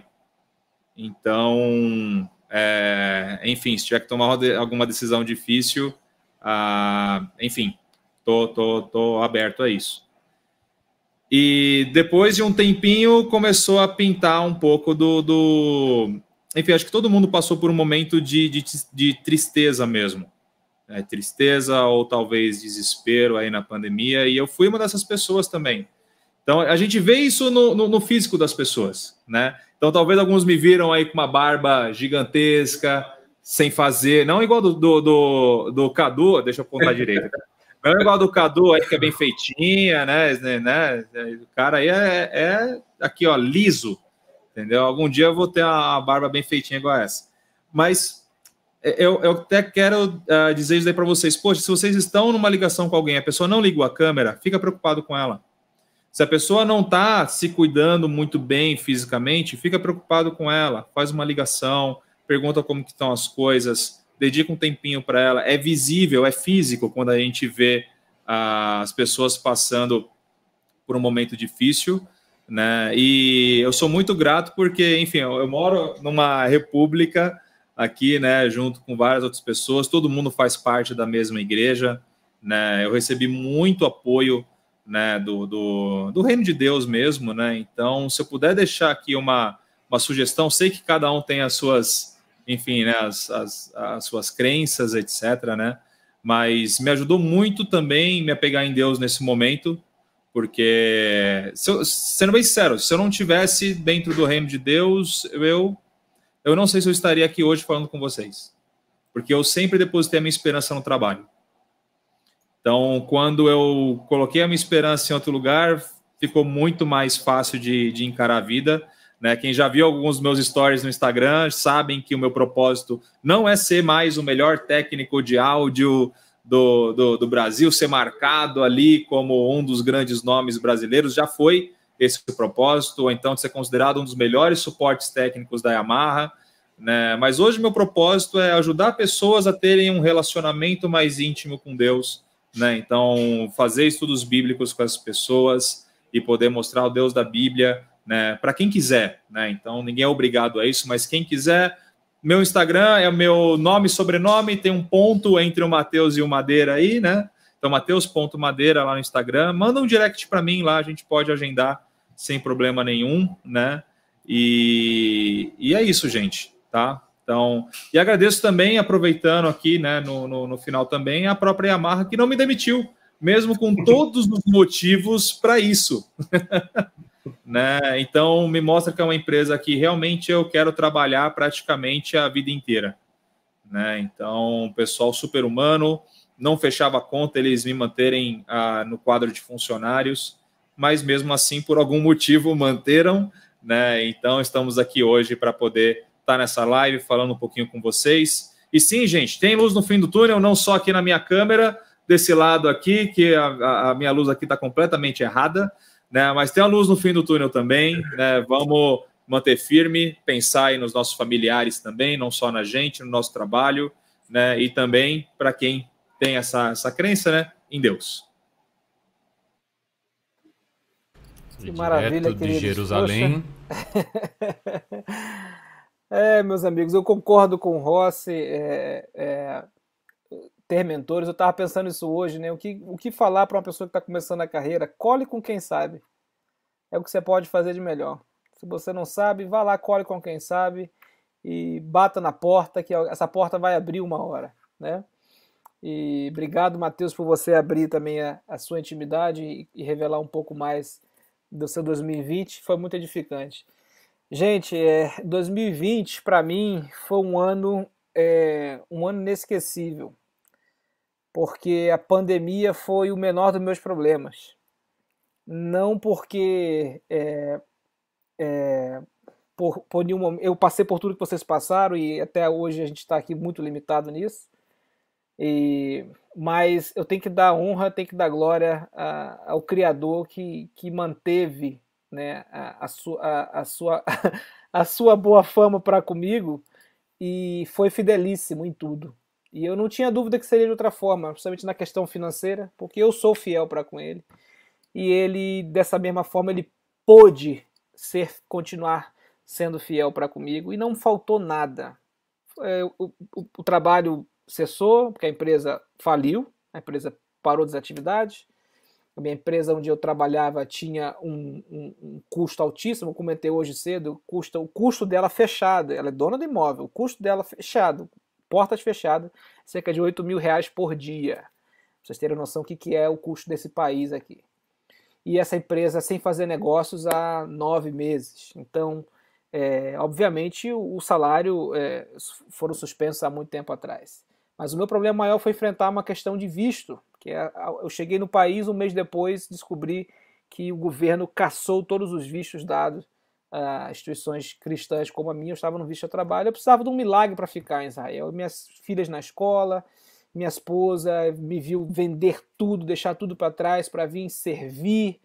Então, enfim, se tiver que tomar alguma decisão difícil, enfim, tô aberto a isso. E depois de um tempinho começou a pintar um pouco enfim, acho que todo mundo passou por um momento de tristeza mesmo. Tristeza ou talvez desespero aí na pandemia, e eu fui uma dessas pessoas também. Então, a gente vê isso no físico das pessoas, né? Então, talvez alguns me viram aí com uma barba gigantesca, sem fazer, não igual do Cadu, deixa eu apontar direito. Não igual do Cadu, aí que é bem feitinha, né? O cara aí aqui, ó, liso, entendeu? Algum dia eu vou ter uma barba bem feitinha igual essa. Mas eu até quero dizer isso aí para vocês. Poxa, se vocês estão numa ligação com alguém, a pessoa não ligou a câmera, fica preocupado com ela. Se a pessoa não está se cuidando muito bem fisicamente, fica preocupado com ela. Faz uma ligação, pergunta como que estão as coisas, dedica um tempinho para ela. É visível, é físico quando a gente vê as pessoas passando por um momento difícil, né? E eu sou muito grato porque, enfim, eu moro numa república aqui, né, junto com várias outras pessoas, todo mundo faz parte da mesma igreja, né? Eu recebi muito apoio, né, do reino de Deus mesmo, né? Então, se eu puder deixar aqui uma sugestão, sei que cada um tem as suas, enfim, né, as suas crenças, etc., né? Mas me ajudou muito também me apegar em Deus nesse momento, porque, sendo bem sincero, se eu não tivesse dentro do reino de Deus, eu não sei se eu estaria aqui hoje falando com vocês, porque eu sempre depositei a minha esperança no trabalho. Então, quando eu coloquei a minha esperança em outro lugar, ficou muito mais fácil de encarar a vida. Né? Quem já viu alguns dos meus stories no Instagram sabem que o meu propósito não é ser mais o melhor técnico de áudio do Brasil, ser marcado ali como um dos grandes nomes brasileiros. Já foi esse o propósito, ou então de ser considerado um dos melhores suportes técnicos da Yamaha. Né? Mas hoje meu propósito é ajudar pessoas a terem um relacionamento mais íntimo com Deus. Né? Então, fazer estudos bíblicos com as pessoas e poder mostrar o Deus da Bíblia, né, para quem quiser, né? Então ninguém é obrigado a isso, mas quem quiser, meu Instagram é o meu nome e sobrenome, tem um ponto entre o Matheus e o Madeira aí, né? Então Matheus.madeira lá no Instagram, manda um direct para mim lá, a gente pode agendar sem problema nenhum, né? E é isso, gente, tá? Então, e agradeço também, aproveitando aqui, né, no final também, a própria Yamaha que não me demitiu, mesmo com todos os motivos para isso. Né? Então, me mostra que é uma empresa que realmente eu quero trabalhar praticamente a vida inteira. Né? Então, pessoal super humano, não fechava a conta eles me manterem no quadro de funcionários, mas mesmo assim, por algum motivo, manteram. Né? Então, estamos aqui hoje para poder estar nessa live falando um pouquinho com vocês. E sim, gente, tem luz no fim do túnel, não só aqui na minha câmera, desse lado aqui, que a minha luz aqui está completamente errada. Né, mas tem a luz no fim do túnel também, né, vamos manter firme, pensar aí nos nossos familiares também, não só na gente, no nosso trabalho, né, e também para quem tem essa crença, né, em Deus. Que maravilha, direto de Jerusalém. Meus amigos, eu concordo com o Rossi, ter mentores. Eu estava pensando isso hoje, né? O que falar para uma pessoa que está começando a carreira? Cole com quem sabe. É o que você pode fazer de melhor. Se você não sabe, vá lá, cole com quem sabe e bata na porta, que essa porta vai abrir uma hora, né? E obrigado, Matheus, por você abrir também a sua intimidade e revelar um pouco mais do seu 2020. Foi muito edificante. Gente, 2020 para mim foi um ano inesquecível, porque a pandemia foi o menor dos meus problemas. Não porque por nenhum momento, eu passei por tudo que vocês passaram e até hoje a gente está aqui muito limitado nisso. Mas eu tenho que dar honra, tenho que dar glória ao Criador que manteve, né, a sua boa fama para comigo e foi fidelíssimo em tudo. E eu não tinha dúvida que seria de outra forma, principalmente na questão financeira, porque eu sou fiel para com ele. E ele, dessa mesma forma, ele pôde continuar sendo fiel para comigo e não faltou nada. O trabalho cessou, porque a empresa faliu, a empresa parou das atividades. A minha empresa onde eu trabalhava tinha um custo altíssimo, como comentei hoje cedo, o custo dela fechado, ela é dona do imóvel, o custo dela fechado, portas fechadas, cerca de R$8.000 por dia. Pra vocês terem noção do que é o custo desse país aqui. E essa empresa sem fazer negócios há 9 meses. Então, obviamente, o salário foram suspensos há muito tempo atrás. Mas o meu problema maior foi enfrentar uma questão de visto. Eu cheguei no país, um mês depois, descobri que o governo cassou todos os vistos dados a instituições cristãs como a minha. Eu estava no visto de trabalho, eu precisava de um milagre para ficar em Israel. Minhas filhas na escola, minha esposa me viu vender tudo, deixar tudo para trás para vir servir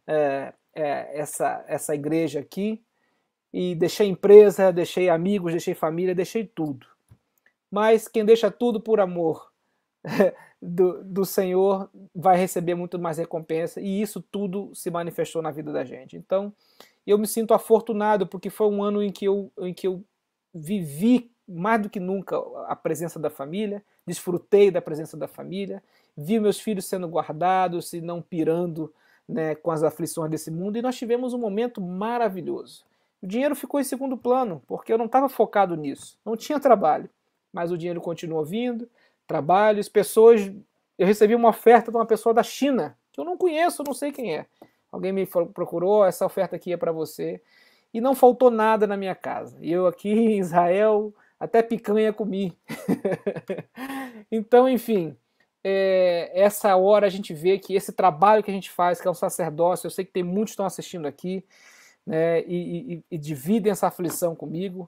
essa igreja aqui. E deixei empresa, deixei amigos, deixei família, deixei tudo. Mas quem deixa tudo por amor do Senhor vai receber muito mais recompensa, e isso tudo se manifestou na vida da gente. Então, eu me sinto afortunado, porque foi um ano em que eu vivi mais do que nunca a presença da família, desfrutei da presença da família, vi meus filhos sendo guardados e não pirando, né, com as aflições desse mundo, e nós tivemos um momento maravilhoso. O dinheiro ficou em segundo plano, porque eu não estava focado nisso, não tinha trabalho, mas o dinheiro continuou vindo, trabalhos, pessoas. Eu recebi uma oferta de uma pessoa da China, que eu não conheço, não sei quem é. Alguém me procurou, essa oferta aqui é para você. E não faltou nada na minha casa. E eu aqui em Israel, até picanha comi. Então, enfim, essa hora a gente vê que esse trabalho que a gente faz, que é um sacerdócio, eu sei que tem muitos que estão assistindo aqui, né, e dividem essa aflição comigo,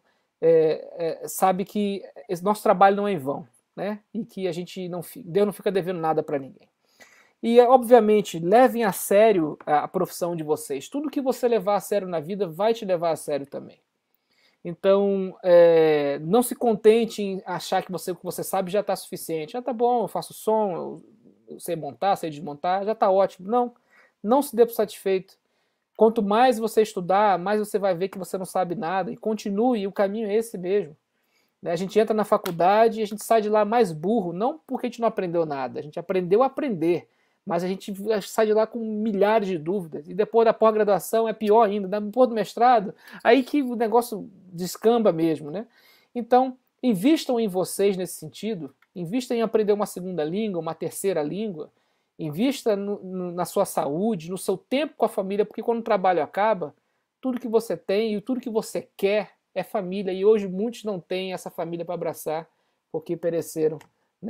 sabe que esse nosso trabalho não é em vão, né, e que Deus não fica devendo nada para ninguém. E, obviamente, levem a sério a profissão de vocês. Tudo que você levar a sério na vida vai te levar a sério também. Então, não se contente em achar que o que você sabe já está suficiente. Já está bom, eu faço som, eu sei montar, sei desmontar, já está ótimo. Não se dê por satisfeito. Quanto mais você estudar, mais você vai ver que você não sabe nada. E continue, o caminho é esse mesmo. A gente entra na faculdade e a gente sai de lá mais burro, não porque a gente não aprendeu nada, a gente aprendeu a aprender. Mas a gente sai de lá com milhares de dúvidas. E depois da pós-graduação é pior ainda. Depois do mestrado, aí que o negócio descamba mesmo, né? Então, invistam em vocês nesse sentido. Invistam em aprender uma segunda língua, uma terceira língua. Invista na sua saúde, no seu tempo com a família, porque quando o trabalho acaba, tudo que você tem e tudo que você quer é família. E hoje muitos não têm essa família para abraçar, porque pereceram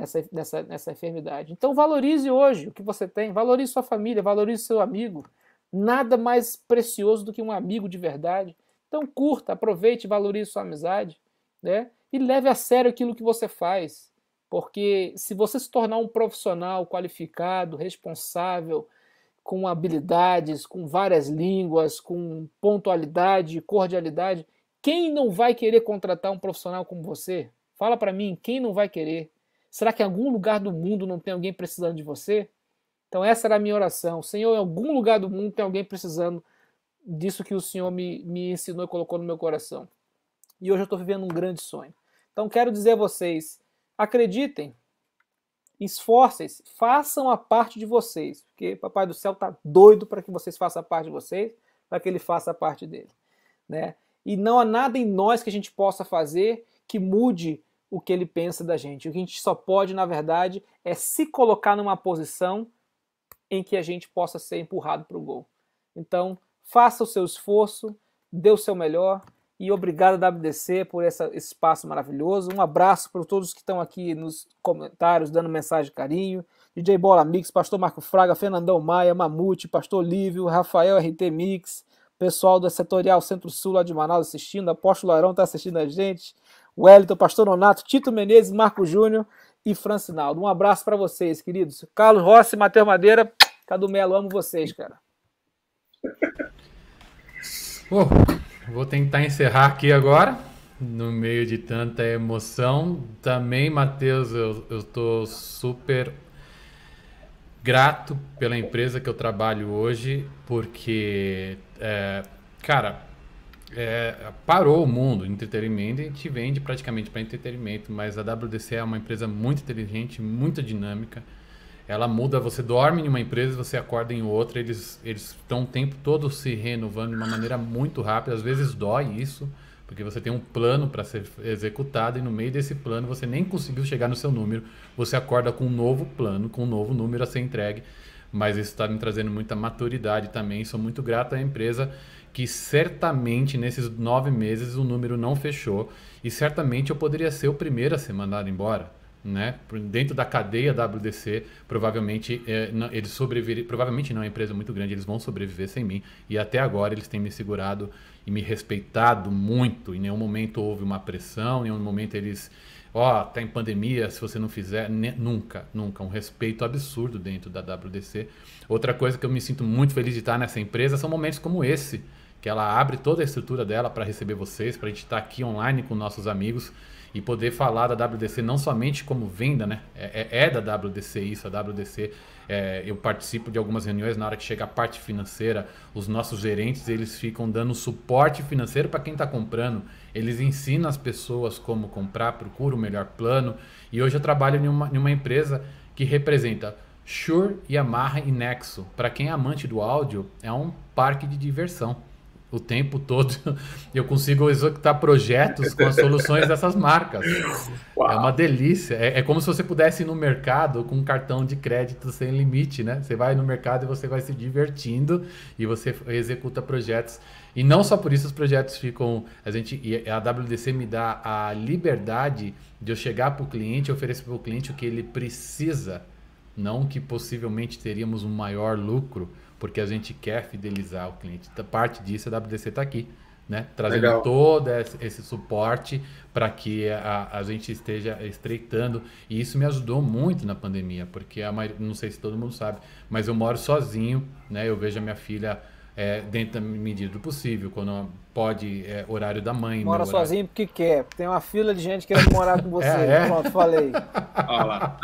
nessa enfermidade. Então valorize hoje o que você tem, valorize sua família, valorize seu amigo. Nada mais precioso do que um amigo de verdade. Então curta, aproveite e valorize sua amizade, né? E leve a sério aquilo que você faz. Porque se você se tornar um profissional qualificado, responsável, com habilidades, com várias línguas, com pontualidade, cordialidade, quem não vai querer contratar um profissional como você? Fala para mim, quem não vai querer? Será que em algum lugar do mundo não tem alguém precisando de você? Então essa era a minha oração. Senhor, em algum lugar do mundo tem alguém precisando disso que o Senhor me ensinou e colocou no meu coração. E hoje eu estou vivendo um grande sonho. Então quero dizer a vocês, acreditem, esforcem-se, façam a parte de vocês, porque Papai do Céu está doido para que vocês façam a parte de vocês, para que Ele faça a parte dele, né? E não há nada em nós que a gente possa fazer que mude o que Ele pensa da gente. O que a gente só pode, na verdade, é se colocar numa posição em que a gente possa ser empurrado para o gol. Então, faça o seu esforço, dê o seu melhor e obrigado, WDC, por esse espaço maravilhoso. Um abraço para todos que estão aqui nos comentários, dando mensagem de carinho. DJ Bola Mix, Pastor Marco Fraga, Fernandão Maia, Mamute, Pastor Lívio, Rafael RT Mix, pessoal do Setorial Centro-Sul lá de Manaus assistindo, Apóstolo Arão está assistindo a gente, Wellington, Pastor Nonato, Tito Menezes, Marco Júnior e Francinaldo. Um abraço para vocês, queridos. Carlos Rossi, Matheus Madeira, Cadu Melo, amo vocês, cara. Vou tentar encerrar aqui agora, no meio de tanta emoção. Também, Matheus, eu tô super grato pela empresa que eu trabalho hoje, porque, parou o mundo de entretenimento e a gente vende praticamente para entretenimento, mas a WDC é uma empresa muito inteligente, muito dinâmica. Ela muda, você dorme em uma empresa, você acorda em outra, eles estão o tempo todo se renovando de uma maneira muito rápida, às vezes dói isso, porque você tem um plano para ser executado e no meio desse plano você nem conseguiu chegar no seu número, você acorda com um novo plano, com um novo número a ser entregue, mas isso está me trazendo muita maturidade também, sou muito grato à empresa que certamente nesses 9 meses o número não fechou e certamente eu poderia ser o primeiro a ser mandado embora. Né? Dentro da cadeia WDC, provavelmente eles sobreviveriam, provavelmente não, é uma empresa muito grande, eles vão sobreviver sem mim, e até agora eles têm me segurado e me respeitado muito, em nenhum momento houve uma pressão, em nenhum momento eles, tá em pandemia, se você não fizer, nunca, um respeito absurdo dentro da WDC. Outra coisa que eu me sinto muito feliz de estar nessa empresa são momentos como esse, que ela abre toda a estrutura dela para receber vocês, para a gente estar aqui online com nossos amigos, e poder falar da WDC não somente como venda, né? É da WDC isso, a WDC, eu participo de algumas reuniões, na hora que chega a parte financeira, os nossos gerentes, eles ficam dando suporte financeiro para quem está comprando, eles ensinam as pessoas como comprar, procura o melhor plano, e hoje eu trabalho em uma empresa que representa Shure, Yamaha e Nexo. Para quem é amante do áudio, é um parque de diversão. O tempo todo eu consigo executar projetos com as soluções dessas marcas. Uau. É uma delícia. É como se você pudesse ir no mercado com um cartão de crédito sem limite, né? Você vai no mercado e você vai se divertindo e você executa projetos. E não só por isso os projetos ficam... A WDC me dá a liberdade de eu chegar para o cliente e oferecer para o cliente o que ele precisa não que possivelmente teríamos um maior lucro, porque a gente quer fidelizar o cliente. Parte disso, a WDC está aqui, né? Trazendo Legal. todo esse suporte para que a gente esteja estreitando. E isso me ajudou muito na pandemia, porque não sei se todo mundo sabe, mas eu moro sozinho, né? Eu vejo a minha filha dentro da medida do possível, quando pode, horário da mãe. Mora meu horário... sozinho porque quer. Tem uma fila de gente querendo morar com você. Pronto, falei. Olha lá.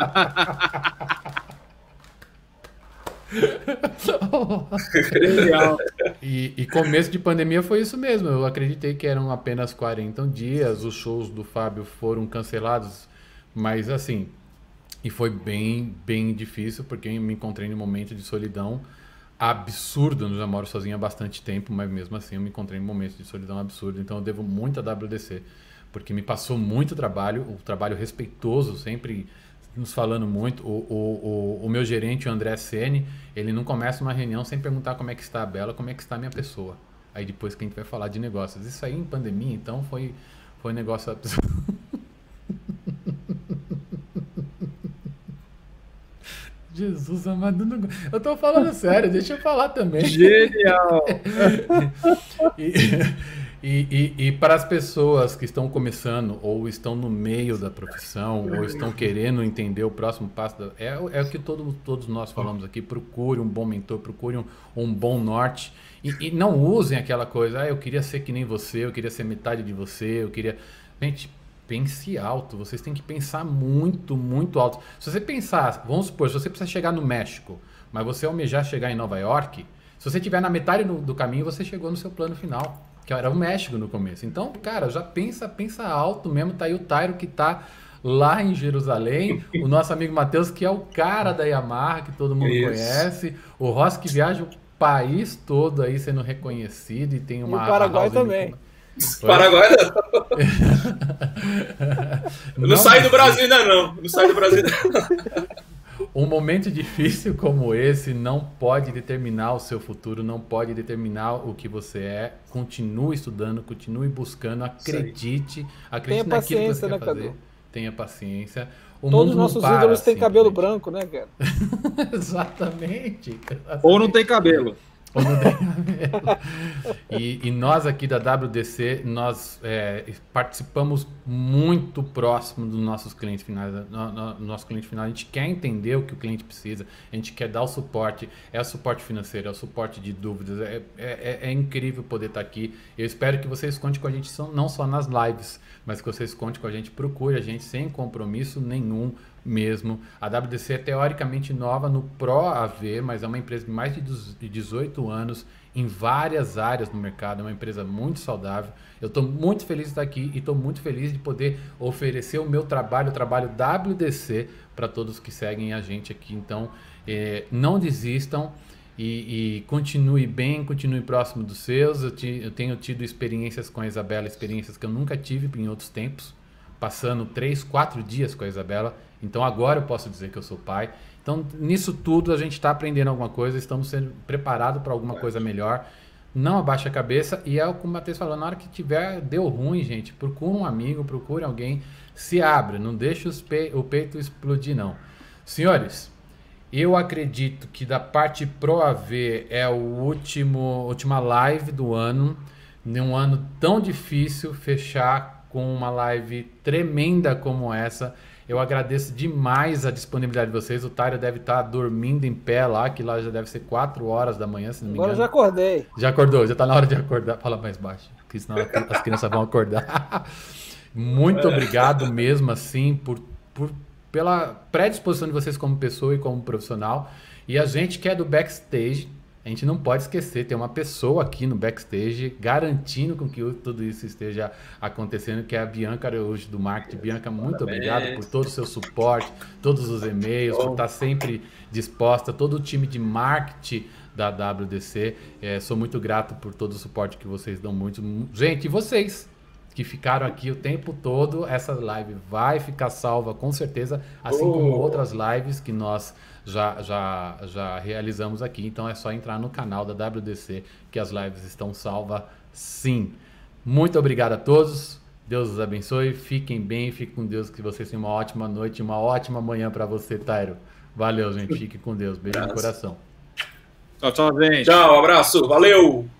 Legal. E começo de pandemia foi isso mesmo. Eu acreditei que eram apenas 40 dias. Os shows do Fábio foram cancelados, mas assim, e foi bem difícil, porque eu me encontrei num momento de solidão absurdo. Eu já moro sozinho há bastante tempo, mas mesmo assim eu me encontrei num momento de solidão absurdo. Então eu devo muito a WDC, porque me passou muito trabalho, o trabalho respeitoso, sempre nos falando muito. O meu gerente, o André Sene, ele não começa uma reunião sem perguntar como é que está a Bela, como é que está a minha pessoa. Aí depois que a gente vai falar de negócios. Isso aí em pandemia, então, foi um negócio absurdo. Jesus amado, eu tô falando sério, deixa eu falar também. Genial! E para as pessoas que estão começando, ou estão no meio da profissão, ou estão querendo entender o próximo passo, é o que todos nós falamos aqui: procure um bom mentor, procure um bom norte, e não usem aquela coisa, eu queria ser que nem você, eu queria ser metade de você, eu queria... Gente, pense alto, vocês têm que pensar muito, muito alto. Se você pensar, vamos supor, se você precisa chegar no México, mas você almejar chegar em Nova York, se você estiver na metade do caminho, você chegou no seu plano final, que era o México no começo. Então, cara, já pensa alto mesmo. Tá aí o Tairo, que tá lá em Jerusalém, o nosso amigo Matheus, que é o cara da Yamaha, que todo mundo conhece, o Ross, que viaja o país todo aí sendo reconhecido, e tem uma... E o Paraguai também. Paraguai não sai do Brasil ainda não. Não sai do Brasil ainda. Um momento difícil como esse não pode determinar o seu futuro, não pode determinar o que você é. Continue estudando, continue buscando, acredite naquilo que você quer fazer. Tenha paciência. Todos os nossos ídolos têm cabelo branco, né, cara? Exatamente. Ou não tem cabelo. E nós aqui da WDC, nós participamos muito próximo dos nossos clientes finais. Nosso cliente final, a gente quer entender o que o cliente precisa, a gente quer dar o suporte, é o suporte financeiro, é o suporte de dúvidas. É incrível poder estar aqui. Eu espero que vocês contem com a gente, não só nas lives, mas que vocês contem com a gente, procure a gente sem compromisso nenhum mesmo. A WDC é teoricamente nova no Pro AV, mas é uma empresa de mais de 18 anos em várias áreas no mercado, é uma empresa muito saudável. Eu estou muito feliz de estar aqui e estou muito feliz de poder oferecer o meu trabalho, o trabalho WDC, para todos que seguem a gente aqui. Então, não desistam e continue bem, continue próximo dos seus. Eu tenho tido experiências com a Isabela, experiências que eu nunca tive em outros tempos, passando 3, 4 dias com a Isabela. Então agora eu posso dizer que eu sou pai. Então nisso tudo a gente está aprendendo alguma coisa, estamos sendo preparados para alguma coisa melhor. Não abaixe a cabeça, e é o que o Matheus falou: na hora que deu ruim, gente, procure um amigo, procure alguém, se abra, não deixe o peito explodir não. Senhores, eu acredito que da parte Pro AV é a última live do ano, num ano tão difícil, fechar com uma live tremenda como essa. Eu agradeço demais a disponibilidade de vocês. O Tairo deve estar dormindo em pé lá, que lá já deve ser 4 horas da manhã, se não me engano. Agora eu já acordei. Já acordou, já está na hora de acordar. Fala mais baixo, porque senão as crianças vão acordar. Muito obrigado mesmo, assim, pela predisposição de vocês como pessoa e como profissional. E a gente que é do backstage, a gente não pode esquecer, tem uma pessoa aqui no backstage garantindo com que tudo isso esteja acontecendo, que é a Bianca Araújo do marketing. Bianca, muito obrigado por todo o seu suporte, todos os e-mails, por estar sempre disposta, todo o time de marketing da WDC. Sou muito grato por todo o suporte que vocês dão muito. Gente, e vocês que ficaram aqui o tempo todo, essa live vai ficar salva com certeza, assim como outras lives que nós já realizamos aqui. Então é só entrar no canal da WDC que as lives estão salvas sim. Muito obrigado a todos, Deus os abençoe, fiquem bem, fiquem com Deus, que vocês tenham uma ótima noite, uma ótima manhã para você, Tairo. Valeu, gente. Fique com Deus. Beijo no coração. Tchau, tchau, gente. Tchau, abraço, valeu!